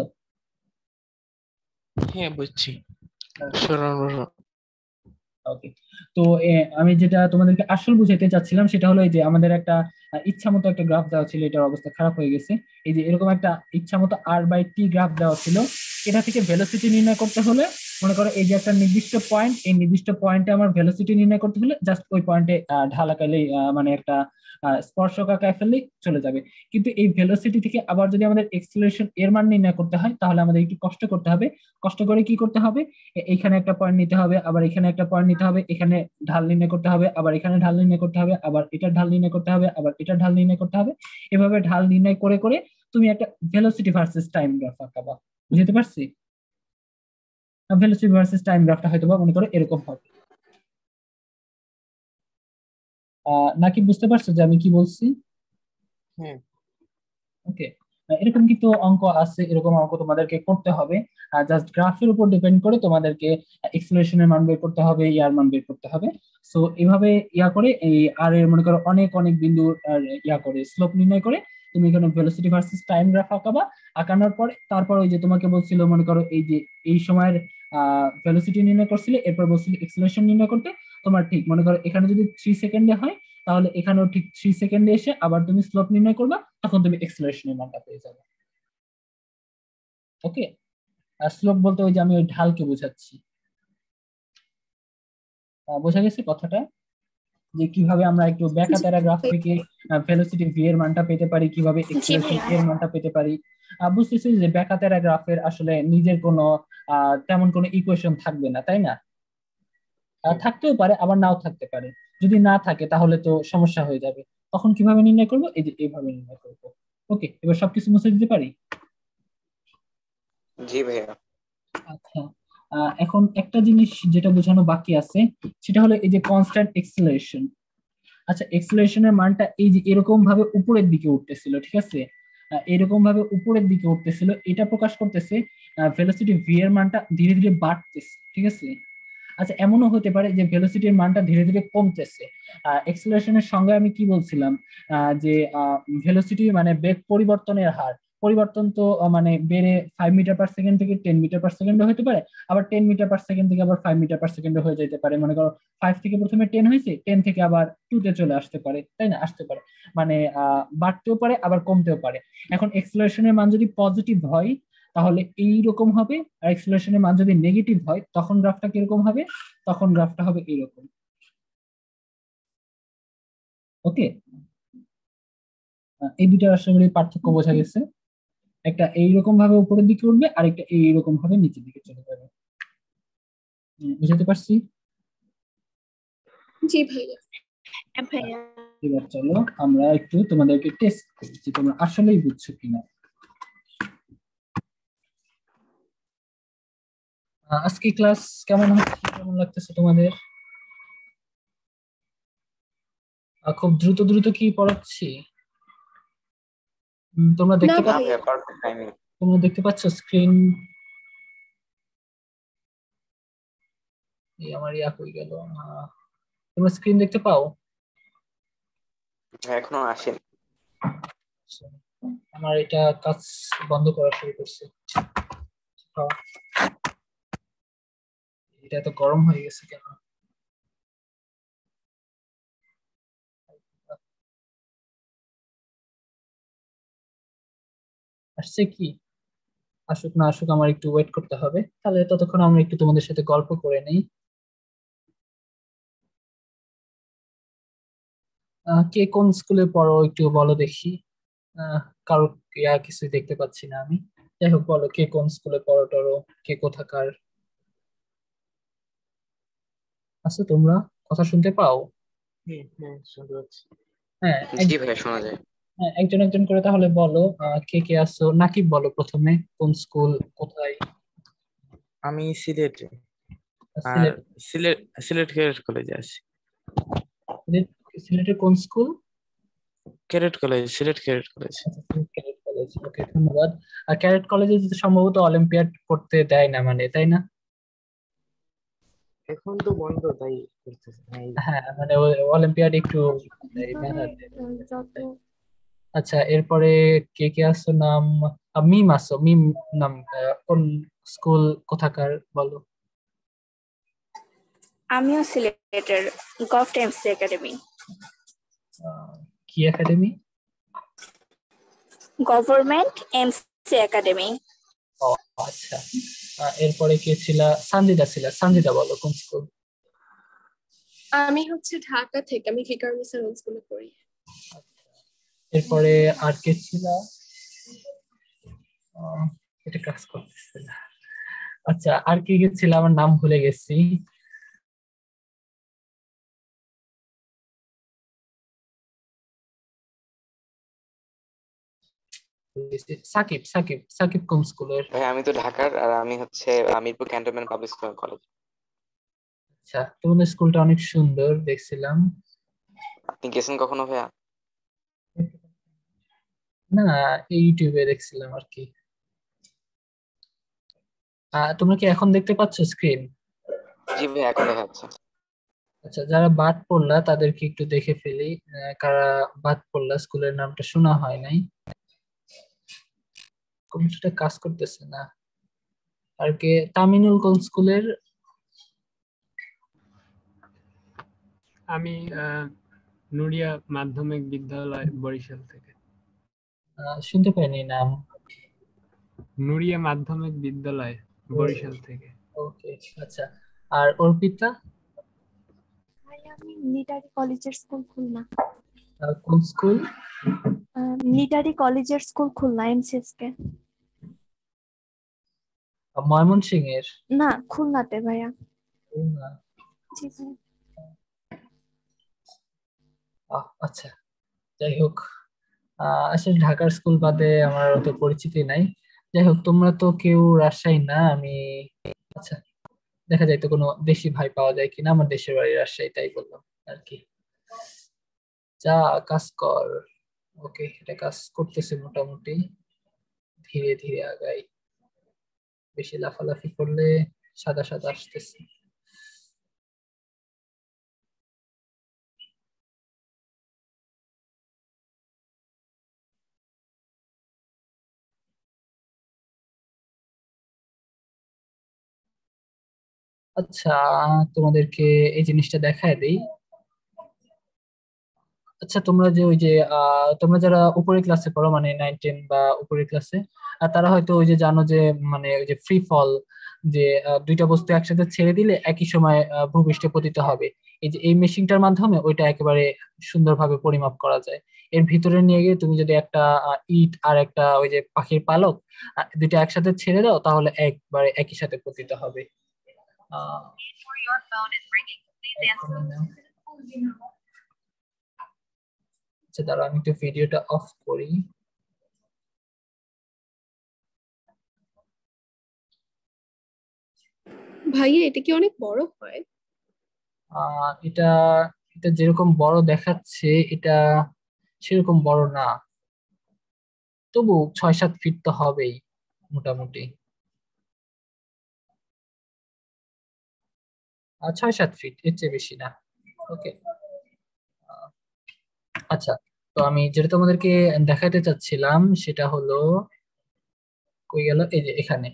হ্যাঁ বুঝছি। Okay. সরল ওকে, তো আমি যেটা তোমাদেরকে আসল বুঝাইতে চাচ্ছিলাম সেটা হলো এই যে আমাদের একটা ইচ্ছা মতো একটা গ্রাফ দেওয়া ছিল, এটার অবস্থা খারাপ হয়ে গেছে। এই যে এরকম একটা ইচ্ছা মতো r/t গ্রাফ দেওয়া ছিল, এটা থেকে ভেলোসিটি নির্ণয় করতে হলে মনে করো এই যে একটা নির্দিষ্ট পয়েন্ট, এই নির্দিষ্ট পয়েন্টে আমার ভেলোসিটি নির্ণয় করতে হলে জাস্ট ওই পয়েন্টে ঢাল আঁকাইলেই মানে একটা স্পর্শক আঁকায় ফেললেই চলে যাবে। কিন্তু এই ভেলোসিটি থেকে আবার যদি আমাদের এক্সেলারেশন এর মান নির্ণয় করতে হয়, তাহলে আমাদের একটু কষ্ট করতে হবে। কষ্ট করে কি করতে হবে, এইখানে একটা পয়েন্ট নিতে হবে, আবার এখানে একটা পয়েন্ট নিতে হবে, এখানে ঢাল নির্ণয় করতে হবে, আবার এখানে ঢাল নির্ণয় করতে হবে, আবার এটা ঢাল নির্ণয় করতে হবে, আবার এটা ঢাল নির্ণয় করতে হবে। এভাবে ঢাল নির্ণয় করে করে তুমি একটা ভেলোসিটি ভার্সেস টাইম গ্রাফ আঁকাবা। বুঝতে পারছি? ভেলোসিটি ভার্সেস টাইম গ্রাফটা হয়তো বা মনে করো এরকম হবে। নাকি বুঝতে পারছো যে আমি কি বলছি? হুম। ওকে, এরকম কিন্তু অঙ্ক আছে, এরকম অঙ্ক তোমাদেরকে করতে হবে। জাস্ট গ্রাফের উপর ডিপেন্ড করে তোমাদেরকে এক্সেলারেশনের মান বের করতে হবে, ইয়ার মান বের করতে হবে। সো এভাবে ইয়া করে এই আর এর মনে করো অনেক অনেক বিন্দু ইয়া করে স্লোপ নির্ণয় করে তুমি এখানে ভেলোসিটি ভার্সেস টাইম গ্রাফ আঁকাবা। আঁকানোর পরে তারপর ওই যে তোমাকে বলছিল মনে করো এই যে এই সময়ের ভেলোসিটি নির্ণয় করছিলে, এরপর বলছিল এক্সেলারেশন নির্ণয় করতে। তোমার ঠিক মনে করো এখানে যদি 3 সেকেন্ডে হয়, তাহলে এখানেও ঠিক 3 সেকেন্ডে এসে আবার তুমি স্লোপ নির্ণয় করবা, তখন তুমি এক্সেলারেশনের মানটা পেয়ে যাবে। ওকে, আর স্লোপ বলতে ওই যে আমি ওই ঢালকে বোঝাচ্ছি। বোঝা গেছে কথাটা, যে কিভাবে আমরা একটু জি ব্যাকাতেরা গ্রাফ ভাইয়া। থেকে ভেলোসিটি ভি এর মানটা পেতে পারি, কিভাবে জি এক্সেলারেশন ভাইয়া। এর মানটা পেতে পারি। বুঝতেছি যে ব্যাকাতেরা গ্রাফের আসলে নিজের কোনো তেমন কোনো ইকুয়েশন থাকবে না, তাই না? থাকতেও পারে, আবার নাও থাকতে পারে। যদি না থাকে তাহলে তো সমস্যা হয়ে যাবে। তখন কিভাবে নির্ণয় করবো, এই যে এইভাবে নির্ণয় করবো। ওকে, এবার সবকিছু মুছে দিতে পারি। জি ভাইয়া। আচ্ছা, এখন একটা জিনিস যেটা বোঝানো বাকি আছে, সেটা হলো এই যে কনস্ট্যান্ট এক্সেলারেশন। আচ্ছা, এক্সেলারেশনের মানটা এই যে এরকম ভাবে উপরের দিকে উঠতেছিল, ঠিক আছে? এরকম ভাবে উপরের দিকে উঠতেছিল, এটা প্রকাশ করতেছে ভেলোসিটি ভি এর মানটা ধীরে ধীরে বাড়তেছে, ঠিক আছে? আচ্ছা, এমনও হতে পারে যে ভেলোসিটির মানটা ধীরে ধীরে কমতেছে। এক্সেলারেশনের সঙ্গে আমি কি বলছিলাম, যে ভেলোসিটি মানে বেগ পরিবর্তনের হার, পরিবর্তন তো মানে বেড়ে 5 মিটার পার সেকেন্ড থেকে 10 মিটার পার সেকেন্ড হতে পারে, আবার 10 মিটার পার সেকেন্ড থেকে আবার 5 মিটার পার সেকেন্ড হয়ে যেতে পারে। মনে করো 5 থেকে প্রথমে 10 হয়েছে, 10 থেকে আবার 2-তে চলে আসতে পারে, তাই না? আসতে পারে, মানে বাড়তেও পারে আবার কমতেও পারে। এখন এক্সেলারেশনের মান যদি পজিটিভ হয় তাহলে এইরকম হবে, আর এক্সেলারেশনের মান যদি নেগেটিভ হয় তখন গ্রাফটা কিরকম হবে, তখন গ্রাফটা হবে এরকম। ওকে, এই দুইটার আশা করি পার্থক্য বোঝা গেছে। একটা এইরকম ভাবে উপরের দিকে উঠবে, আর একটা এইরকম ভাবে নিচের দিকে চলে যাবে। বুঝাতে পারছি? জি ভাইয়া। হ্যাঁ ভাইয়া। এবার চলো আমরা একটু তোমাদেরকে টেস্ট করি যে তোমরা আসলেই বুঝছো কিনা। আজকে ক্লাস কেমন হচ্ছে, কেমন লাগতেছে তোমাদের? খুব দ্রুত দ্রুত কি পড়াচ্ছি? তোমরা না দেখতে না পাচ্ছ, ভাইয়া। ভাইয়া, পারফেক্ট টাইমিং। তোমরা দেখতে পাচ্ছ স্ক্রিন? এই আমার ইয়া হয়ে গেল, তোমরা স্ক্রিন দেখতে পাও? এখনো আসেনি। আচ্ছা, আমার এটা কাজ বন্ধ করা শুরু করছে। এটা এত গরম হয়ে গেছে কেন? আসছে কি? আসুক না আসুক, আমার একটু ওয়েট করতে হবে। তাহলে ততক্ষণ আমরা একটু তোমাদের সাথে গল্প করে নেই। কে কোন স্কুলে পড়ো একটু বলো দেখি। আহ কারো ইয়া কিছু দেখতে পাচ্ছি না আমি। যাই হোক, বলো কে কোন স্কুলে পড়ো টরো, কে কোথাকার আছো তোমরা, কথা শুনতে পাও? হ্যাঁ শুনতে পাচ্ছি। হ্যাঁ জি ভাইয়া শোনা যায়। হ্যাঁ, একজন একজন করে তাহলে বলো কে কে আছো। নাকিব বলো প্রথমে, কোন স্কুল, কোথায়? আমি সিলেটে, আর সিলেট। সিলেট সিলেট ক্যাডেট কলেজে আছি। সিলেট, সিলেটের কোন school? Cadet college, Sylhet cadet college. আচ্ছা, সিলেট ক্যাডেট কলেজ, ওকে ধন্যবাদ। আর ক্যাডেট কলেজে সম্ভবত অলিম্পিয়াড করতে দেয় না, মানে তাই না? এখন তো বন্ধ তাই করতেছে না হ্যাঁ, মানে অলিম্পিয়াড একটু দেয়, মানে মেধা দেয়। যত আচ্ছা, এরপরে কে কে আছো নাম? মিম আছো, মিম নাম, কোন স্কুল, কোথাকার বলো? আমিও সিলেটের গভট এমসি একাডেমি। কি একাডেমি? Government M C academy. ও আচ্ছা। এরপরে কে ছিল? সঞ্জিদা ছিল। সঞ্জিদা বলো কোন স্কুল? আমি হচ্ছে ঢাকা থেকে, আমি ফিকার মিশন স্কুলে পড়ি। এরপরে আর কে ছিল? এটা কাজ করতেছে না। আচ্ছা, আর কি ছিল, আমার নাম ভুলে গেছি। সাকিব, সাকিব, সাকিব কোন স্কুলের? ভাই আমি তো ঢাকার, আর আমি হচ্ছে মিরপুর ক্যান্টনমেন্ট পাবলিক কলেজ। আচ্ছা, তোমাদের স্কুলটা অনেক সুন্দর দেখছিলাম। আপনি গেছেন কখনো ভাইয়া? না, ইউটিউবে দেখছিলাম আর কি। তোমরা কি এখন দেখতে পাচ্ছ স্ক্রিন? জি ভাই এখন দেখা যাচ্ছে। আচ্ছা, যারা বাদ পড়লা তাদেরকে একটু দেখে ফেলি। কারা বাদ পড়লা, স্কুলের নামটা শোনা হয় নাই, কম্পিউটারটা কাজ করতেছে না। আর কে? তামিনুল কোন স্কুলের? আমি নুরিয়া মাধ্যমিক বিদ্যালয় বরিশাল থেকে। শুনতে পাইনি নাম। নুরিয়া মাধ্যমিক বিদ্যালয় বরিশাল থেকে। ওকে, আচ্ছা। আর অর্পিতা? আমি নিটারি কলেজের স্কুল খুলনা। কোন স্কুল? নিটারি কলেজের স্কুল খুলনা, এমসিএসকে। ময়মনসিংহ এর? না, খুলনাতে ভাইয়া। না। জি ভাই। আচ্ছা, যাই হোক, আসলে ঢাকার স্কুল বাদে আমার অত পরিচিতি নাই। যাই হোক, তোমরা তো কেউ রাজশাহী না, আমি আচ্ছা, দেখা যায় তো কোনো দেশি ভাই পাওয়া যায় কিনা, আমার দেশের বাড়ি রাজশাহী তাই বললাম আর কি। যা, কাজ কর। ওকে, এটা কাজ করতেছে মোটামুটি, ধীরে ধীরে আগাই, বেশি লাফালাফি করলে সাদা সাদা আসতেছে। আচ্ছা, তোমাদেরকে এই জিনিসটা দেখায় দেই। আচ্ছা, তোমরা যে ওই যে তোমরা যারা উপরের ক্লাসে পড়ো, মানে 9-10 বা উপরের ক্লাসে, তারা হয়তো ওই যে জানো যে মানে ওই যে ফ্রি ফল, যে দুইটা বস্তু একসাথে ছেড়ে দিলে একই সময় ভূপৃষ্ঠে পতিত হবে। এই যে এই মেশিনটার মাধ্যমে ওইটা একেবারে সুন্দরভাবে পরিমাপ করা যায়। এর ভিতরে নিয়ে গিয়ে তুমি যদি একটা ইট আর একটা ওই যে পাখির পালক, দুইটা একসাথে ছেড়ে দাও, তাহলে একবারে একই সাথে পতিত হবে। আহ আচ্ছা, দাঁড়াও আমি একটু ভিডিওটা অফ করি। ভাইয়া এটা কি অনেক বড় হয়? এটা এটা যেরকম বড় দেখাচ্ছে, এটা সেরকম বড় না, তবু 6-7 ফিট তো হবেই মোটামুটি। 6-7 ফিট, এর চেয়ে বেশি না। ওকে। আচ্ছা, তো আমি যেটা তোমাদেরকে দেখাতে চাচ্ছিলাম সেটা হলো, কই গেল, এই যে এখানে।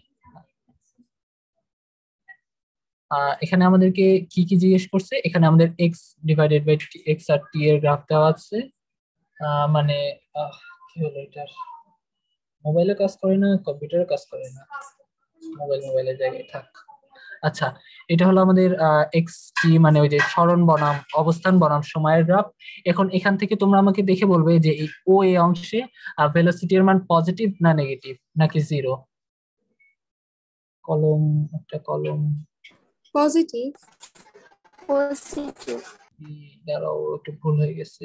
এখানে আমাদেরকে কি কি জিজ্ঞেস করছে, এখানে আমাদের এক্স ডিভাইডেড বাই এক্স আর টি এর গ্রাফ দেওয়া আছে। মানে কি হলো এটার, মোবাইলে কাজ করে না, কম্পিউটারে কাজ করে না, মোবাইলের জায়গায় থাক। আচ্ছা, এটা হলো আমাদের এক্স টি, মানে ওই যে সরণ বনাম অবস্থান বনাম সময়ের গ্রাফ। এখন এখান থেকে তোমরা আমাকে দেখে বলবে যে এই ও এ অংশে ভেলোসিটির মান পজিটিভ না নেগেটিভ নাকি জিরো। কলম, একটা কলম পজিটিভ। পজিটিভ। দাঁড়াও একটু ভুল হয়ে গেছে।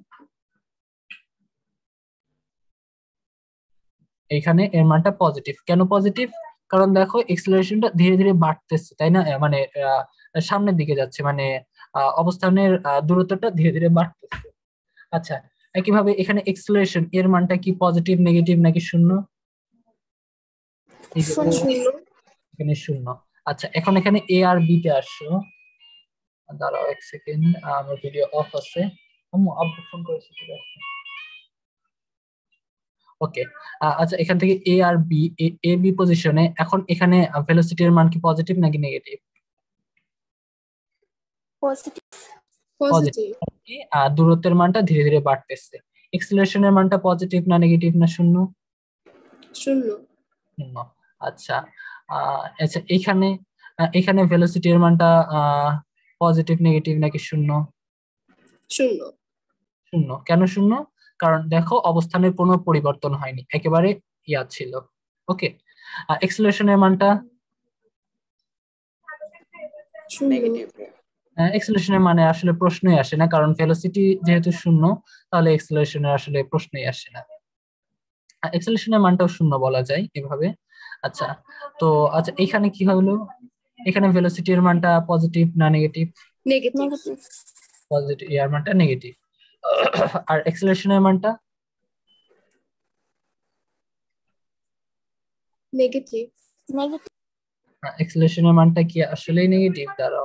এইখানে এর মানটা পজিটিভ। কেন পজিটিভ? কারণ দেখো এক্সেলারেশনটা ধীরে ধীরে বাড়তেছে, তাই না? মানে সামনের দিকে যাচ্ছে, মানে অবস্থানের দূরত্বটা ধীরে ধীরে বাড়তেছে। আচ্ছা, একইভাবে এখানে এক্সেলারেশন এর মানটা কি পজিটিভ, নেগেটিভ নাকি শূন্য? এই যে শূন্য। এখানে শূন্য। আচ্ছা, এখন এখানে এ আর বি তে আসো। দাঁড়াও এক সেকেন্ড, আমার ভিডিও অফ আছে। আব্বু ফোন করেছে, ঠিক আছে। ওকে, আচ্ছা, এখান থেকে এ আর বি, এ বি পজিশনে এখন এখানে ভেলোসিটির মান কি পজিটিভ নাকি নেগেটিভ? পজিটিভ। পজিটিভ। দূরত্বের মানটা ধীরে ধীরে বাড়তেছে। এক্সেলারেশনের মানটা পজিটিভ না নেগেটিভ না শূন্য? শূন্য। শূন্য। আচ্ছা, আচ্ছা, এখানে এখানে ভেলোসিটির মানটা পজিটিভ, নেগেটিভ নাকি শূন্য? শূন্য। শূন্য। কেন শূন্য? কারণ দেখো অবস্থানের কোনো পরিবর্তন হয়নি, একেবারে ইয়া ছিল। ওকে, এক্সেলারেশনের মানটা শূন্য। নেগেটিভ। এক্সেলারেশনের মানে আসলে প্রশ্নই আসে না, কারণ ভেলোসিটি যেহেতু শূন্য, তাহলে এক্সেলারেশনের আসলে প্রশ্নই আসে না। এক্সেলারেশনের মানটাও শূন্য বলা যায় এভাবে। আচ্ছা, তো আচ্ছা, এখানে কি হলো? এখানে ভেলোসিটির মানটা পজিটিভ না নেগেটিভ? নেগেটিভ। নেগেটিভ। পজিটিভ, এর মানটা নেগেটিভ। আর এক্সেলারেশনের মানটা নেগেটিভ। নেগেটিভ। এক্সেলারেশনের মানটা কি আসলেই নেগেটিভ? দাঁড়াও,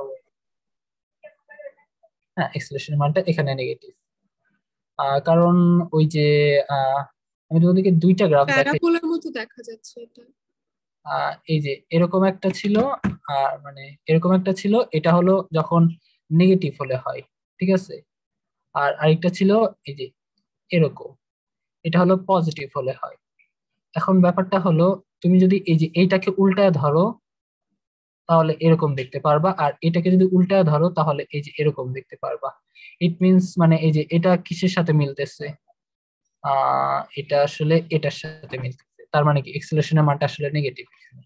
হ্যাঁ, এক্সেলারেশনের মানটা এখানে নেগেটিভ। কারণ ওই যে আমি তোমাদেরকে দুইটা গ্রাফ দেখাই। প্যারাবোলার মতো দেখা যাচ্ছে এটা। এই যে এরকম একটা ছিল, আর মানে এরকম একটা ছিল, এটা হলো যখন নেগেটিভ হলে হয়, ঠিক আছে? আর আরেকটা ছিল এই যে এরকম, এটা হলো পজিটিভ হলে হয়। এখন ব্যাপারটা হলো, তুমি যদি এই যে এইটাকে উল্টায় ধরো তাহলে এরকম দেখতে পারবা, আর এটাকে যদি উল্টায় ধরো তাহলে এই যে এরকম দেখতে পারবা। ইট মিনস মানে এই যে এটা কিসের সাথে মিলতেছে? এটা আসলে এটার সাথে মিলতেছে, তার মানে কি এক্সেলারেশনের মানটা আসলে নেগেটিভ।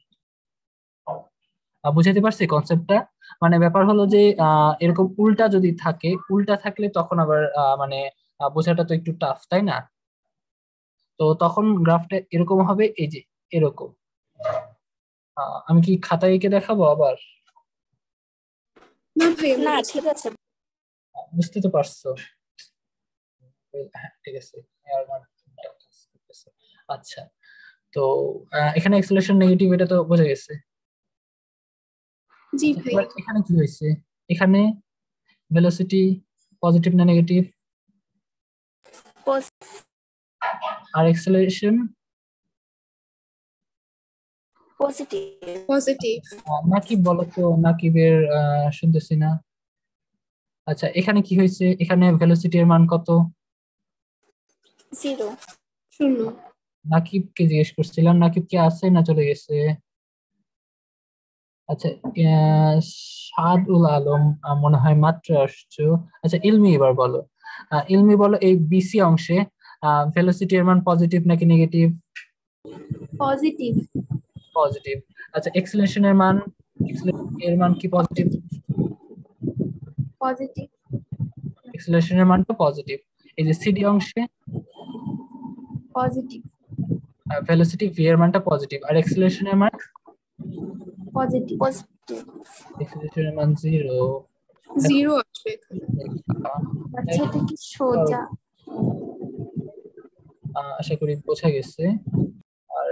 বুঝাতে পারছি কনসেপ্টটা? মানে ব্যাপার হলো যে এরকম উল্টা যদি থাকে, উল্টা থাকলে তখন আবার মানে বোঝাটা তো একটু টাফ, তাই না? তো তখন গ্রাফটা এরকম হবে, এই যে এরকম। আমি কি খাতায় এঁকে দেখাবো আবার? না ভাই, না, ঠিক আছে। বুঝতে তো পারছো? হ্যাঁ, ঠিক আছে। আচ্ছা, তো এখানে এক্সেলারেশন নেগেটিভ, এটা তো বোঝা গেছে। জি আচ্ছা, ভাই। এবার এখানে কি হয়েছে? এখানে ভেলোসিটি পজিটিভ না নেগেটিভ? আর এক্সেলারেশন পজিটিভ। পজিটিভ। নাকি বলো তো, নাকিবের শুনতেছি না। আচ্ছা, এখানে কি হয়েছে? এখানে ভেলোসিটির মান কত? জিরো। শূন্য। নাকিবকে জিজ্ঞেস করছিলাম, নাকিব কি আছে না চলে গেছে? আচ্ছা, সাদউল আলম মনে হয় মাত্র আসছো। আচ্ছা, ইলমি এবার বলো। ইলমি বলো, এই বিসি অংশে ভেলোসিটির মান পজিটিভ নাকি নেগেটিভ? পজিটিভ। পজিটিভ। আচ্ছা, এক্সেলারেশনের মান, এর মান কি পজিটিভ? পজিটিভ। এক্সেলারেশনের মানটা পজিটিভ। এই যে সিডি অংশে পজিটিভ। ভেলোসিটি ভি এর মানটা পজিটিভ, আর এক্সেলারেশনের মান, পজিটিভ। পজিটিভ। এক্সেলারেশনের মান জিরো। জিরো আসবে এখানে। আচ্ছা, এটা কি সোজা? আশা করি বোঝা গেছে। আর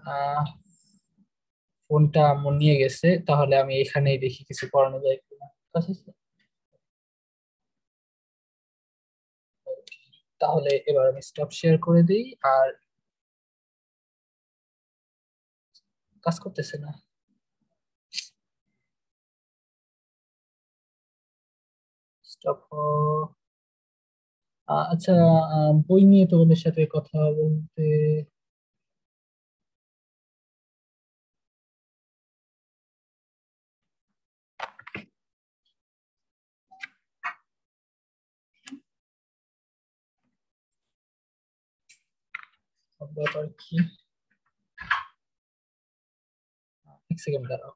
ফোনটা আম্মু নিয়ে গেছে, তাহলে আমি এখানেই দেখি কিছু করানো যায় কিনা। ঠিক আছে? তাহলে এবার আমি স্টপ শেয়ার করে দিই। আর কাজ করতেছে না। স্টপ। আচ্ছা, বই নিয়ে তোমাদের সাথে কথা বলতে ব্যাপার কি? এক সেকেন্ড দাঁড়াও,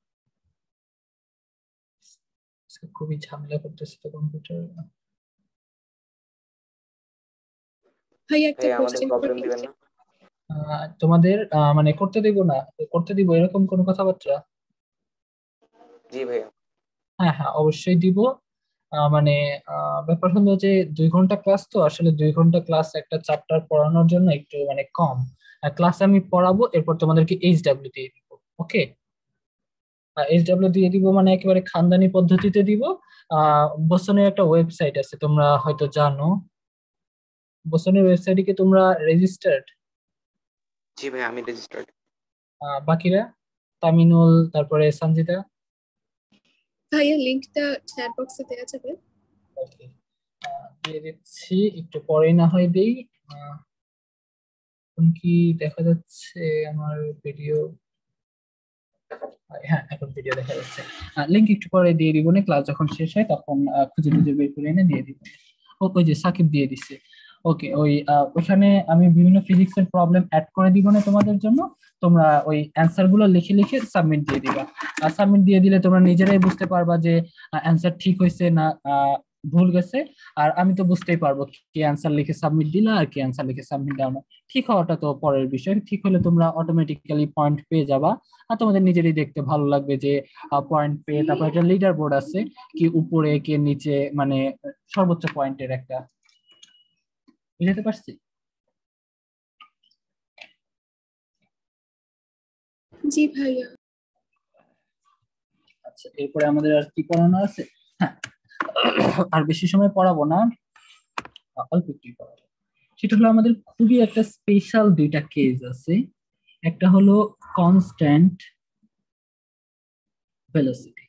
খুবই ঝামেলা করতেছে তো কম্পিউটার। ভাই একটা ভাইয়া আমাদের কোশ্চেন প্রবলেম দিবেন না? তোমাদের মানে করতে দিব না, করতে দিব এরকম কোনো কথাবার্তা? জি ভাইয়া। হ্যাঁ হ্যাঁ অবশ্যই দিব। মানে ব্যাপার হলো যে 2 ঘন্টা ক্লাস, তো আসলে 2 ঘন্টা ক্লাস একটা চ্যাপ্টার পড়ানোর জন্য একটু মানে কম। ক্লাস আমি পড়াবো, এরপর তোমাদেরকে এইচডাব্লিউ দিয়ে দিব। ওকে, এইচডাব্লিউ দিয়ে দিব মানে একেবারে খানদানি পদ্ধতিতে দিব। বসনের একটা ওয়েবসাইট আছে, তোমরা হয়তো জানো। বসনের ওয়েবসাইটে কি তোমরা রেজিস্টার্ড? জি ভাইয়া আমি রেজিস্টার্ড। বাকিরা, তামিনুল, তারপরে সঞ্জিতা? ভাইয়া লিংকটা চ্যাট বক্সে দেওয়া যাবে? ওকে, দিয়ে দিচ্ছি, একটু পরে না হয় দেই। এখন কি দেখা যাচ্ছে আমার ভিডিও? হ্যাঁ এখন ভিডিও দেখা যাচ্ছে। লিংক একটু পরে দিয়ে দিব, না ক্লাস যখন শেষ হয় তখন খুঁজে খুঁজে বের করে এনে দিয়ে দিব। ওই যে সাকিব দিয়ে দিচ্ছে। ওকে, ওইখানে আমি বিভিন্ন ফিজিক্স এর প্রবলেম অ্যাড করে দিব না তোমাদের জন্য। তোমরা ওই অ্যান্সার গুলো লিখে লিখে সাবমিট দিয়ে দিবা। আর সাবমিট দিয়ে দিলে তোমরা নিজেরাই বুঝতে পারবা যে অ্যান্সার ঠিক হয়েছে না ভুল গেছে। আর আমি তো বুঝতেই পারবো কি অ্যান্সার লিখে সাবমিট দিলা আর কি অ্যান্সার লিখে সাবমিট দাও না। ঠিক হওয়াটা তো পরের বিষয়, ঠিক হলে তোমরা অটোমেটিক্যালি পয়েন্ট পেয়ে যাবা। আর তোমাদের নিজেরই দেখতে ভালো লাগবে যে পয়েন্ট পেয়ে, তারপর একটা লিডার বোর্ড আছে, কি উপরে কে নিচে, মানে সর্বোচ্চ পয়েন্টের একটা। বুঝতে পারছি? জি ভাইয়া। আচ্ছা, এরপরে আমাদের আর কি পড়ানো আছে? হ্যাঁ, আর বেশি সময় পড়াবো না, অল্প একটুই পড়াবো। সেটা হলো আমাদের খুবই একটা স্পেশাল 2টা কেস আছে। একটা হলো কনস্ট্যান্ট ভেলোসিটি।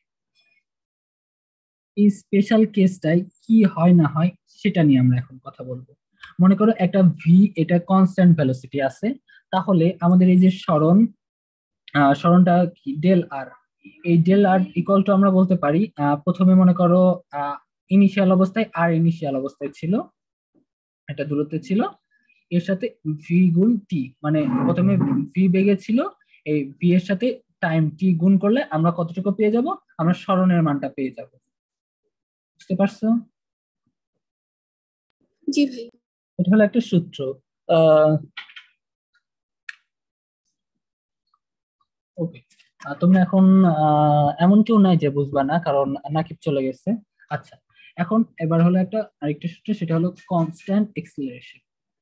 এই স্পেশাল কেসটাই কি হয় না হয় সেটা নিয়ে আমরা এখন কথা বলবো। মনে করো একটা ভি, এটা কনস্ট্যান্ট ভেলোসিটি আছে, তাহলে আমাদের এই যে সরণটা কি ডেল আর, এই ডেল আর ইকুয়াল টু আমরা বলতে পারি প্রথমে মনে করো ইনিশিয়াল অবস্থায় আর ইনিশিয়াল অবস্থায় ছিল একটা দূরত্বে ছিল, এর সাথে ভি গুণ টি, মানে প্রথমে ভি বেগে ছিল, এই ভি এর সাথে টাইম টি গুণ করলে আমরা কতটুকু পেয়ে যাব? আমরা সরণের মানটা পেয়ে যাব। বুঝতে পারছো? জি ভাই। এটা হলো একটা সূত্র। আহ ওকে, তোমরা এখন এমন কেউ নাই যে বুঝবা না, কারণ নাকিব চলে গেছে। আচ্ছা, এখন এবার হলো একটা আরেকটা সূত্র, সেটা হলো কনস্ট্যান্ট এক্সিলারেশন।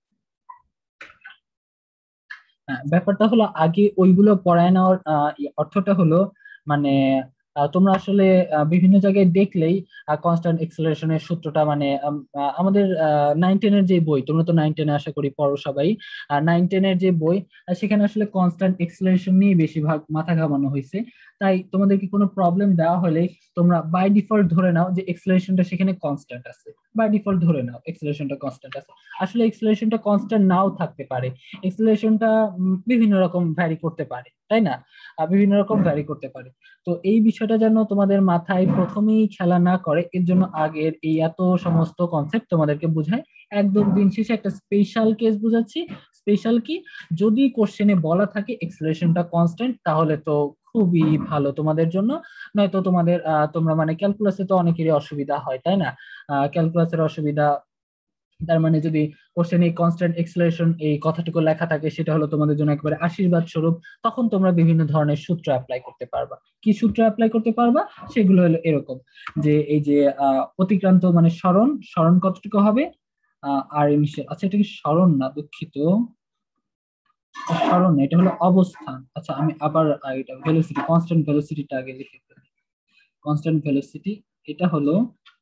ব্যাপারটা হলো আগে ওইগুলো পড়ায় নেওয়ার অর্থটা হলো মানে তোমরা আসলে বিভিন্ন জায়গায় দেখলেই কনস্ট্যান্ট এক্সেলারেশনের সূত্রটা মানে আমাদের 9-10-এর যে বই, তোমরা তো 9-10-এ আশা করি পড়ো সবাই, 9-10-এর যে বই, সেখানে আসলে কনস্ট্যান্ট এক্সেলারেশন নিয়ে বেশিরভাগ মাথা ঘামানো হয়েছে। তাই তোমাদেরকে কোনো প্রবলেম দেওয়া হলে তোমরা বাই ডিফল্ট ধরে নাও যে এক্সেলারেশনটা সেখানে কনস্ট্যান্ট আছে, বাই ডিফল্ট ধরে নাও এক্সেলারেশনটা কনস্ট্যান্ট আছে। আসলে এক্সেলারেশনটা কনস্ট্যান্ট নাও থাকতে পারে, এক্সেলারেশনটা বিভিন্ন রকম ভ্যারি করতে পারে, তাই না? বিভিন্ন রকম ভ্যারি করতে পারে। তো এই বিষয়টা যেন তোমাদের মাথায় প্রথমেই খেলা না করে, এর জন্য আগের এই এত সমস্ত কনসেপ্ট তোমাদেরকে বুঝায়। একদম দিন শেষে একটা স্পেশাল কেস বুঝাচ্ছি। স্পেশাল কি, যদি কোশ্চেনে বলা থাকে এক্সেলারেশনটা কনস্ট্যান্ট, তাহলে তো খুবই ভালো তোমাদের জন্য। নয়তো তোমাদের তোমরা মানে ক্যালকুলাসে তো অনেকেরই অসুবিধা হয়, তাই না? ক্যালকুলাসের অসুবিধা, তার মানে যদি কোশ্চেনে কনস্ট্যান্ট এক্সেলারেশন এই কথাটুকু লেখা থাকে, সেটা হলো তোমাদের জন্য একবারে আশীর্বাদ স্বরূপ। তখন তোমরা বিভিন্ন ধরনের সূত্র অ্যাপ্লাই করতে পারবা। কি সূত্র অ্যাপ্লাই করতে পারবা? সেগুলো হলো এরকম যে এই যে অতিক্রান্ত মানে সরণ, সরণ কতটুকু হবে আর ইনিশিয়াল, আচ্ছা এটা কি সরণ না, দুঃখিত, সরণ না, এটা হলো অবস্থান। আচ্ছা আমি আবার এটা ভেলোসিটি, কনস্ট্যান্ট ভেলোসিটিটা আগে লিখে ফেলি। কনস্ট্যান্ট ভেলোসিটি এটা হলো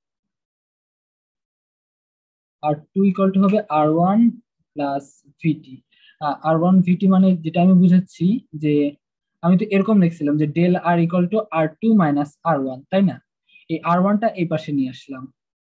আর টু ইকুয়াল টু হবে r one plus v t. R one v t মানে যেটা আমি বুঝাচ্ছি যে আমি তো এরকম লিখছিলাম যে del r equal to r two minus r one, তাই না? এই আর ওয়ানটা এই পাশে নিয়ে আসলাম,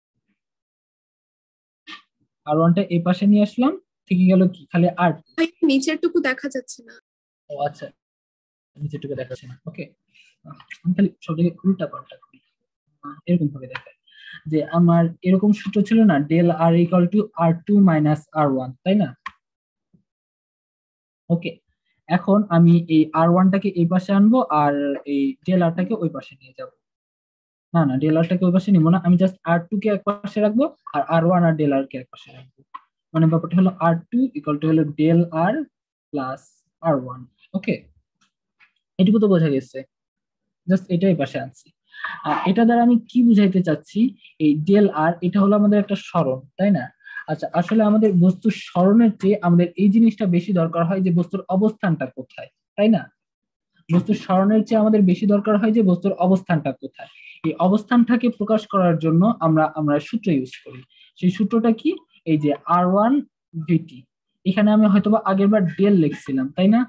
আর ওয়ানটা এই পাশে নিয়ে আসলাম, থেকে গেল কি খালি আর। ভাই নিচের টুকু দেখা যাচ্ছে না। ও আচ্ছা, নিচেরটুকু দেখাচ্ছে না, ওকে। আমি খালি সব জায়গায় উল্টা পাল্টা করি, এরকম ভাবে দেখায় যে আমার এরকম সূত্র ছিল না, del r equal to r two minus r one, তাই না? ওকে, এখন আমি এই R1টাকে এই পাশে আনবো আর এই ডেল-r-টাকে ওই পাশে নিয়ে যাব। না না, ডেল-r-টাকে ওই পাশে নিব না, আমি জাস্ট R2 কে এক পাশে রাখবো আর R1 আর ডেল-r কে এক পাশে রাখবো। মানে ব্যাপারটা হলো R2 ইকুয়াল টু হলো ডেল-r প্লাস R1। ওকে, এটুকু তো বোঝা গেছে, জাস্ট এটাই পাশে আনছি। এটা দ্বারা আমি কি বুঝাইতে চাচ্ছি, এই ডেল-r এটা হলো আমাদের একটা সরণ, তাই না? আচ্ছা, আসলে আমাদের বস্তুর সরণের চেয়ে আমাদের এই জিনিসটা বেশি দরকার হয় যে বস্তুর অবস্থানটা কোথায়, তাই না? বস্তুর সরণের চেয়ে আমাদের বেশি দরকার হয় যে বস্তুর অবস্থানটা কোথায়। এই অবস্থানটাকে প্রকাশ করার জন্য আমরা সূত্র ইউজ করি। সেই সূত্রটা কি, এই যে R1 VT। এখানে আমি হয়তোবা আগের বার ডেল লিখছিলাম, তাই না?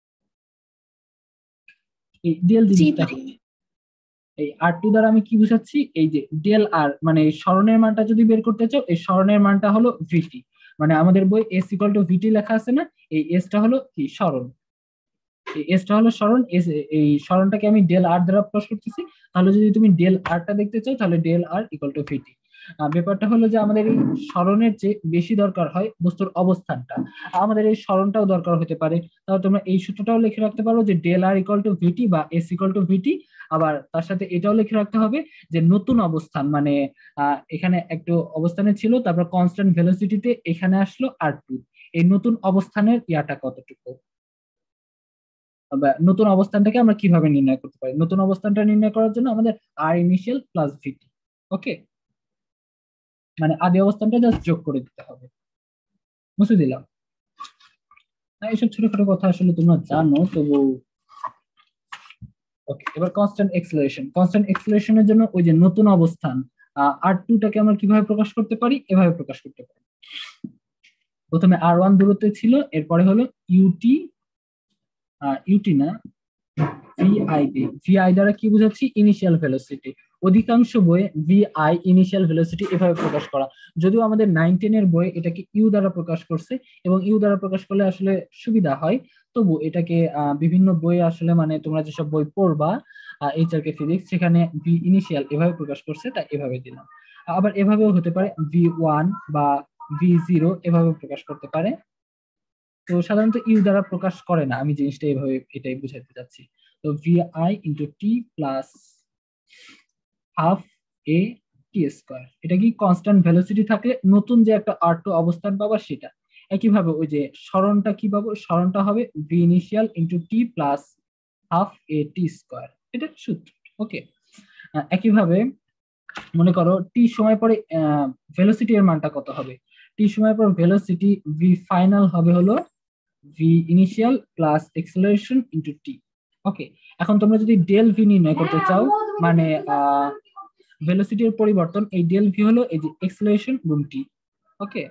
এই ডেল জি জিনিসটা ভাই। এই R2 দ্বারা আমি কি বুঝাচ্ছি, এই যে ডেল আর মানে সরণের মানটা যদি বের করতে চাও, এই সরণের মানটা হলো VT। মানে আমাদের বই S ইকুয়াল টু VT লেখা আছে না, এই এসটা হলো কি সরণ, এই এসটা হলো সরণ। এই সরণটাকে আমি ডেল আর দ্বারা প্রকাশ করতেছি। তাহলে যদি তুমি ডেল আরটা দেখতে চাও তাহলে del r equal to v t. ব্যাপারটা হলো যে আমাদের এই সরণের চেয়ে বেশি দরকার হয় বস্তুর অবস্থানটা, আমাদের এই সরণটাও দরকার হতে পারে। তাহলে তোমরা এই সূত্রটাও লিখে রাখতে পারো যে del r equal to v t বা এস ইকুয়াল টু ভিটি। আবার তার সাথে এটাও লিখে রাখতে হবে যে নতুন অবস্থান, মানে এখানে একটু অবস্থানে ছিল, তারপর কনস্ট্যান্ট ভেলোসিটিতে এখানে আসলো R2, এই নতুন অবস্থানের ইয়াটা কতটুকু, নতুন অবস্থানটাকে আমরা কিভাবে নির্ণয় করতে পারি। নতুন অবস্থানটা নির্ণয় করার জন্য আমাদের আর ইনিশিয়াল প্লাস ভিটি। ওকে, মানে আদি অবস্থানটা জাস্ট যোগ করে দিতে হবে। বুঝে দিলাম? এইসব ছোটখাটো কথা আসলে তোমরা জানো, তবু ওকে। এবার কনস্ট্যান্ট এক্সেলারেশন। কনস্ট্যান্ট এক্সেলারেশনের জন্য ওই যে নতুন অবস্থান R2টাকে আমরা কিভাবে প্রকাশ করতে পারি, এভাবে প্রকাশ করতে পারি। প্রথমে R1 দূরত্বে ছিল, এরপরে হলো ইউটি না ভিআই দিয়ে। ভিআই দ্বারা কি বুঝাচ্ছি, ইনিশিয়াল ভেলোসিটি। অধিকাংশ বইয়ে ভিআই ইনিশিয়াল ভেলোসিটি এভাবে প্রকাশ করা, যদিও আমাদের 9-10 এর বই এটাকে ইউ দ্বারা প্রকাশ করছে, এবং ইউ দ্বারা প্রকাশ করলে আসলে সুবিধা হয়। তবু এটাকে বিভিন্ন বই আসলে মানে তোমরা যেসব বই পড়বা এইচআরকে ফিজিক্স, সেখানে ভি ইনিশিয়াল এভাবে প্রকাশ করছে, তাই এভাবে দিলাম। আবার এভাবেও হতে পারে V1 বা V0 এভাবে প্রকাশ করতে পারে। তো সাধারণত ইউ দ্বারা প্রকাশ করে না, আমি জিনিসটা এইভাবে এটাই বুঝাতে চাচ্ছি। তো VI into t plus half a t square, এটা কি কনস্ট্যান্ট ভেলোসিটি থাকলে নতুন যে একটা R2 অবস্থান পাবা সেটা। একইভাবে ওই যে সরণটা কি পাবো, সরণটা হবে V initial into t plus half a t square, এটা সূত্র। ওকে, একইভাবে মনে করো টি সময় পরে ভেলোসিটি এর মানটা কত হবে, টি সময় পর ভেলোসিটি ভি ফাইনাল হবে হলো v initial plus acceleration into t. Okay, এখন তোমরা যদি ডেল ভি নির্ণয় করতে চাও, মানে ভেলোসিটির পরিবর্তন, এই ডেল ভি হলো এই যে এক্সেলারেশন গুণ টি। ওকে,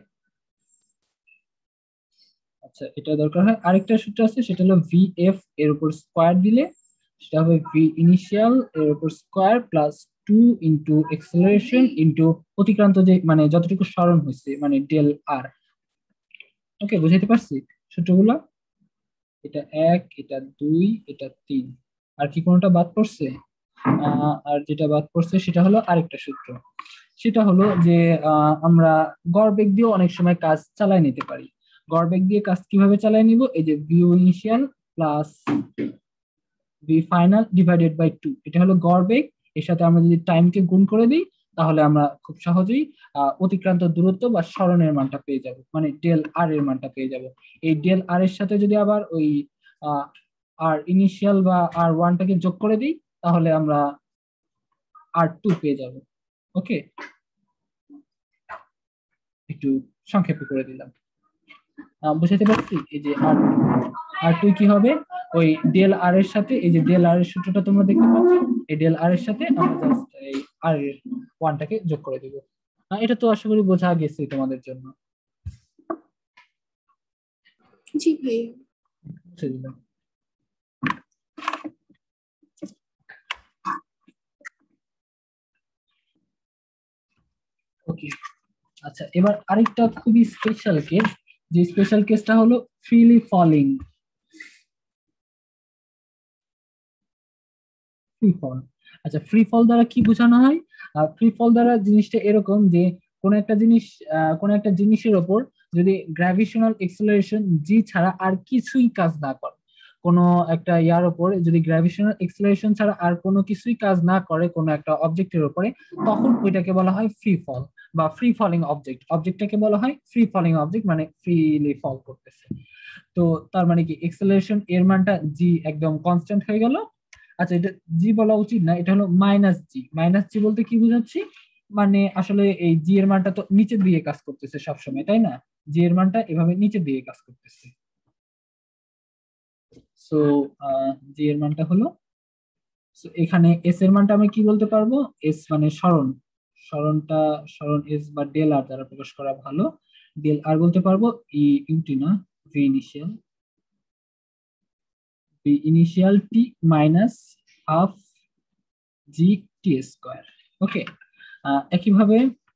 আচ্ছা, এটা দরকার হয়। আরেকটা সূত্র আছে, সেটা হলো ভি এফ এর উপর স্কয়ার দিলে সেটা হবে ভি ইনিশিয়াল এর উপর square plus 2 into acceleration into অতিক্রান্ত যে মানে যতটুকু সরণ হয়েছে, মানে ডেল আর। ওকে, বুঝাইতে পারছি সূত্রগুলো? এটা 1, এটা 2, এটা 3। আর কি কোনটা বাদ পড়ছে? আর যেটা বাদ পড়ছে সেটা হলো আরেকটা সূত্র, সেটা হলো যে আমরা গড় বেগ দিয়ে অনেক সময় কাজ চালায় নিতে পারি। গড় বেগ দিয়ে কাজ কিভাবে চালায় নিব, এই যে v initial plus v final divided by 2, এটা হলো গড় বেগ। এর সাথে আমরা যদি টাইমকে গুণ করে দিই, তাহলে আমরা খুব সহজেই অতিক্রান্ত দূরত্ব বা সরণের মানটা পেয়ে যাব, মানে ডেল আর এর মানটা পেয়ে যাব। এই ডেল আর এর সাথে যদি আবার ওই আর ইনিশিয়াল বা R1টাকে যোগ করে দিই, তাহলে আমরা R2 পেয়ে যাব। ওকে, একটু সংক্ষেপে করে দিলাম, বুঝাতে পারছি? এই যে R2 কি হবে, ওই ডেল আর এর সাথে এই যে ডেল আর এর সূত্রটা তোমরা দেখতে পাচ্ছ, এই ডেল আর এর সাথে আমরা জাস্ট এই আর এর 1টাকে যোগ করে দিব। এটা তো আশা করি বোঝা গেছে তোমাদের জন্য। জি ভাই। বুঝে দিলাম। ওকে, আচ্ছা, এবার আরেকটা খুবই স্পেশাল কেস, যে স্পেশাল কেসটা হলো ফ্রিলি ফলিং ফ্রি ফল। আচ্ছা, ফ্রি ফল দ্বারা কি বোঝানো হয়? ফ্রি ফল দ্বারা জিনিসটা এরকম যে কোন একটা জিনিসের ওপর যদি গ্র্যাভিটেশনাল এক্সেলারেশন জি ছাড়া আর কিছুই কাজ না করে, কোনো একটা ইয়ার উপর যদি গ্র্যাভিটেশনাল এক্সেলারেশন ছাড়া আর কোনো কিছুই কাজ না করে কোনো একটা অবজেক্টের উপরে, তখন ওইটাকে বলা হয় ফ্রি ফল বা ফ্রি ফলিং অবজেক্ট। অবজেক্টটাকে বলা হয় ফ্রি ফলিং অবজেক্ট, মানে ফ্রিলি ফল করতেছে। তো তার মানে কি এক্সেলারেশন এর মানটা জি একদম কনস্ট্যান্ট হয়ে গেল। আচ্ছা, এটা জি বলা উচিত না, এটা হলো মাইনাস জি। মাইনাস জি বলতে কি বুঝাচ্ছি, মানে আসলে এই জি এর মানটা তো নিচের দিকে কাজ করতেছে সবসময়, তাই না? জি এর মানটা এভাবে নিচের দিকে কাজ করতেছে। সো জি এর মানটা হলো, so এখানে এস এর মানটা আমি কি বলতে পারবো, এস মানে সরণ, সরণটা সরণ এস বা ডেল আর দ্বারা প্রকাশ করা ভালো। ডেল আর বলতে পারবো ই ইউটি না, v initial, v initial t minus half g t square. Okay, একইভাবে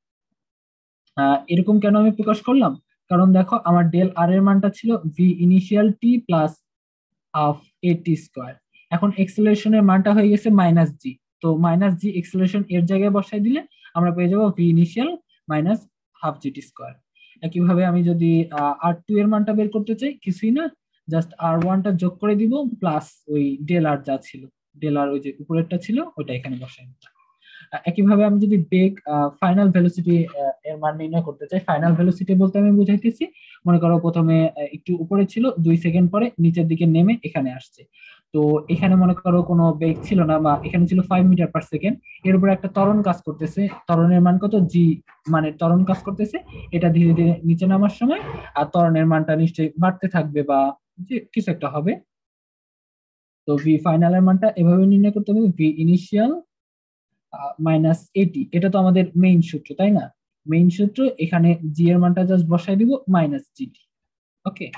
এরকম কেন আমি প্রকাশ করলাম, কারণ দেখো আমার ডেল আর এর মানটা ছিল v initial t plus half a t square. এখন এক্সেলারেশনের মানটা হয়ে গেছে মাইনাস জি, তো মাইনাস জি এক্সেলারেশন এর জায়গায় বসাই দিলে আমরা পেয়ে যাবো v initial minus half g t square. একইভাবে আমি যদি আর টু এর মানটা বের করতে চাই, কিছুই না, জাস্ট আর ওয়ানটা যোগ করে দিব প্লাস ওই ডেল আর যা ছিল, ডেল আর ওই যে উপরেরটা ছিল ওটা এখানে বসাই দিলাম। একইভাবে আমি যদি বেগ ফাইনাল ভেলোসিটি এর মান নির্ণয় করতে চাই, ফাইনাল ভেলোসিটি বলতে আমি বুঝাইতেছি, মনে করো প্রথমে একটু উপরে ছিল, 2 সেকেন্ড পরে নিচের দিকে নেমে এখানে আসছে। তো এখানে মনে করো কোনো বেগ ছিল না, বা এখানে ছিল 5 মিটার পার সেকেন্ড, এর উপরে একটা ত্বরণ কাজ করতেছে, ত্বরণের মান কত জি, মানে ত্বরণ কাজ করতেছে, এটা ধীরে ধীরে নিচে নামার সময় আর ত্বরণের মানটা নিশ্চয়ই বাড়তে থাকবে বা যে কিছু একটা হবে। তো ভি ফাইনালের মানটা এভাবে নির্ণয় করতে হবে, ভি ইনিশিয়াল মাইনাস এটি, এটা তো আমাদের মেইন সূত্র, তাই না? মেইন সূত্র, এখানে জি এর মানটা জাস্ট বসাই দিব মাইনাস জিটি। ওকে,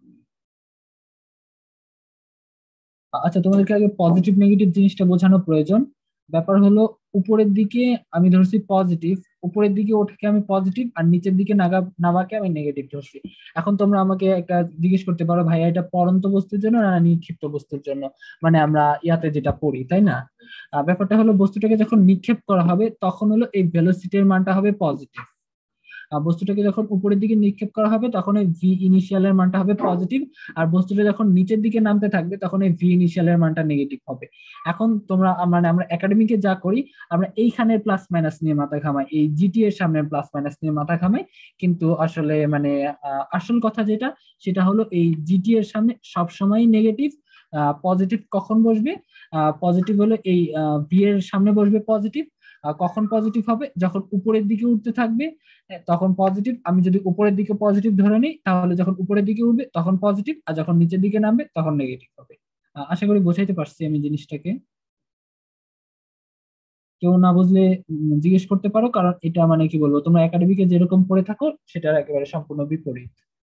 আচ্ছা, তোমাদেরকে আগে পজিটিভ নেগেটিভ জিনিসটা বোঝানো প্রয়োজন। ব্যাপার হলো, উপরের দিকে আমি ধরছি পজিটিভ, উপরের দিকে ওঠাকে আমি পজিটিভ, আর নিচের দিকে নামাকে আমি নেগেটিভ ধরছি। এখন তোমরা আমাকে একটা জিজ্ঞেস করতে পারো, ভাইয়া এটা পড়ন্ত বস্তুর জন্য না নিক্ষিপ্ত বস্তুর জন্য, মানে আমরা ইয়াতে যেটা পড়ি, তাই না? ব্যাপারটা হলো, বস্তুটাকে যখন নিক্ষেপ করা হবে তখন হলো এই ভেলোসিটির মানটা হবে পজিটিভ, বস্তুটাকে যখন উপরের দিকে নিক্ষেপ করা হবে তখন এই ভি ইনিশিয়ালের মানটা হবে পজিটিভ, আর বস্তুটা যখন নিচের দিকে নামতে থাকবে তখন এই ভি ইনিশিয়ালের মানটা নেগেটিভ হবে। এখন তোমরা মানে আমরা একাডেমিকে যা করি, আমরা এইখানে প্লাস মাইনাস নিয়ে মাথা ঘামাই, এই জিটি এর সামনে প্লাস মাইনাস নিয়ে মাথা ঘামাই, কিন্তু আসলে মানে আসল কথা যেটা, সেটা হলো এই জিটি এর সামনে সবসময় নেগেটিভ। পজিটিভ কখন বসবে, পজিটিভ হলো এই ভি এর সামনে বসবে পজিটিভ। কখন পজিটিভ হবে, যখন উপরের দিকে উঠতে থাকবে তখন পজিটিভ। আমি যদি উপরের দিকে পজিটিভ ধরে নিই, তাহলে যখন উপরের দিকে উঠবে তখন পজিটিভ, আর যখন নিচের দিকে নামবে তখন নেগেটিভ হবে। আশা করি বোঝাইতে পারছি আমি জিনিসটাকে। কেউ না বুঝলে জিজ্ঞেস করতে পারো, কারণ এটা মানে কি বলবো, তোমরা একাডেমিকে যেরকম পড়ে থাকো সেটার একেবারে সম্পূর্ণ বিপরীত।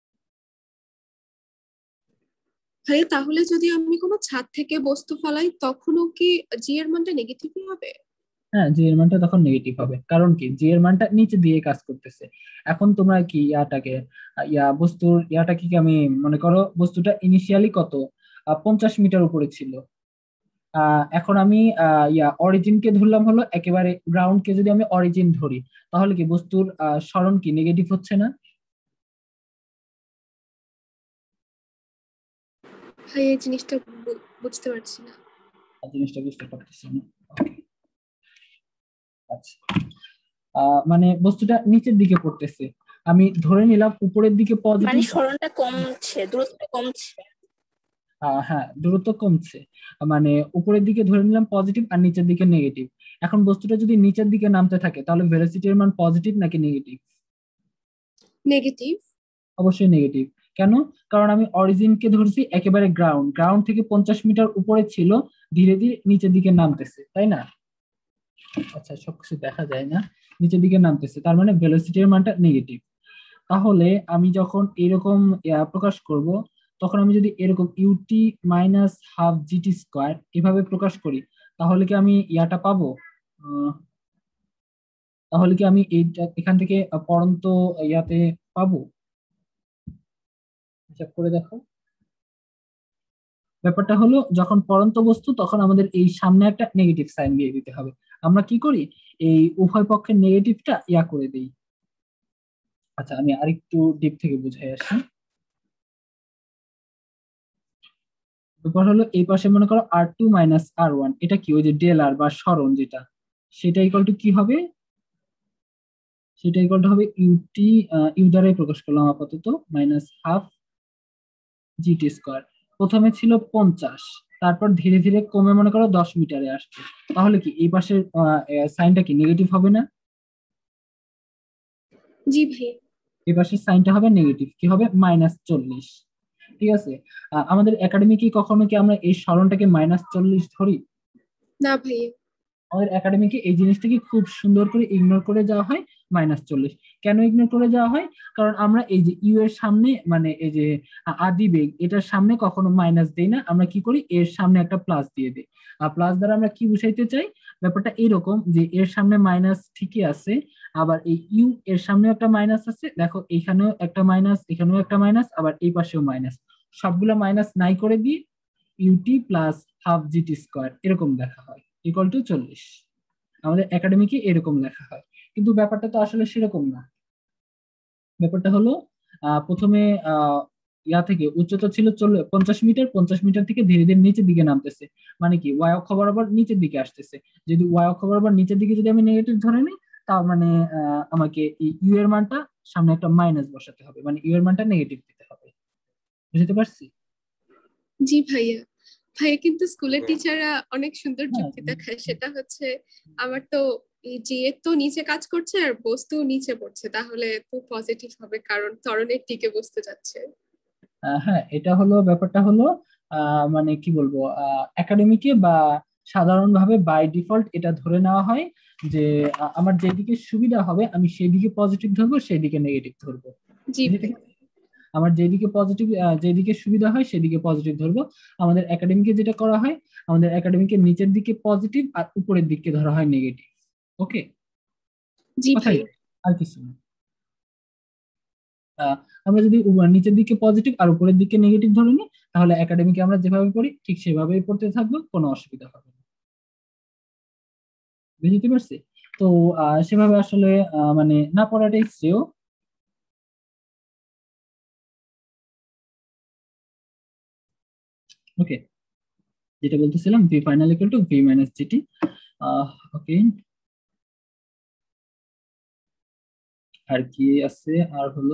ভাই তাহলে যদি আমি কোনো ছাদ থেকে বস্তু ফেলাই তখনও কি জি এর মানটা নেগেটিভই হবে? হ্যাঁ, জি এর মানটা তখন নেগেটিভ হবে, কারণ কি জি এর মানটা নিচে দিয়ে কাজ করতেছে। এখন তোমরা কি ইয়াটাকে বস্তুর ইয়াটাকে কি আমি মনে করো বস্তুটা ইনিশিয়ালি কত 50 মিটার উপরে ছিল, এখন আমি অরিজিনকে ধরলাম হলো একেবারে গ্রাউন্ড কে, যদি আমি অরিজিন ধরি তাহলে কি বস্তুর সরণ কি নেগেটিভ হচ্ছে না? ভাই এই জিনিসটা বুঝতে পারছি না। জিনিসটা বুঝতে পারতেছি না। আচ্ছা, মানে বস্তুটা নিচের দিকে পড়তেছে, আমি ধরে নিলাম উপরের দিকে মানে পজিটিভ, সরণটা কমছে, দূরত্ব কমছে। হ্যাঁ দূরত্ব কমছে, মানে উপরের দিকে ধরে নিলাম পজিটিভ আর নিচের দিকে নেগেটিভ। এখন বস্তুটা যদি নিচের দিকে নামতে থাকে তাহলে ভেলোসিটির মান পজিটিভ নাকি নেগেটিভ? নেগেটিভ। অবশ্যই নেগেটিভ। কেন? কারণ আমি অরিজিনকে ধরছি একেবারে গ্রাউন্ড, গ্রাউন্ড থেকে 50 মিটার উপরে ছিল, ধীরে ধীরে নিচের দিকে নামতেছে, তাই না? আচ্ছা, সবকিছু দেখা যায় না, নিচের দিকে নামতেছে, তার মানে ভেলোসিটির মানটা নেগেটিভ। তাহলে আমি যখন এরকম প্রকাশ করব, তখন আমি যদি এরকম u t minus half g t square এভাবে প্রকাশ করি, তাহলে কি আমি ইয়াটা পাবো? তাহলে কি আমি এইটা এখান থেকে পড়ন্ত ইয়াতে পাবো? হিসাব করে দেখো। ব্যাপারটা হলো, যখন পড়ন্ত বস্তু তখন আমাদের এই সামনে একটা নেগেটিভ সাইন দিয়ে দিতে হবে। আমরা কি করি, এই উভয় পক্ষের নেগেটিভটা ইয়া করে দিই। আচ্ছা, আমি আরেকটু ডিপ থেকে বুঝাই আসি। তারপর হলো এই পাশে মনে করো R2 মাইনাস R1, এটা কি ওই যে ডেল আর বা সরণ যেটা, সেটা ইকুয়াল টু কি হবে, সেটা ইকুয়াল টু হবে ইউটি, ইউ দ্বারাই প্রকাশ করলাম আপাতত, মাইনাস হাফ জিটি স্কোয়ার। প্রথমে ছিল 50, তারপর ধীরে ধীরে কমে মনে করো 10 মিটারে আসছে, তাহলে কি এই পাশের সাইনটা কি নেগেটিভ হবে না? জি ভাইয়া। এই পাশের সাইনটা হবে নেগেটিভ, কি হবে -40। ঠিক আছে, আমাদের একাডেমি কি কখনো কি আমরা এই সরণটাকে -40 ধরি? না ভাইয়া। আমাদের একাডেমিকে এই জিনিসটাকে খুব সুন্দর করে ইগনোর করে যাওয়া হয় -40। কেন ইগনোর করে যাওয়া হয়? কারণ আমরা এই যে ইউ এর সামনে মানে এই যে আদি বেগ এটার সামনে কখনো মাইনাস দেই না, আমরা কি করি এর সামনে একটা প্লাস দিয়ে দিই। আর প্লাস দ্বারা আমরা কি বুঝাইতে চাই, ব্যাপারটা এরকম যে এর সামনে মাইনাস ঠিকই আছে, আবার এই ইউ এর সামনেও একটা মাইনাস আছে, দেখো এইখানেও একটা মাইনাস, এখানেও একটা মাইনাস, আবার এই পাশেও মাইনাস, সবগুলো মাইনাস নাই করে দিই u t plus half g t square এরকম দেখা হয় ইকুয়াল টু 40। আমাদের একাডেমিকে এরকম লেখা হয়, কিন্তু ব্যাপারটা তো আসলে সেরকম না। ব্যাপারটা হলো প্রথমে ইয়া থেকে উচ্চতা ছিল 50 মিটার, 50 মিটার থেকে ধীরে ধীরে নিচের দিকে নামতেছে, মানে কি ওয়াই অক্ষ বরাবর নিচের দিকে আসতেছে। যদি ওয়াই অক্ষ বরাবর নিচের দিকে যদি আমি নেগেটিভ ধরে নিই, তার মানে আমাকে ইউ এর মানটা সামনে একটা মাইনাস বসাতে হবে, মানে ইউ এর মানটা নেগেটিভ দিতে হবে। বুঝতে পারছি? জি ভাইয়া। ভাইয়া কিন্তু স্কুলের টিচাররা অনেক সুন্দর হ্যাঁ, যুক্তি দেখায়, সেটা হচ্ছে আমার তো এই যে তো নিচে কাজ করছে আর বস্তু নিচে পড়ছে, তাহলে তো পজিটিভ হবে কারণ ত্বরণের দিকে বস্তু যাচ্ছে। হ্যাঁ, এটা হলো ব্যাপারটা হলো মানে কি বলবো, একাডেমিকে বা সাধারণভাবে বাই ডিফল্ট এটা ধরে নেওয়া হয় যে আমার যেদিকে সুবিধা হবে আমি সেদিকে পজিটিভ ধরবো, সেদিকে নেগেটিভ ধরবো। জি বুঝতে ভাইয়া। পারছি? আমার যেদিকে পজিটিভ, যেদিকে সুবিধা হয় সেদিকে পজিটিভ ধরবো। আমাদের একাডেমিকে যেটা করা হয়, আমাদের একাডেমিকে নিচের দিকে পজিটিভ আর উপরের দিকে ধরা হয় নেগেটিভ। ওকে, জি কথাই ভাইয়া। আর কিছু না। আমরা যদি নিচের দিকে পজিটিভ আর উপরের দিকে নেগেটিভ ধরে নিই, তাহলে একাডেমিকে আমরা যেভাবে পড়ি ঠিক সেভাবেই পড়তে থাকবো, কোনো অসুবিধা হবে না। বুঝতে পারছি? তো সেভাবে আসলে মানে না পড়াটাই শ্রেয়। ওকে, যেটা বলতেছিলাম v final equal to v minus g t. Okay, আর কি আছে, আর হলো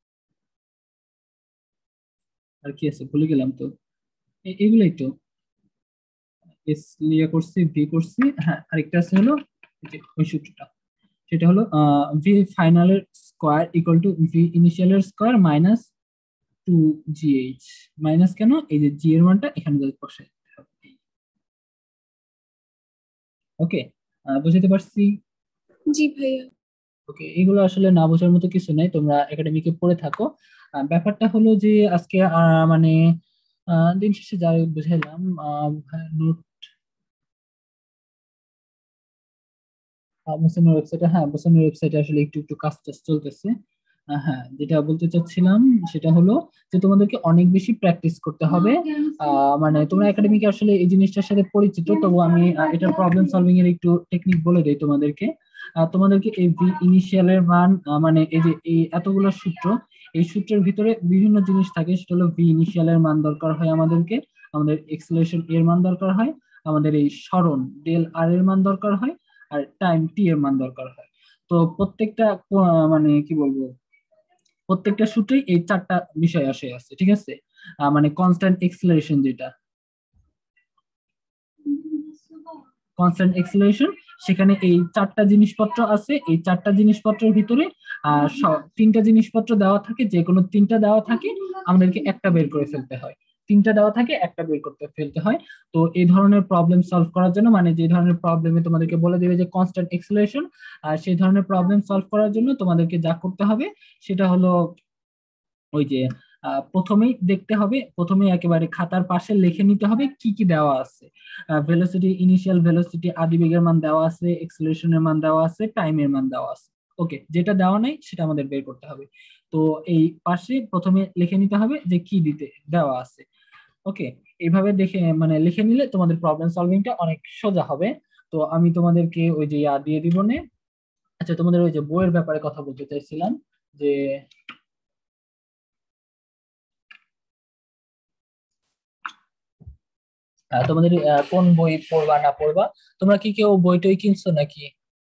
আর কি আছে ভুলে গেলাম তো, এগুলাই তো এস লিয়া করছি, ভি করছি। হ্যাঁ, আরেকটা আছে হলো এই যে ওই সূত্রটা, সেটা হলো ভি ফাইনালের স্কোয়ার ইকুয়াল টু ভি ইনিশিয়ালের স্কোয়ার মাইনাস 2gh। মাইনাস কেন, এই যে জি এর মানটা এখানে বসে। ওকে, বুঝতে পারছি? জি ভাইয়া। ওকে, এগুলো আসলে না বোঝার মতো কিছু নাই, তোমরা একাডেমিকে পড়ে থাকো। ব্যাপারটা হলো যে আজকে মানে দিন শেষে যা বুঝাইলাম, নোট মোসানের ওয়েবসাইটে, হ্যাঁ মোসানের ওয়েবসাইটে আসলে একটু একটু কাজ টাজ চলতেছে। হ্যাঁ, যেটা বলতে চাচ্ছিলাম সেটা হলো যে তোমাদেরকে অনেক বেশি প্র্যাকটিস করতে হবে। মানে তোমরা একাডেমিকে আসলে এই জিনিসটার সাথে পরিচিত, তবু আমি এটার প্রবলেম সলভিং এর একটু টেকনিক বলে দিই তোমাদেরকে। তোমাদেরকে এই ভি ইনিশিয়ালের মান, মানে এই যে এই এতগুলো সূত্র, এই সূত্রের ভিতরে বিভিন্ন জিনিস থাকে, সেটা হলো ভি ইনিশিয়ালের মান দরকার হয় আমাদেরকে, আমাদের এক্সেলারেশন এর মান দরকার হয়, আমাদের এই সরণ ডেল আর এর মান দরকার হয়, আর টাইম টি এর মান দরকার হয়। তো প্রত্যেকটা মানে কি বলবো, প্রত্যেকটা সূত্রেই এই 4টা বিষয় আছে, ঠিক আছে? মানে কনস্ট্যান্ট এক্সেলারেশন, যেটা কনস্ট্যান্ট এক্সেলারেশন, সেখানে এই 4টা জিনিসপত্র আছে। এই 4টা জিনিসপত্রের ভিতরে 3টা জিনিসপত্র দেওয়া থাকে, যে কোনো 3টা দেওয়া থাকে, আমাদেরকে একটা বের করে ফেলতে হয়। 3টা দেওয়া থাকে, একটা বের করতে ফেলতে হয়। তো এই ধরনের প্রবলেম সলভ করার জন্য, মানে যে ধরনের প্রবলেমে তোমাদেরকে বলে দেবে যে কনস্ট্যান্ট এক্সেলারেশন, আর সেই ধরনের প্রবলেম সলভ করার জন্য তোমাদেরকে যা করতে হবে সেটা হলো ওই যে প্রথমেই দেখতে হবে, প্রথমেই একেবারে খাতার পাশে লিখে নিতে হবে কি কি দেওয়া আছে। ভেলোসিটি, ইনিশিয়াল ভেলোসিটি, আদিবেগের মান দেওয়া আছে, এক্সেলারেশনের মান দেওয়া আছে, টাইমের মান দেওয়া আছে। ওকে, যেটা দেওয়া নাই সেটা আমাদের বের করতে হবে। তো এই পাশে প্রথমে লিখে নিতে হবে যে কি দিতে দেওয়া আছে। ওকে, এইভাবে দেখে মানে লিখে নিলে তোমাদের প্রবলেম সলভিংটা অনেক সোজা হবে। তো আমি তোমাদেরকে ওই যে দিয়ে দিব নে। আচ্ছা, তোমাদের ওই যে বইয়ের ব্যাপারে কথা বলতে চাইছিলাম, যে তোমাদের কোন বই পড়বা না পড়বা, তোমরা কি কেউ বই টই কিনছো নাকি?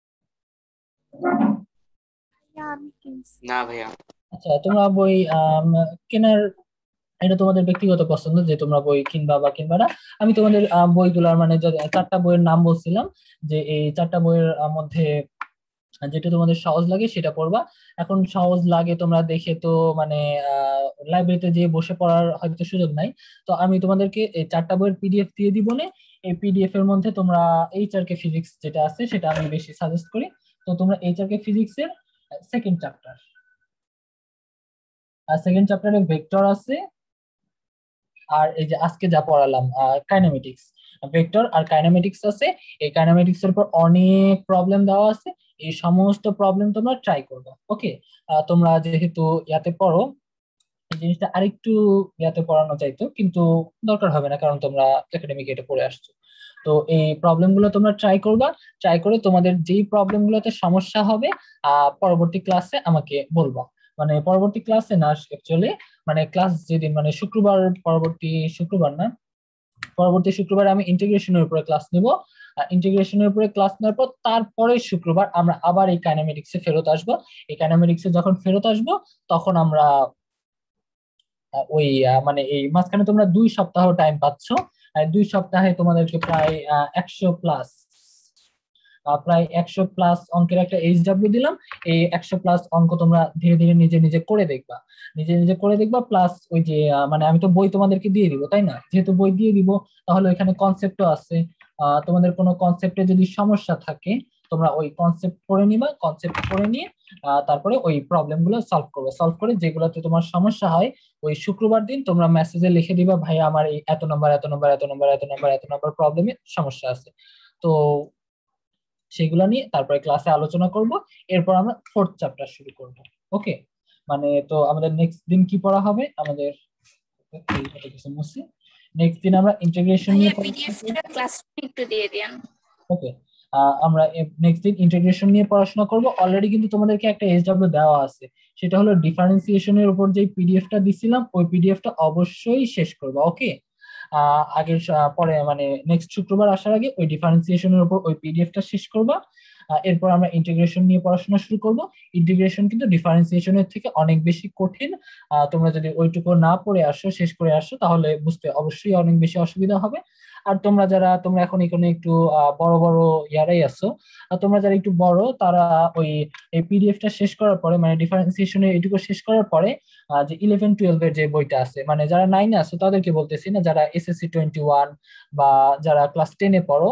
আমি কিনছি। না ভাইয়া। আচ্ছা, তোমরা বই কেনার এটা তোমাদের ব্যক্তিগত পছন্দ যে তোমরা বই কিনবা বা কিনবা না। আমি তোমাদের বইগুলোর মানে চারটা বইয়ের নাম বলছিলাম, যে এই চারটা বইয়ের মধ্যে যেটা তোমাদের সহজ লাগে সেটা পড়বা। এখন সহজ লাগে তোমরা দেখে তো মানে লাইব্রেরিতে যে বসে পড়ার হয়তো সুযোগ নাই, তো আমি তোমাদেরকে এই চারটা বইয়ের পিডিএফ দিয়ে দিব না। এই পিডিএফ এর মধ্যে তোমরা এইচআরকে ফিজিক্স যেটা আছে সেটা আমি বেশি সাজেস্ট করি। তো তোমরা এইচআরকে ফিজিক্স এর সেকেন্ড চ্যাপ্টার, আর সেকেন্ড চ্যাপ্টারে ভেক্টর আছে, আর এই যে আজকে যা পড়ালাম কাইনেমেটিক্স, ভেক্টর আর কাইনেমেটিক্স আছে। এই কাইনেমেটিক্স এর উপর অনেক প্রবলেম দেওয়া আছে, এই সমস্ত প্রবলেম তোমরা ট্রাই করবে। ওকে, তোমরা যেহেতু ইয়াতে পড়ো, এই জিনিসটা আরেকটু ইয়াতে পড়ানো চাইতো, কিন্তু দরকার হবে না কারণ তোমরা একাডেমিক এটা পড়ে আসছো। তো এই প্রবলেম গুলো তোমরা ট্রাই করবা, ট্রাই করে তোমাদের যেই প্রবলেম গুলোতে সমস্যা হবে পরবর্তী ক্লাসে আমাকে বলবা। মানে পরবর্তী ক্লাসে না, অ্যাকচুয়ালি মানে ক্লাস যেদিন মানে শুক্রবার, পরবর্তী শুক্রবার না, পরবর্তী শুক্রবার আমি ইন্টিগ্রেশনের উপরে ক্লাস নিব। ইন্টিগ্রেশনের উপরে ক্লাস নেওয়ার পর তারপরে শুক্রবার আমরা আবার এই কাইনেমেটিক্সে ফেরত আসবো। এই কাইনেমেটিক্সে যখন ফেরত আসবো তখন আমরা ওই মানে এই মাঝখানে তোমরা 2 সপ্তাহ টাইম পাচ্ছ। 2 সপ্তাহে তোমাদেরকে প্রায় 100 প্লাস, প্রায় 100 প্লাস অঙ্কের একটা এইচডব্লিউ দিলাম। এই 100 প্লাস অঙ্ক তোমরা ধীরে ধীরে নিজে নিজে করে দেখবা, নিজে নিজে করে দেখবা। প্লাস ওই যে মানে আমি তো বই তোমাদেরকে দিয়ে দিব তাই না, যেহেতু বই দিয়ে দিব তাহলে ওইখানে কনসেপ্টও আছে। তোমাদের কোনো কনসেপ্টে যদি সমস্যা থাকে তোমরা ওই কনসেপ্ট পড়ে নিবা, কনসেপ্ট পড়ে নিয়ে তারপরে ওই প্রবলেম গুলো সলভ করবে। সলভ করে যেগুলোতে তোমার সমস্যা হয় ওই শুক্রবার দিন তোমরা মেসেজে লিখে দিবা, ভাই আমার এই এত নম্বর এত নম্বর এত নম্বর এত নম্বর এত নম্বর প্রবলেমে সমস্যা আছে। তো সেগুলো নিয়ে তারপরে ক্লাসে আলোচনা করব। এরপর আমরা ফোর্থ চ্যাপ্টার শুরু করব। ওকে, মানে তো আমাদের নেক্সট দিন কি পড়া হবে, আমাদের নেক্সট দিন আমরা ইন্টিগ্রেশন নিয়ে পিডিএফটা ক্লাসরুমে একটু দিয়ে দেন। ওকে, আমরা নেক্সট দিন ইন্টিগ্রেশন নিয়ে পড়াশোনা করব। অলরেডি কিন্তু তোমাদেরকে একটা এইচডব্লিউ দেওয়া আছে, সেটা হলো ডিফারেন্সিয়েশনের উপর যে পিডিএফটা দিছিলাম ওই পিডিএফটা অবশ্যই শেষ করবা। ওকে, আগের পরে মানে নেক্সট শুক্রবার আসার আগে ওই ডিফারেন্সিয়েশনের উপর ওই পিডিএফটা শেষ করবা। এরপর আমরা ইন্টিগ্রেশন নিয়ে পড়াশোনা শুরু করব। ইন্টিগ্রেশন কিন্তু ডিফারেন্সিয়েশনের থেকে অনেক বেশি কঠিন। তোমরা যদি ওইটুকু না পড়ে আসো, শেষ করে আসো, তাহলে বুঝতে অবশ্যই অনেক বেশি অসুবিধা হবে। আর তোমরা এখন এখানে একটু বড় বড় ইয়ারাই আছো, তোমরা যারা একটু বড় তারা ওই এই পিডিএফটা শেষ করার পরে মানে ডিফারেন্সিয়েশনের এটুকু শেষ করার পরে যে 11-12 এর যে বইটা আছে, মানে যারা 9-এ আছো তাদেরকে বলতেছি না, যারা এসএসসি 21 বা যারা ক্লাস 10-এ পড়ো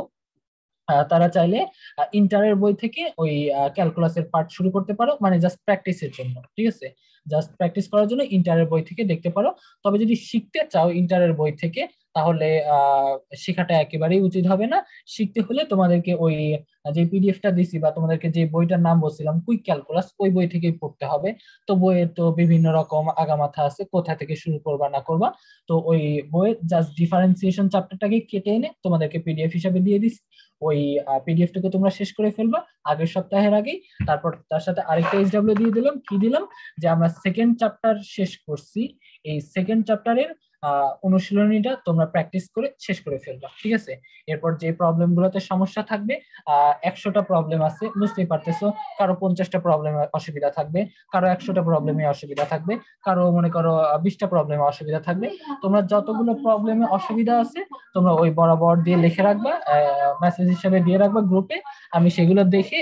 তারা চাইলে ইন্টারের বই থেকে ওই ক্যালকুলাসের পার্ট শুরু করতে পারো, মানে জাস্ট প্র্যাকটিসের জন্য। ঠিক আছে, জাস্ট প্র্যাকটিস করার জন্য ইন্টারের বই থেকে দেখতে পারো। তবে যদি শিখতে চাও ইন্টারের বই থেকে তাহলে শেখাটা একেবারেই উচিত হবে না। শিখতে হলে তোমাদেরকে ওই যে পিডিএফটা দিছি বা তোমাদেরকে যে বইটার নাম বলছিলাম কুইক ক্যালকুলাস, ওই বই থেকেই পড়তে হবে। তো বইয়ের তো বিভিন্ন রকম আগামাথা আছে, কোথা থেকে শুরু করবা না করবা। তো ওই বইয়ের জাস্ট ডিফারেন্সিয়েশন চ্যাপ্টারটাকে কেটে এনে তোমাদেরকে পিডিএফ হিসাবে দিয়ে দিছি। ওই পিডিএফটাকে তোমরা শেষ করে ফেলবা আগের সপ্তাহের আগেই। তারপর তার সাথে আরেকটা এইচডব্লিউ দিয়ে দিলাম, কি দিলাম, যে আমরা সেকেন্ড চ্যাপ্টার শেষ করছি, এই সেকেন্ড চ্যাপ্টারের অনুশীলনীটা তোমরা প্র্যাকটিস করে শেষ করে ফেলবা। ঠিক আছে, এরপর যে প্রবলেম গুলোতে সমস্যা থাকবে 100টা প্রবলেম আছে বুঝতেই পারতেছো, কারো 50টা প্রবলেমে অসুবিধা থাকবে, কারো 100টা প্রবলেমে অসুবিধা থাকবে, কারো মনে করো 20টা প্রবলেমে অসুবিধা থাকবে। তোমরা যতগুলো প্রবলেমে অসুবিধা আছে তোমরা ওই বরাবর দিয়ে লিখে রাখবা, মেসেজ হিসেবে দিয়ে রাখবা গ্রুপে। আমি সেগুলো দেখে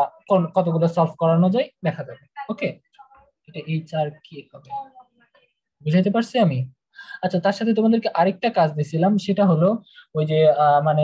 কতগুলো সলভ করানো যায় দেখা যাবে। ওকে, এটা এইচআর কি হবে বুঝাইতে পারছি আমি? আচ্ছা, তার সাথে তোমাদেরকে আরেকটা কাজ দিছিলাম, সেটা হলো ওই যে মানে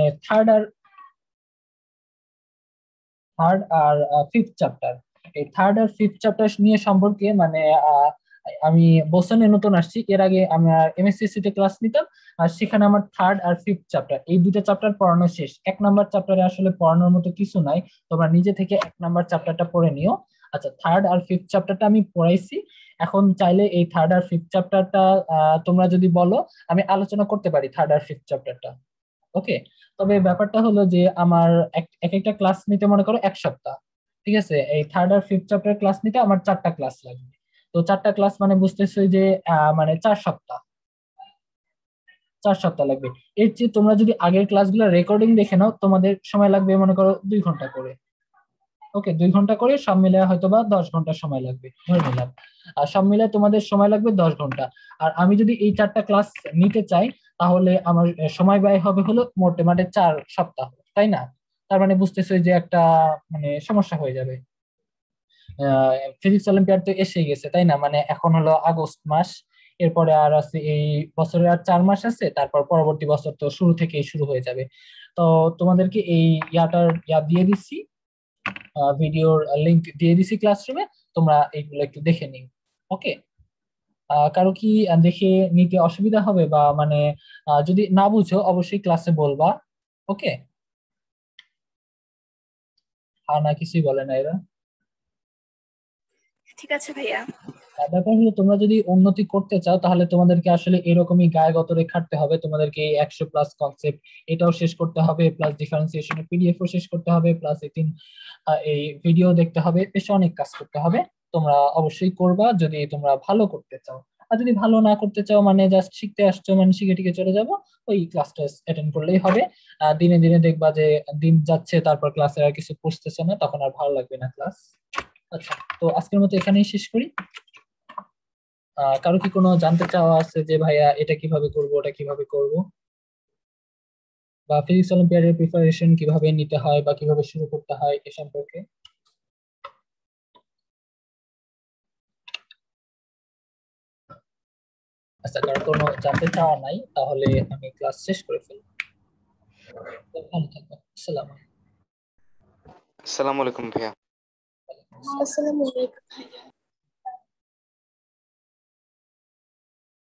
থার্ড আর ফিফথ চ্যাপ্টার, এই থার্ড আর ফিফথ চ্যাপ্টার নিয়ে সম্পর্কে মানে আমি বোসনে নতুন আসছি, এর আগে আমার এমএসসি তে ক্লাস নিতাম, আর সেখানে আমার থার্ড আর ফিফথ চ্যাপ্টার এই দুটো চ্যাপ্টার পড়ানো শেষ। 1 নাম্বার চ্যাপ্টারে আসলে পড়ানোর মতো কিছু নাই, তোমরা নিজে থেকে 1 নাম্বার চ্যাপ্টারটা পড়ে নিও। আচ্ছা, থার্ড আর ফিফথ চ্যাপ্টারটা আমি পড়াইছি। এখন চাইলে এই থার্ড আর ফিফথ চ্যাপ্টারটা তোমরা যদি বলো আমি আলোচনা করতে পারি থার্ড আর ফিফথ চ্যাপ্টারটা। ওকে, তবে ব্যাপারটা হলো যে আমার এক একটা ক্লাস নিতে মনে করো 1 সপ্তাহ। ঠিক আছে, এই থার্ড আর ফিফথ চ্যাপ্টার ক্লাস নিতে আমার 4টা ক্লাস লাগবে। তো 4টা ক্লাস মানে বুঝতেছি যে মানে 4 সপ্তাহ, 4 সপ্তাহ লাগবে। এর চেয়ে তোমরা যদি আগের ক্লাসগুলো রেকর্ডিং দেখে নাও তোমাদের সময় লাগবে মনে করো 2 ঘন্টা করে। ওকে, 2 ঘন্টা করে সব মিলে হয়তো বা 10 ঘন্টা সময় লাগবে ধরে নিলাম। আর সব মিলে তোমাদের সময় লাগবে 10 ঘন্টা। আর আমি যদি এই 4টা ক্লাস নিতে চাই তাহলে আমার সময় ব্যয় হবে হলো মোটে মানে 4 সপ্তাহ, তাই না? তার মানে বুঝতেছো যে একটা মানে সমস্যা হয়ে যাবে। ফিজিক্স অলিম্পিয়াড তো এসেই গেছে, তাই না? মানে এখন হলো আগস্ট মাস, এরপরে আর আছে এই বছরের আর 4 মাস আছে, তারপর পরবর্তী বছর তো শুরু থেকেই শুরু হয়ে যাবে। তো তোমাদেরকে এই ইয়া দিয়ে দিচ্ছি, ভিডিওর লিংক দিয়ে দিছি ক্লাসরুমে, তোমরা এইগুলো একটু দেখে নিও। ওকে, কারো কি দেখে নিতে অসুবিধা হবে বা মানে যদি না বুঝো অবশ্যই ক্লাসে বলবা। ওকে, আর না কিছুই বলে না এরা। ঠিক আছে ভাইয়া। ব্যাপার হলো তোমরা যদি উন্নতি করতে চাও তাহলে তোমাদেরকে আসলে এরকমই গায়ে গতরে খাটতে হবে। তোমাদেরকে এই 100+ কনসেপ্ট এটাও শেষ করতে হবে, প্লাস ডিফারেন্সিয়েশনের পিডিএফ ও শেষ করতে হবে, প্লাস এই ভিডিও দেখতে হবে, বেশ অনেক কাজ করতে হবে। তোমরা অবশ্যই করবা যদি তোমরা ভালো করতে চাও। আর যদি ভালো না করতে চাও মানে জাস্ট শিখতে আসছো মানে শিখে টিকে চলে যাবো, ওই ক্লাসটা অ্যাটেন্ড করলেই হবে। দিনে দিনে দেখবা যে দিন যাচ্ছে তারপর ক্লাসে আর কিছু পড়তেছো না, তখন আর ভালো লাগবে না ক্লাস। আচ্ছা, তো আজকের মতো এখানেই শেষ করি। কারো কি কোনো জানতে চাওয়া আছে যে ভাইয়া এটা কিভাবে করব ওটা কিভাবে করব, বা ফিজিক্স অলিম্পিয়াডের প্রিপারেশন কিভাবে নিতে হয় বা কিভাবে শুরু করতে হয় এ সম্পর্কে? আচ্ছা, কারো কোনো জানতে চাওয়া নাই তাহলে আমি ক্লাস শেষ করে ফেলবো। ভালো থাকবেন। আসসালামু আলাইকুম। আসসালামু আলাইকুম ভাইয়া। আসসালামু আলাইকুম ভাইয়া।